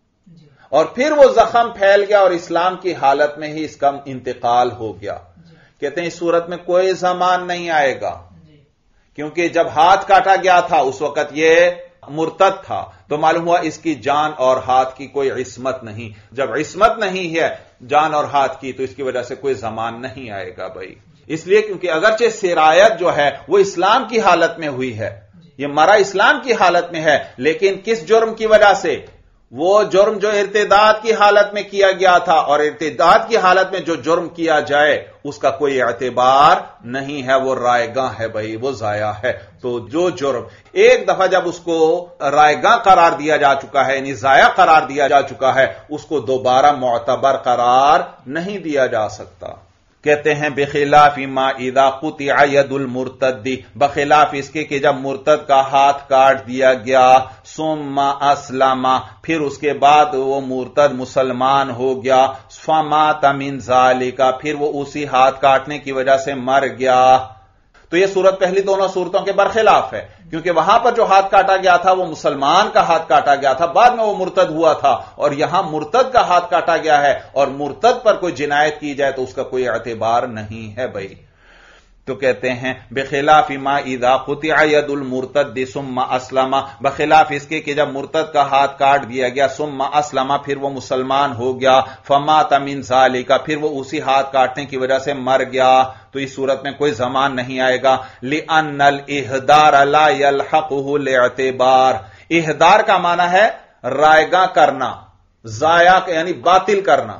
Speaker 1: اور پھر وہ زخم پھیل گیا اور اسلام کی حالت میں ہی اس کا انتقال ہو گیا. کہتے ہیں اس صورت میں کوئی زمان نہیں آئے گا، کیونکہ جب ہاتھ کاٹا گیا تھا اس وقت یہ مرتد تھا، تو معلوم ہوا اس کی جان اور ہاتھ کی کوئی عصمت نہیں. جب عصمت نہیں ہے جان اور ہاتھ کی تو اس کی وجہ سے کوئی زمان نہیں آئے گا. بھائی اس لیے کیونکہ اگرچہ سرایت جو ہے وہ اسلام کی حالت میں ہوئی ہے، یہ مرا اسلام کی حالت میں ہے، لیکن کس جرم کی وجہ سے؟ وہ جرم جو ارتداد کی حالت میں کیا گیا تھا، اور ارتداد کی حالت میں جو جرم کیا جائے اس کا کوئی اعتبار نہیں ہے، وہ رائے گاں ہے. بھائی وہ ضائع ہے. تو جو جرم ایک دفعہ جب اس کو رائے گاں قرار دیا جا چکا ہے، یعنی ضائع قرار دیا جا چکا ہے، اس کو دوبارہ معتبر قرار نہیں دیا جا سکتا. کہتے ہیں بخلاف ما اذا قطع ید المرتد بخلاف اس کے کہ جب مرتد کا ہاتھ کاٹ دیا گیا، ثم اسلم پھر اس کے بعد وہ مرتد مسلمان ہو گیا، فمات من ذالک پھر وہ اسی ہاتھ کاٹنے کی وجہ سے مر گیا. تو یہ صورت پہلی دونوں صورتوں کے برخلاف ہے، کیونکہ وہاں پر جو ہاتھ کاٹا گیا تھا وہ مسلمان کا ہاتھ کاٹا گیا تھا، بعد میں وہ مرتد ہوا تھا، اور یہاں مرتد کا ہاتھ کاٹا گیا ہے اور مرتد پر کوئی جنایت کی جائے تو اس کا کوئی اعتبار نہیں ہے. بھائی تو کہتے ہیں بخلاف ما اذا قطع ید المرتد ثم اسلم بخلاف اس کے کہ جب مرتد کا ہاتھ کاٹ دیا گیا، ثم اسلم پھر وہ مسلمان ہو گیا، فمات من ذالک پھر وہ اسی ہاتھ کاٹنے کی وجہ سے مر گیا، تو اس صورت میں کوئی زمان نہیں آئے گا. لأن الاحدار لا يلحقه الاعتبار احدار کا معنی ہے رائے گاں کرنا، ضائع یعنی باطل کرنا.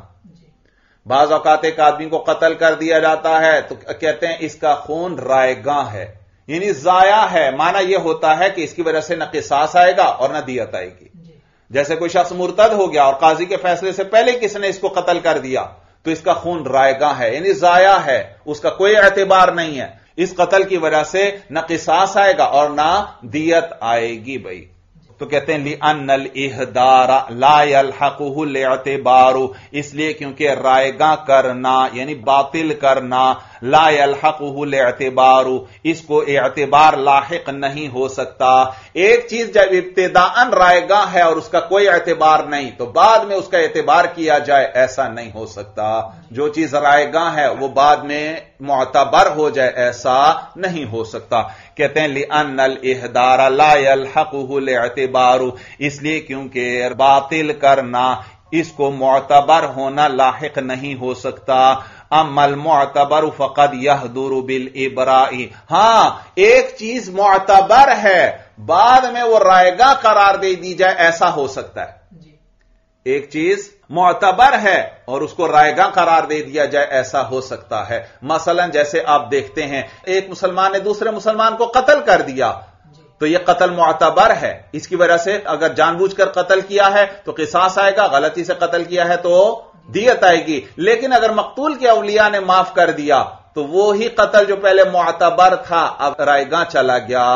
Speaker 1: بعض اوقات ایک آدمی کو قتل کر دیا جاتا ہے تو کہتے ہیں اس کا خون رائے گاں ہے، یعنی ضائع ہے. معنی یہ ہوتا ہے کہ اس کی وجہ سے نہ قصاص آئے گا اور نہ دیت آئے گی. جیسے کوئی شخص مرتد ہو گیا اور قاضی کے فیصلے سے پہلے کس نے اس کو قتل کر دیا تو اس کا خون رائے گاں ہے، یعنی ضائع ہے، اس کا کوئی اعتبار نہیں ہے. اس قتل کی وجہ سے نہ قصاص آئے گا اور نہ دیت آئے گی. بھائی تو کہتے ہیں لِأَنَّ الْإِحْدَارَ لَا يَلْحَقُهُ الْاعْتِبَارُ اس لیے کیونکہ رائے گاں کرنا یعنی باطل کرنا لا یلحقہ الاعتبار، اس کو اعتبار لاحق نہیں ہو سکتا۔ ایک چیز جب ابتداءً رائے گاہ ہے اور اس کا کوئی اعتبار نہیں تو بعد میں اس کا اعتبار کیا جائے، ایسا نہیں ہو سکتا۔ جو چیز رائے گاہ ہے وہ بعد میں معتبر ہو جائے، ایسا نہیں ہو سکتا۔ کہتے ہیں لِأَنَّ الْإِحْدَارَ لَا يَلْحَقُهُ الْاعْتِبَارُ، اس لیے کیونکہ باطل کرنا اس کو معتبر ہونا لاحق نہیں ہو سکتا۔ اما المعتبر فقد يحضر بالابراء، ہاں ایک چیز معتبر ہے بعد میں وہ رائے گاہ قرار دے دی جائے، ایسا ہو سکتا ہے۔ ایک چیز معتبر ہے اور اس کو رائے گاہ قرار دے دیا جائے، ایسا ہو سکتا ہے۔ مثلا جیسے آپ دیکھتے ہیں ایک مسلمان نے دوسرے مسلمان کو قتل کر دیا تو یہ قتل معتبر ہے، اس کی وجہ سے اگر جان بوجھ کر قتل کیا ہے تو قصاص آئے گا، غلطی سے قتل کیا ہے تو دیت آئے گی۔ لیکن اگر مقتول کے اولیاء نے معاف کر دیا تو وہی قتل جو پہلے معتبر تھا اب رائے گاہ چلا گیا۔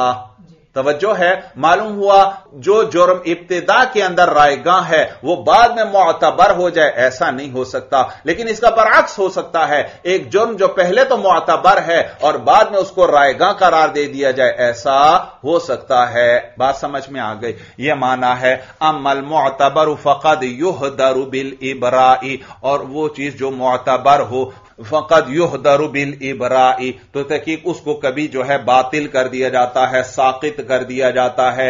Speaker 1: توجہ ہے، معلوم ہوا جو جرم ابتدا کے اندر رائے گاہ ہے وہ بعد میں معتبر ہو جائے، ایسا نہیں ہو سکتا۔ لیکن اس کا برعکس ہو سکتا ہے، ایک جرم جو پہلے تو معتبر ہے اور بعد میں اس کو رائے گاہ قرار دے دیا جائے، ایسا ہو سکتا ہے۔ بات سمجھ میں آ گئی؟ یہ معنی ہے اما المعتبر فقد یحضر بالابراء، اور وہ چیز جو معتبر ہو فقد یحضر بالابراء تو تحقیق اس کو کبھی جو ہے باطل کر دیا جاتا ہے، ساقط کر دیا جاتا ہے،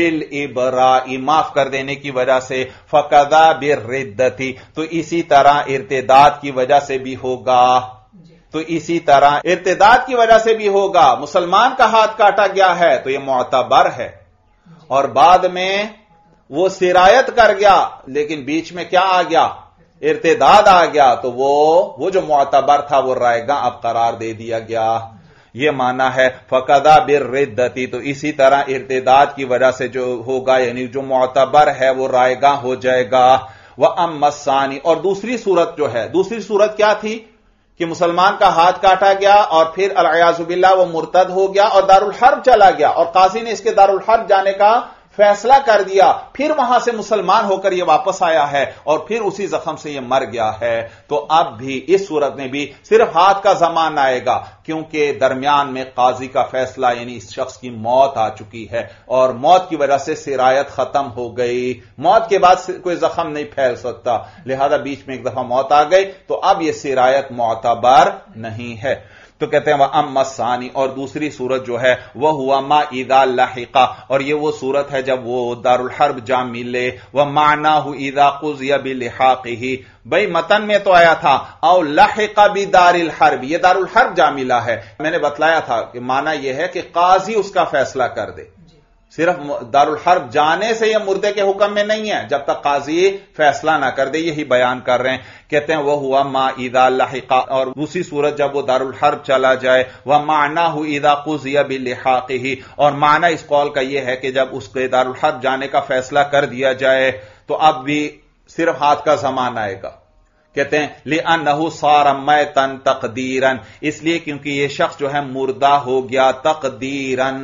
Speaker 1: بالابراء معاف کر دینے کی وجہ سے، فکذا بالردۃ تو اسی طرح ارتداد کی وجہ سے بھی ہوگا، تو اسی طرح ارتداد کی وجہ سے بھی ہوگا۔ مسلمان کا ہاتھ کاٹا گیا ہے تو یہ معتبر ہے، اور بعد میں وہ سرایت کر گیا لیکن بیچ میں کیا آ گیا؟ ارتداد آ گیا، تو وہ وہ جو معتبر تھا وہ رائے گاہ اب قرار دے دیا گیا۔ یہ معنی ہے فقدا بالردۃ تو اسی طرح ارتداد کی وجہ سے جو ہوگا، یعنی جو معتبر ہے وہ رائے گاہ ہو جائے گا۔ وَأَمَّا الثَّانِي، اور دوسری صورت جو ہے، دوسری صورت کیا تھی کہ مسلمان کا ہاتھ کاٹا گیا اور پھر العیاذ باللہ وہ مرتد ہو گیا اور دارالحرب چلا گیا اور قاضی نے اس کے دارالحرب جانے کا فیصلہ کر دیا، پھر وہاں سے مسلمان ہو کر یہ واپس آیا ہے اور پھر اسی زخم سے یہ مر گیا ہے، تو اب بھی اس صورت میں بھی صرف ہاتھ کا زمان آئے گا، کیونکہ درمیان میں قاضی کا فیصلہ یعنی اس شخص کی موت آ چکی ہے اور موت کی وجہ سے سرایت ختم ہو گئی، موت کے بعد کوئی زخم نہیں پھیل سکتا، لہذا بیچ میں ایک دفعہ موت آ گئی تو اب یہ سرایت معتبر نہیں ہے۔ تو کہتے ہیں وَأَمَّا الثَّانِي، اور دوسری صورت جو ہے وہ ہوا ما اذا لحق، اور یہ وہ صورت ہے جب وہ دارالحرب جا ملے، وَمَعْنَاهُ اذا قُضِيَ بِلِحَاقِهِ، بھئی متن میں تو آیا تھا او لحق بدار الحرب، یہ دارالحرب جا ملا ہے، میں نے بتلایا تھا کہ معنی یہ ہے کہ قاضی اس کا فیصلہ کر دے، صرف دارالحرب جانے سے یہ مردے کے حکم میں نہیں ہے جب تک قاضی فیصلہ نہ کر دے، یہی بیان کر رہے ہیں۔ کہتے ہیں وہ ہوا ما اذا لحق، اور دوسری صورت جب وہ دارالحرب چلا جائے، وَمَعْنَاهُ اذا قُضِيَ بِلِحَاقِهِ، اور معنی اس قول کا یہ ہے کہ جب اس کے دارالحرب جانے کا فیصلہ کر دیا جائے تو اب بھی صرف ہاتھ کا زمان آئے گا۔ کہتے ہیں لِأَنَّهُ صَارَ مَيْتًا تَقْدِيرًا، اس لیے کیونکہ یہ شخص جو ہے مردہ ہو گیا تقدیراً،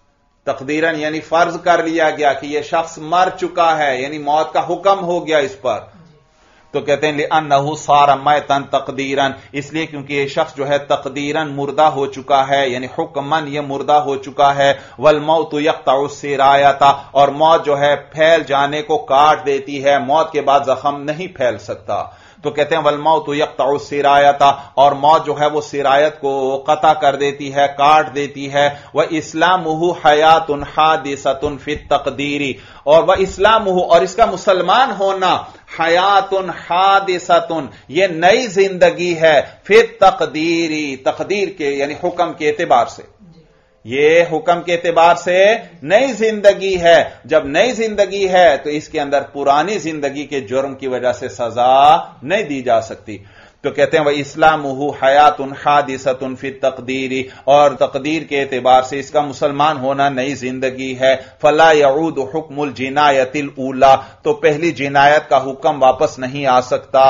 Speaker 1: تقدیراً یعنی فرض کر لیا گیا کہ یہ شخص مر چکا ہے، یعنی موت کا حکم ہو گیا اس پر، تو کہتے ہیں لِأَنَّهُ صَارَ مَيْتًا تَقْدِيرًا، اس لیے کیونکہ یہ شخص جو ہے تقدیراً مردہ ہو چکا ہے، یعنی حکماً یہ مردہ ہو چکا ہے۔ وَالْمَوْتُ يَقْطَعُ السِّرَایَةَ، اور موت جو ہے پھیل جانے کو کاٹ دیتی ہے، موت کے بعد زخم نہیں پھیل سکتا، تو کہتے ہیں وَالْمَوْتُ يَقْطَعُ السِّرَایَةَ، اور موت جو ہے وہ سرایت کو قطع کر دیتی ہے، کاٹ دیتی ہے۔ وَإِسْلَامُهُ حَيَاةٌ حَادِثَةٌ فِي التَّقْدِيرِ، اور وَإِسْلَامُهُ، اور اس کا مسلمان ہونا، حیاتٌ حادثۃ، یہ نئی زندگی ہے، فی التقدیر، تقدیر کے یعنی حکم کے اعتبار سے، یہ حکم کے اعتبار سے نئی زندگی ہے، جب نئی زندگی ہے تو اس کے اندر پرانی زندگی کے جرم کی وجہ سے سزا نہیں دی جا سکتی، تو کہتے ہیں وَإِسْلَامُهُ حَيَاةٌ حَادِثَةٌ فِي التَّقْدِيرِ، اور تقدیر کے اعتبار سے اس کا مسلمان ہونا نئی زندگی ہے۔ فَلَا يَعُودُ حُكْمُ الْجِنَایَةِ الْأُولَى، تو پہلی جنایت کا حکم واپس نہیں آ سکتا۔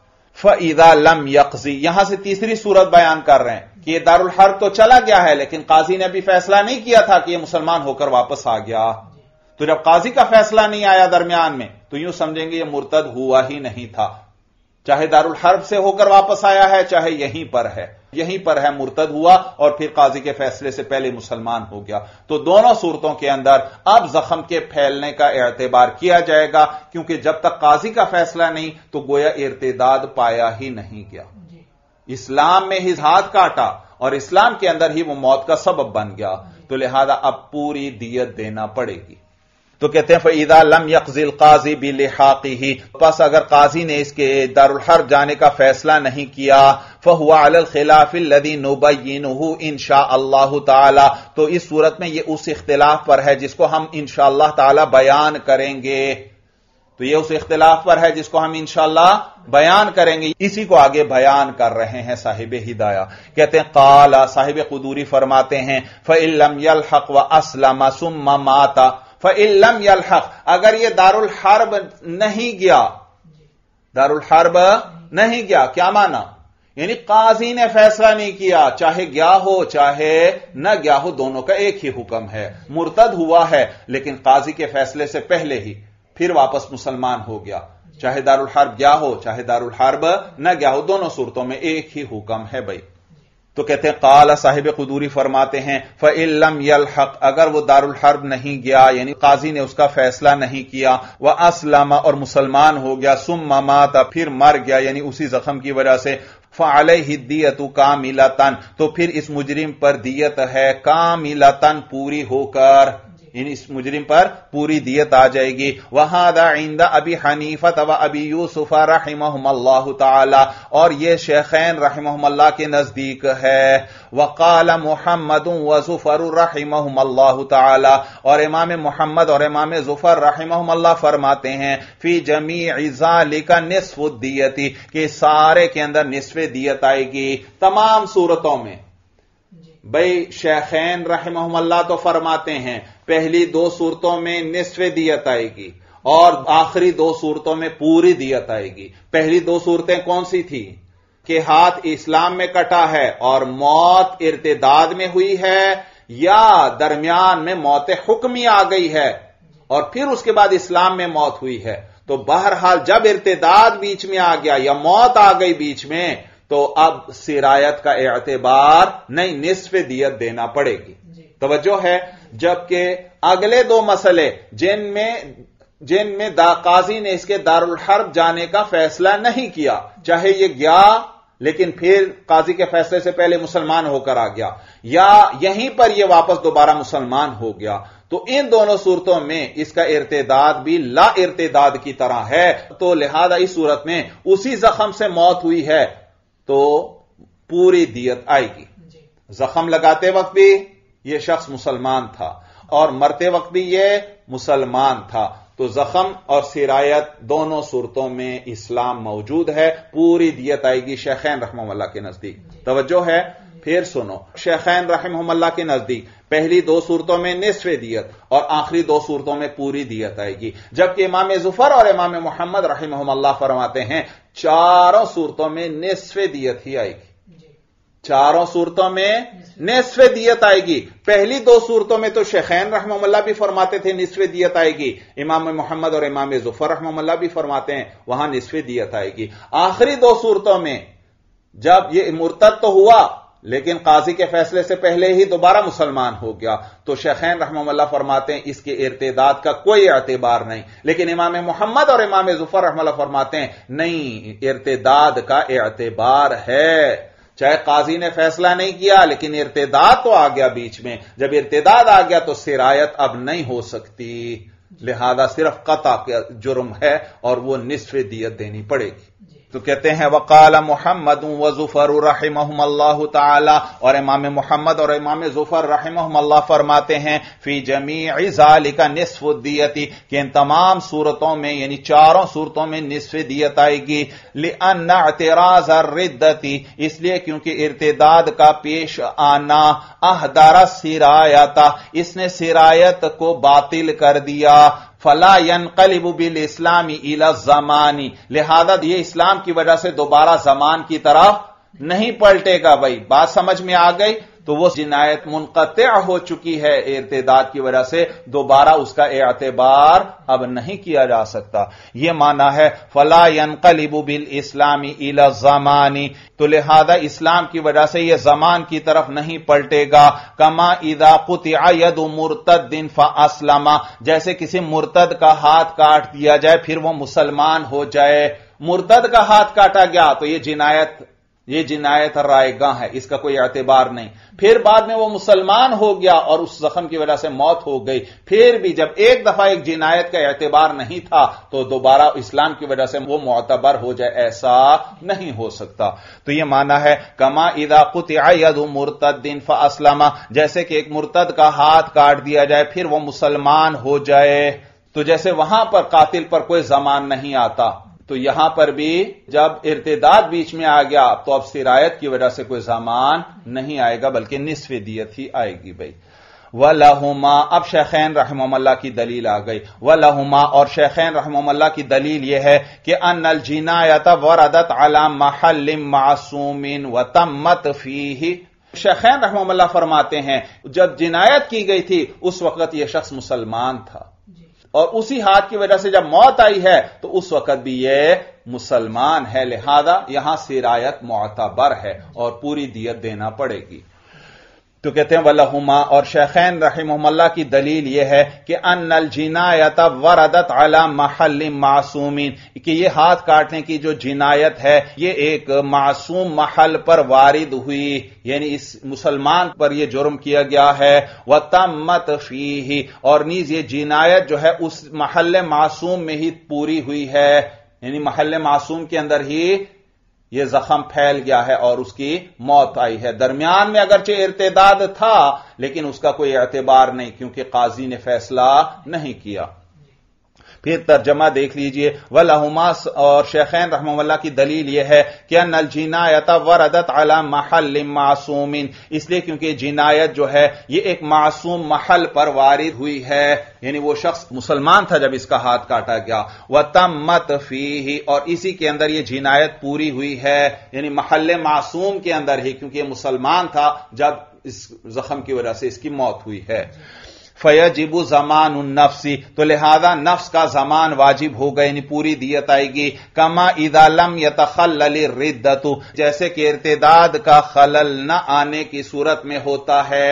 Speaker 1: فَإِذَا لَمْ يَقْضِ، یہاں سے تیسری صورت بیان کر رہے ہیں کہ یہ دارالحرب تو چلا گیا ہے لیکن قاضی نے ابھی فیصلہ نہیں کیا تھا کہ یہ مسلمان ہو کر واپس آ گیا، تو جب قاضی کا فیصلہ نہیں آیا درمیان میں تو یوں سمجھیں گے یہ مرتد ہوا ہی نہیں تھا، چاہے دارالحرب سے ہو کر واپس آیا ہے چاہے یہیں پر ہے، یہیں پر ہے مرتد ہوا اور پھر قاضی کے فیصلے سے پہلے مسلمان ہو گیا. تو دونوں صورتوں کے اندر اب زخم کے پھیلنے کا اعتبار کیا جائے گا، کیونکہ جب تک قاضی کا فیصلہ نہیں تو گویا ارتداد پایا ہی نہیں گیا. اسلام میں ہی ہاتھ کاٹا اور اسلام کے اندر ہی وہ موت کا سبب بن گیا، تو لہذا اب پوری دیت دینا پڑے گی. تو کہتے ہیں فَإِذَا لَمْ يَقْضِ الْقَاضِي بِلِحَاقِهِ، پس اگر قاضی نے اس کے دارالحرب جانے کا فیصلہ نہیں کیا، فَهُوَ عَلَى الْخِلَافِ الَّذِي نُبَيِّنُهُ إِنْ شَاءَ اللَّهُ تَعَالَى، تو اس صورت میں یہ اس اختلاف پر ہے جس کو ہم انشاءاللہ تعالی بیان کریں گے. تو یہ اس اختلاف پر ہے جس کو ہم انشاءاللہ بیان کریں گے، اسی کو آگے بیان کر رہے ہیں صاحب ہدایہ. کہتے ہیں قال، صاحب قدوری فرماتے ہیں فَإِن لَمْ يَلْحَقْ وَأَسْلَمَ ثُمَّ مَاتَ، فَإِن لَمْ يَلْحَقْ، اگر یہ دارالحرب نہیں گیا، دارالحرب نہیں گیا کیا مانا؟ یعنی قاضی نے فیصلہ نہیں کیا، چاہے گیا ہو چاہے نہ گیا ہو دونوں کا ایک ہی حکم ہے. مرتد ہوا ہے لیکن قاضی کے فیصلے سے پہلے ہی پھر واپس مسلمان ہو گیا، چاہے دارالحرب گیا ہو چاہے دارالحرب نہ گیا ہو، دونوں صورتوں میں ایک ہی حکم ہے بھائی. تو کہتے ہیں قال، صاحب قدوری فرماتے ہیں فَإِن لَمْ يَلْحَقْ، اگر وہ دارالحرب نہیں گیا یعنی قاضی نے اس کا فیصلہ نہیں کیا، وَأَسْلَمَ، اور مسلمان ہو گیا، ثُمَّ مَاتَ، پھر مر گیا یعنی اسی زخم کی وجہ سے، فَعَلَيْهِ الدِّيَةُ كَامِلَةً، تو پھر اس مجرم پر دیت ہے کاملتاً، پوری ہو کر، یعنی اس مجرم پر پوری دیت آ جائے گی. وَهَذَا عِندَ أَبِي حَنِيفَةَ وَأَبِي يُوسُفَ رَحِمَهُمَ اللَّهُ تَعَالَى، اور یہ شیخین رحمہم اللہ کے نزدیک ہے. وَقَالَ مُحَمَّدٌ وَزُفَرُ رَحِمَهُمَ اللَّهُ تَعَالَى، اور امام محمد اور امام ظفر رحمہم اللہ فرماتے ہیں فِي جَمِيعِ ذَلِكَ نِصْفُ الدِّيَةِ، کہ سارے کے اندر نصف دیت آئے گی تمام صورتوں میں. بھئی شیخین رحمہم اللہ تو فرماتے ہیں پہلی دو صورتوں میں نصف دیت آئے گی اور آخری دو صورتوں میں پوری دیت آئے گی. پہلی دو صورتیں کون سی تھی؟ کہ ہاتھ اسلام میں کٹا ہے اور موت ارتداد میں ہوئی ہے، یا درمیان میں موت حکمی آ گئی ہے اور پھر اس کے بعد اسلام میں موت ہوئی ہے. تو بہرحال جب ارتداد بیچ میں آ گیا یا موت آ گئی بیچ میں تو اب سرایت کا اعتبار نہیں، نصف دیت دینا پڑے گی. توجہ ہے. جبکہ اگلے دو مسئلے جن میں جن میں دا قاضی نے اس کے دارالحرب جانے کا فیصلہ نہیں کیا، چاہے یہ گیا لیکن پھر قاضی کے فیصلے سے پہلے مسلمان ہو کر آ گیا، یا یہیں پر یہ واپس دوبارہ مسلمان ہو گیا، تو ان دونوں صورتوں میں اس کا ارتداد بھی لا ارتداد کی طرح ہے. تو لہذا اس صورت میں اسی زخم سے موت ہوئی ہے تو پوری دیت آئے گی. زخم لگاتے وقت بھی یہ شخص مسلمان تھا اور مرتے وقت بھی یہ مسلمان تھا، تو زخم اور سرایت دونوں صورتوں میں اسلام موجود ہے، پوری دیت آئے گی شیخین رحمہ اللہ کے نزدیک. توجہ ہے. پھر سنو، شیخین رحمہ اللہ کے نزدیک پہلی دو صورتوں میں نصف دیت اور آخری دو صورتوں میں پوری دیت آئے گی، جبکہ امام ظفر اور امام محمد رحمہ اللہ فرماتے ہیں چاروں صورتوں میں نصف دیت ہی آئے گی. چاروں صورتوں میں نصف دیت آئے گی. پہلی دو صورتوں میں تو شیخین رحمہ اللہ بھی فرماتے تھے نصف دیت آئے گی، امام محمد اور امام ظفر رحمہ اللہ بھی فرماتے ہیں وہاں نصف دیت آئے گی. آخری دو صورتوں میں جب یہ مرتد تو ہوا لیکن قاضی کے فیصلے سے پہلے ہی دوبارہ مسلمان ہو گیا، تو شیخین رحمہ اللہ فرماتے ہیں اس کے ارتداد کا کوئی اعتبار نہیں. لیکن امام محمد اور امام ظفر رحمہ اللہ فرماتے ہیں نہیں، ارتداد کا اعتبار ہے. چاہے قاضی نے فیصلہ نہیں کیا لیکن ارتداد تو آ گیا بیچ میں، جب ارتداد آ گیا تو سرایت اب نہیں ہو سکتی، لہذا صرف قطع کا جرم ہے اور وہ نصف دیت دینی پڑے گی. تو کہتے ہیں وقال محمد وظفر رحمہم اللہ تعالی، اور امام محمد اور امام ظفر رحمہم اللہ فرماتے ہیں فی جمیع ذالک نصف الدیت، کہ ان تمام صورتوں میں یعنی چاروں صورتوں میں نصف دیت آئے گی. لأن اعتراض الردت، اس لیے کیونکہ ارتداد کا پیش آنا احدار السرایت، اس نے سرایت کو باطل کر دیا. فلا ينقلب بالاسلام الى الزمان، لہذا یہ اسلام کی وجہ سے دوبارہ زمان کی طرف نہیں پلٹے گا. بھائی بات سمجھ میں آ گئی. تو وہ جنایت منقطع ہو چکی ہے ارتداد کی وجہ سے، دوبارہ اس کا اعتبار اب نہیں کیا جا سکتا. یہ معنی ہے فلا ينقلب بالاسلام الى الزمان، تو لہذا اسلام کی وجہ سے یہ زمان کی طرف نہیں پلٹے گا. کما اذا قطع ید مرتد فاسلم، جیسے کسی مرتد کا ہاتھ کاٹ دیا جائے پھر وہ مسلمان ہو جائے. مرتد کا ہاتھ کاٹا گیا تو یہ جنایت یہ جنایت رائے گاں ہے، اس کا کوئی اعتبار نہیں. پھر بعد میں وہ مسلمان ہو گیا اور اس زخم کی وجہ سے موت ہو گئی، پھر بھی جب ایک دفعہ ایک جنایت کا اعتبار نہیں تھا تو دوبارہ اسلام کی وجہ سے وہ معتبر ہو جائے، ایسا نہیں ہو سکتا. تو یہ معنی ہے کما اذا قطع ید مرتد فاسلم، جیسے کہ ایک مرتد کا ہاتھ کاٹ دیا جائے پھر وہ مسلمان ہو جائے. تو جیسے وہاں پر قاتل پر کوئی زمان نہیں آتا، تو یہاں پر بھی جب ارتداد بیچ میں آ گیا تو اب سرایت کی وجہ سے کوئی زمان نہیں آئے گا بلکہ نصف دیت ہی آئے گی. بھائی وَلَهُمَا، اب شیخین رحمہم اللہ کی دلیل آ گئی. وَلَهُمَا، اور شیخین رحمہم اللہ کی دلیل یہ ہے کہ ان الجنایۃ وردت علی محل معصوم وتمت فیہ. شیخین رحمہم اللہ فرماتے ہیں جب جنایت کی گئی تھی اس وقت یہ شخص مسلمان تھا، اور اسی ہاتھ کی وجہ سے جب موت آئی ہے تو اس وقت بھی یہ مسلمان ہے، لہذا یہاں سرایت معتبر ہے اور پوری دیت دینا پڑے گی. تو کہتے ہیں وَلَهُمَا، اور شیخین رحمہم اللہ کی دلیل یہ ہے کہ ان الجنایۃ وردت علی محل معصوم، کہ یہ ہاتھ کاٹنے کی جو جنایت ہے یہ ایک معصوم محل پر وارد ہوئی، یعنی اس مسلمان پر یہ جرم کیا گیا ہے. وَتَمَّتْ فِيهِ، اور نیز یہ جنایت جو ہے اس محل معصوم میں ہی پوری ہوئی ہے، یعنی محل معصوم کے اندر ہی یہ زخم پھیل گیا ہے اور اس کی موت آئی ہے. درمیان میں اگرچہ ارتداد تھا لیکن اس کا کوئی اعتبار نہیں کیونکہ قاضی نے فیصلہ نہیں کیا. پھر ترجمہ دیکھ لیجئے. وَلَهُمَا، اور شیخین رحمہ اللہ کی دلیل یہ ہے کہ ان الجنایۃ وردت علی محل معصوم، اس لیے کیونکہ جنایت جو ہے یہ ایک معصوم محل پر وارد ہوئی ہے، یعنی وہ شخص مسلمان تھا جب اس کا ہاتھ کاٹا گیا. وَتَمَّتْ فِيهِ، اور اسی کے اندر یہ جنایت پوری ہوئی ہے، یعنی محل معصوم کے اندر ہی، کیونکہ یہ مسلمان تھا جب اس زخم کی وجہ سے اس کی موت ہوئی ہے. فَيَجِبُ زَمَانُ النَّفْسِ، تو لہذا نفس کا زمان واجب ہوگا، یعنی پوری دیت آئے گی. کما اذا لم يتخلل الردۃ، جیسے کہ ارتداد کا خلل نہ آنے کی صورت میں ہوتا ہے.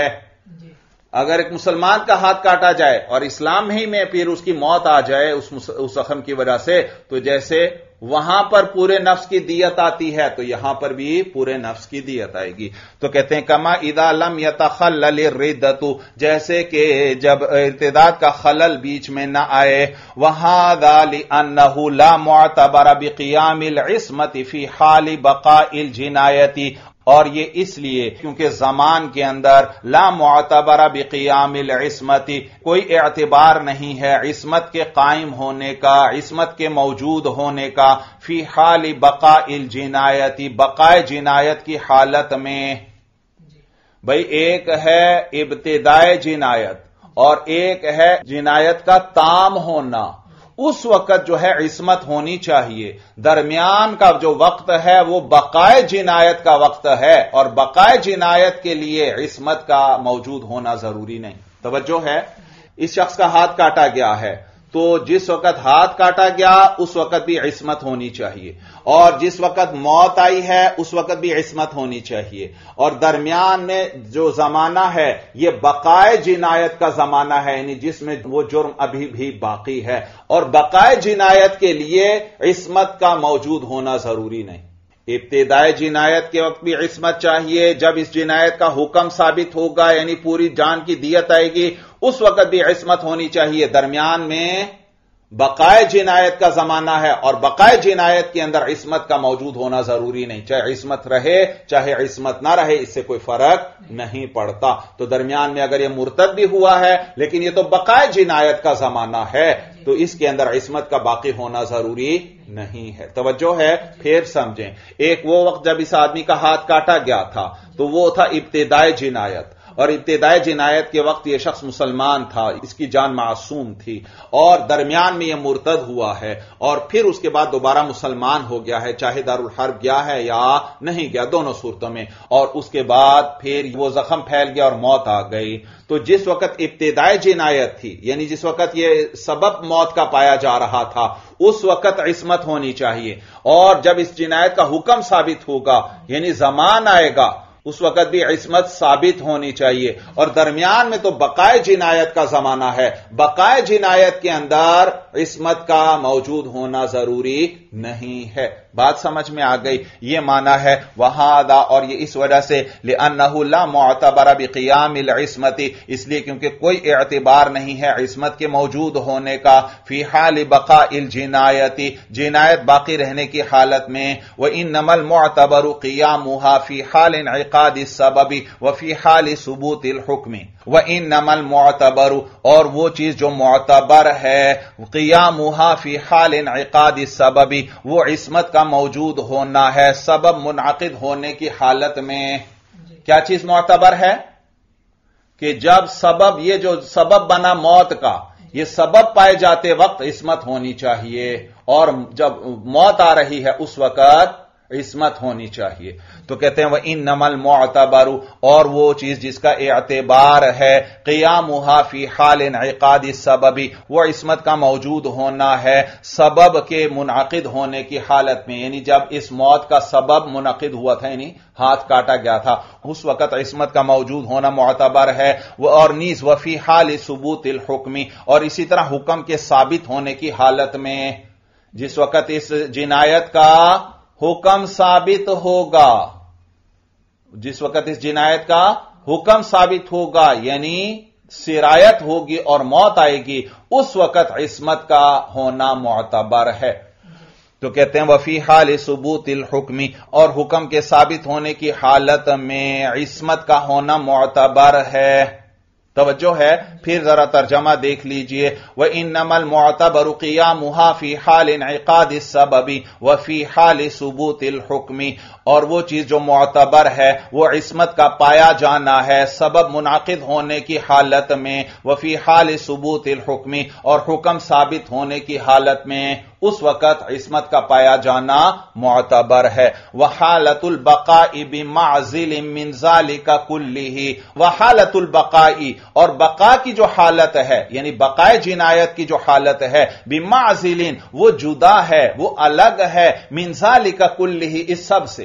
Speaker 1: اگر ایک مسلمان کا ہاتھ کاٹا جائے اور اسلام ہی میں پھر اس کی موت آ جائے اس زخم کی وجہ سے، تو جیسے وہاں پر پورے نفس کی دیت آتی ہے تو یہاں پر بھی پورے نفس کی دیت آئے گی. تو کہتے ہیں کما اذا لم يتخلل الردۃ، جیسے کہ جب ارتداد کا خلل بیچ میں نہ آئے. وَهَذَا لِأَنَّهُ لَا مُعْتَبَرَ بِقِيَامِ الْعِصْمَةِ فِي حَالِ بَقَاءِ الْجِنَایَةِ، اور یہ اس لیے کیونکہ زمان کے اندر لا معتبر بقیام العصمت، کوئی اعتبار نہیں ہے عصمت کے قائم ہونے کا، عصمت کے موجود ہونے کا، فی حال بقاء الجنایت، بقائے جنایت کی حالت میں. بھئی ایک ہے ابتدائے جنایت اور ایک ہے جنایت کا تام ہونا. اس وقت جو ہے عصمت ہونی چاہیے، درمیان کا جو وقت ہے وہ بقائے جنایت کا وقت ہے، اور بقائے جنایت کے لیے عصمت کا موجود ہونا ضروری نہیں. توجہ ہے، اس شخص کا ہاتھ کاٹا گیا ہے تو جس وقت ہاتھ کاٹا گیا اس وقت بھی عصمت ہونی چاہیے، اور جس وقت موت آئی ہے اس وقت بھی عصمت ہونی چاہیے، اور درمیان میں جو زمانہ ہے یہ بقائے جنایت کا زمانہ ہے، یعنی جس میں وہ جرم ابھی بھی باقی ہے، اور بقائے جنایت کے لیے عصمت کا موجود ہونا ضروری نہیں. ابتدائی جنایت کے وقت بھی عصمت چاہیے، جب اس جنایت کا حکم ثابت ہوگا یعنی پوری جان کی دیت آئے گی اس وقت بھی عصمت ہونی چاہیے. درمیان میں بقائے جنایت کا زمانہ ہے اور بقائے جنایت کے اندر عصمت کا موجود ہونا ضروری نہیں، چاہے عصمت رہے چاہے عصمت نہ رہے اس سے کوئی فرق نہیں پڑتا. تو درمیان میں اگر یہ مرتد بھی ہوا ہے لیکن یہ تو بقائے جنایت کا زمانہ ہے تو اس کے اندر عصمت کا باقی ہونا ضروری نہیں ہے. توجہ ہے، پھر سمجھیں. ایک وہ وقت جب اس آدمی کا ہاتھ کاٹا گیا تھا تو وہ تھا ابتدائی جنایت، اور ابتدائی جنایت کے وقت یہ شخص مسلمان تھا، اس کی جان معصوم تھی، اور درمیان میں یہ مرتد ہوا ہے اور پھر اس کے بعد دوبارہ مسلمان ہو گیا ہے، چاہے دارالحرب گیا ہے یا نہیں گیا، دونوں صورتوں میں، اور اس کے بعد پھر وہ زخم پھیل گیا اور موت آ گئی، تو جس وقت ابتدائی جنایت تھی، یعنی جس وقت یہ سبب موت کا پایا جا رہا تھا، اس وقت عصمت ہونی چاہیے، اور جب اس جنایت کا حکم ثابت ہوگا یعنی زمان آئے گا اس وقت بھی عصمت ثابت ہونی چاہیے، اور درمیان میں تو بقائے جنایت کا زمانہ ہے، بقائے جنایت کے اندر عصمت کا موجود ہونا ضروری نہیں ہے۔ بات سمجھ میں آ گئی؟ یہ معنی ہے وہذا، اور یہ اس وجہ سے لأنه لا معتبر بقیام العصمت، اس لیے کیونکہ کوئی اعتبار نہیں ہے عصمت کے موجود ہونے کا فی حال بقاء الجنایت، جنایت باقی رہنے کی حالت میں، وانما المعتبر قیامها فی حال انعقاد السبب وفی حال ثبوت الحکم، وانما المعتبر، اور وہ چیز جو معتبر ہے قیامها فی حال انعقاد السبب، وہ عصمت کا موجود ہونا ہے سبب منعقد ہونے کی حالت میں۔ کیا چیز معتبر ہے؟ کہ جب سبب، یہ جو سبب بنا موت کا، یہ سبب پائے جاتے وقت عصمت ہونی چاہیے، اور جب موت آ رہی ہے اس وقت عصمت ہونی چاہیے۔ تو کہتے ہیں وَإِنَّمَا الْمُعْتَبَرُ، اور وہ چیز جس کا اعتبار ہے قیامها فی حال انعقاد السبب، وہ عصمت کا موجود ہونا ہے سبب کے منعقد ہونے کی حالت میں، یعنی جب اس موت کا سبب منعقد ہوا تھا، یعنی ہاتھ کاٹا گیا تھا، اس وقت عصمت کا موجود ہونا معتبر ہے، اور نیز وفی حال ثبوت الحکم، اور اسی طرح حکم کے ثابت ہونے کی حالت میں، جس وقت اس جنایت کا حکم ثابت ہوگا، جس وقت اس جنایت کا حکم ثابت ہوگا یعنی سرایت ہوگی اور موت آئے گی، اس وقت عصمت کا ہونا معتبر ہے۔ تو کہتے ہیں وفی حال ثبوت الحکم، اور حکم کے ثابت ہونے کی حالت میں عصمت کا ہونا معتبر ہے۔ توجہ ہے؟ پھر ذرا ترجمہ دیکھ لیجئے، وَإِنَّمَا الْمُعْتَبَرُ قِيَامُهَا فِي حَالِ انْعِقَادِ السَّبَبِ وَفِي حَالِ ثُبُوتِ الْحُكْمِ، اور وہ چیز جو معتبر ہے وہ عصمت کا پایا جانا ہے سبب منعقد ہونے کی حالت میں، وَفِي حَالِ ثُبُوتِ الْحُكْمِ، اور حکم ثابت ہونے کی حالت میں، اس وقت عصمت کا پایا جانا معتبر ہے۔ وحالت البقاء بمعزل من ذلك كله، وحالت البقاء، اور بقا کی جو حالت ہے یعنی بقائے جنایت کی جو حالت ہے، بمعزل، وہ جدا ہے، وہ الگ ہے، من ذلك كله، اس سب سے،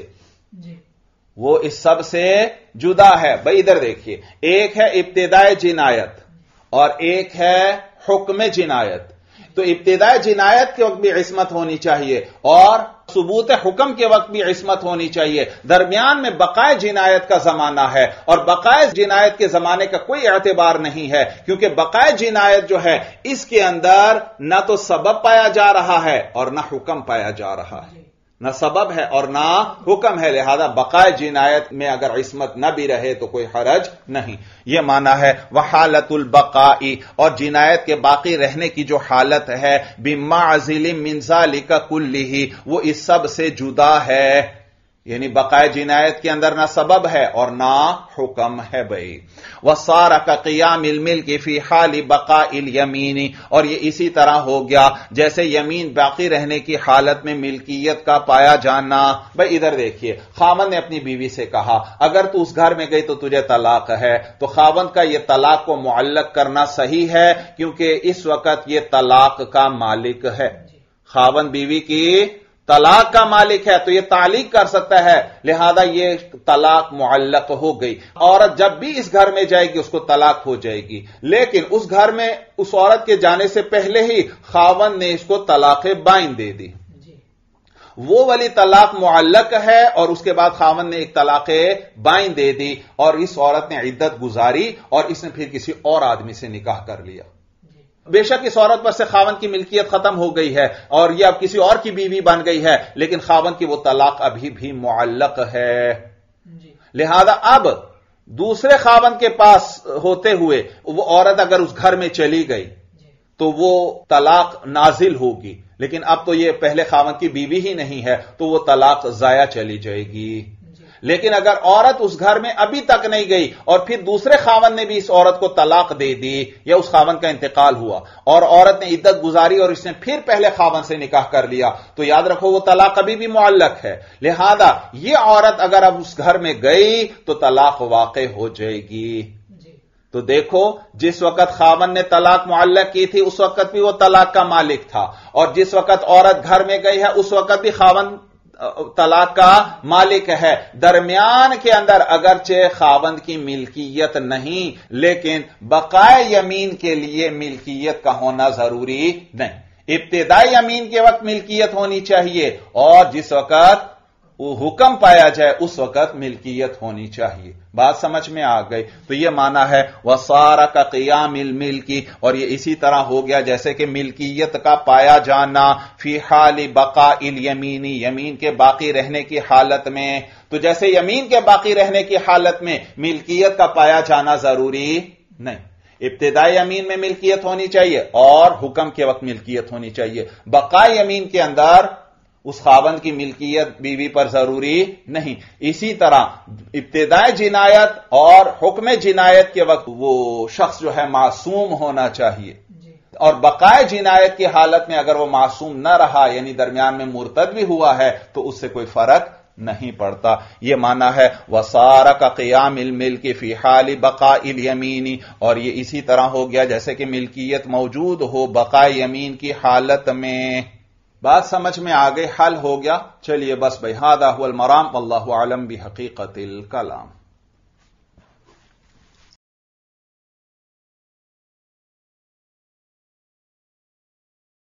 Speaker 1: وہ اس سب سے جدا ہے۔ بھئی ادھر دیکھیے، ایک ہے ابتدائی جنایت اور ایک ہے حکم جنایت، تو ابتدائی جنایت کے وقت بھی عصمت ہونی چاہیے اور ثبوت حکم کے وقت بھی عصمت ہونی چاہیے، درمیان میں بقائے جنایت کا زمانہ ہے، اور بقائے جنایت کے زمانے کا کوئی اعتبار نہیں ہے، کیونکہ بقائے جنایت جو ہے اس کے اندر نہ تو سبب پایا جا رہا ہے اور نہ حکم پایا جا رہا ہے، نہ سبب ہے اور نہ حکم ہے، لہذا بقائے جنایت میں اگر عصمت نہ بھی رہے تو کوئی حرج نہیں۔ یہ معنی ہے وحالت البقاء، اور جنایت کے باقی رہنے کی جو حالت ہے، بمعزل من ذلك كله، وہ اس سب سے جدا ہے، یعنی بقائے جنایت کے اندر نہ سبب ہے اور نہ حکم ہے۔ بھئی وصار كقيام الملك في حال بقاء اليمين، اور یہ اسی طرح ہو گیا جیسے یمین باقی رہنے کی حالت میں ملکیت کا پایا جانا۔ بھئی ادھر دیکھیے، خاوند نے اپنی بیوی سے کہا اگر تو اس گھر میں گئی تو تجھے طلاق ہے، تو خاوند کا یہ طلاق کو معلق کرنا صحیح ہے کیونکہ اس وقت یہ طلاق کا مالک ہے، خاوند بیوی کی طلاق کا مالک ہے تو یہ تعلیق کر سکتا ہے، لہذا یہ طلاق معلق ہو گئی۔ عورت جب بھی اس گھر میں جائے گی اس کو طلاق ہو جائے گی، لیکن اس گھر میں اس عورت کے جانے سے پہلے ہی خاوند نے اس کو طلاق بائن دے دی، وہ والی طلاق معلق ہے، اور اس کے بعد خاوند نے ایک طلاق بائن دے دی اور اس عورت نے عدت گزاری اور اس نے پھر کسی اور آدمی سے نکاح کر لیا۔ بے شک اس عورت پر سے خاوند کی ملکیت ختم ہو گئی ہے اور یہ اب کسی اور کی بیوی بن گئی ہے، لیکن خاوند کی وہ طلاق ابھی بھی معلق ہے، لہذا اب دوسرے خاوند کے پاس ہوتے ہوئے وہ عورت اگر اس گھر میں چلی گئی تو وہ طلاق نازل ہوگی، لیکن اب تو یہ پہلے خاوند کی بیوی ہی نہیں ہے تو وہ طلاق ضائع چلی جائے گی۔ لیکن اگر عورت اس گھر میں ابھی تک نہیں گئی اور پھر دوسرے خاوند نے بھی اس عورت کو طلاق دے دی یا اس خاوند کا انتقال ہوا اور عورت نے عدت گزاری اور اس نے پھر پہلے خاوند سے نکاح کر لیا تو یاد رکھو وہ طلاق ابھی بھی معلق ہے. لہذا یہ عورت اگر اب اس گھر میں گئی تو طلاق واقع ہو جائے گی. تو دیکھو جس وقت خاوند نے طلاق معلق کی تھی اس وقت بھی وہ طلاق کا مالک تھا اور جس وقت عورت گھر میں گئی ہے اس وقت بھی خاوند طلاق کا مالک ہے. درمیان کے اندر اگرچہ خاوند کی ملکیت نہیں لیکن بقائے یمین کے لیے ملکیت کا ہونا ضروری نہیں. ابتدائی یمین کے وقت ملکیت ہونی چاہیے اور جس وقت وہ حکم پایا جائے اس وقت ملکیت ہونی چاہیے. بات سمجھ میں آ گئی؟ تو یہ معنی ہے وصار کا قیام الملکی، اور یہ اسی طرح ہو گیا جیسے کہ ملکیت کا پایا جانا فی حال بقاء الیمینی، یمین کے باقی رہنے کی حالت میں. تو جیسے یمین کے باقی رہنے کی حالت میں ملکیت کا پایا جانا ضروری نہیں، ابتدائی یمین میں ملکیت ہونی چاہیے اور حکم کے وقت ملکیت ہونی چاہیے. بقاء یمین کے اندر اس خاوند کی ملکیت بیوی پر ضروری نہیں. اسی طرح ابتدائی جنایت اور حکم جنایت کے وقت وہ شخص جو ہے معصوم ہونا چاہیے اور بقائے جنایت کی حالت میں اگر وہ معصوم نہ رہا یعنی درمیان میں مرتد بھی ہوا ہے تو اس سے کوئی فرق نہیں پڑتا. یہ معنی ہے وصار کا قیام الملک فی حال بقاء الیمین، اور یہ اسی طرح ہو گیا جیسے کہ ملکیت موجود ہو بقاء یمین کی حالت میں. بات سمجھ میں آ گئی، حل ہو گیا. چلیے بس بھائی، ھذا ھو المرام واللہ اعلم بحقیقت الکلام.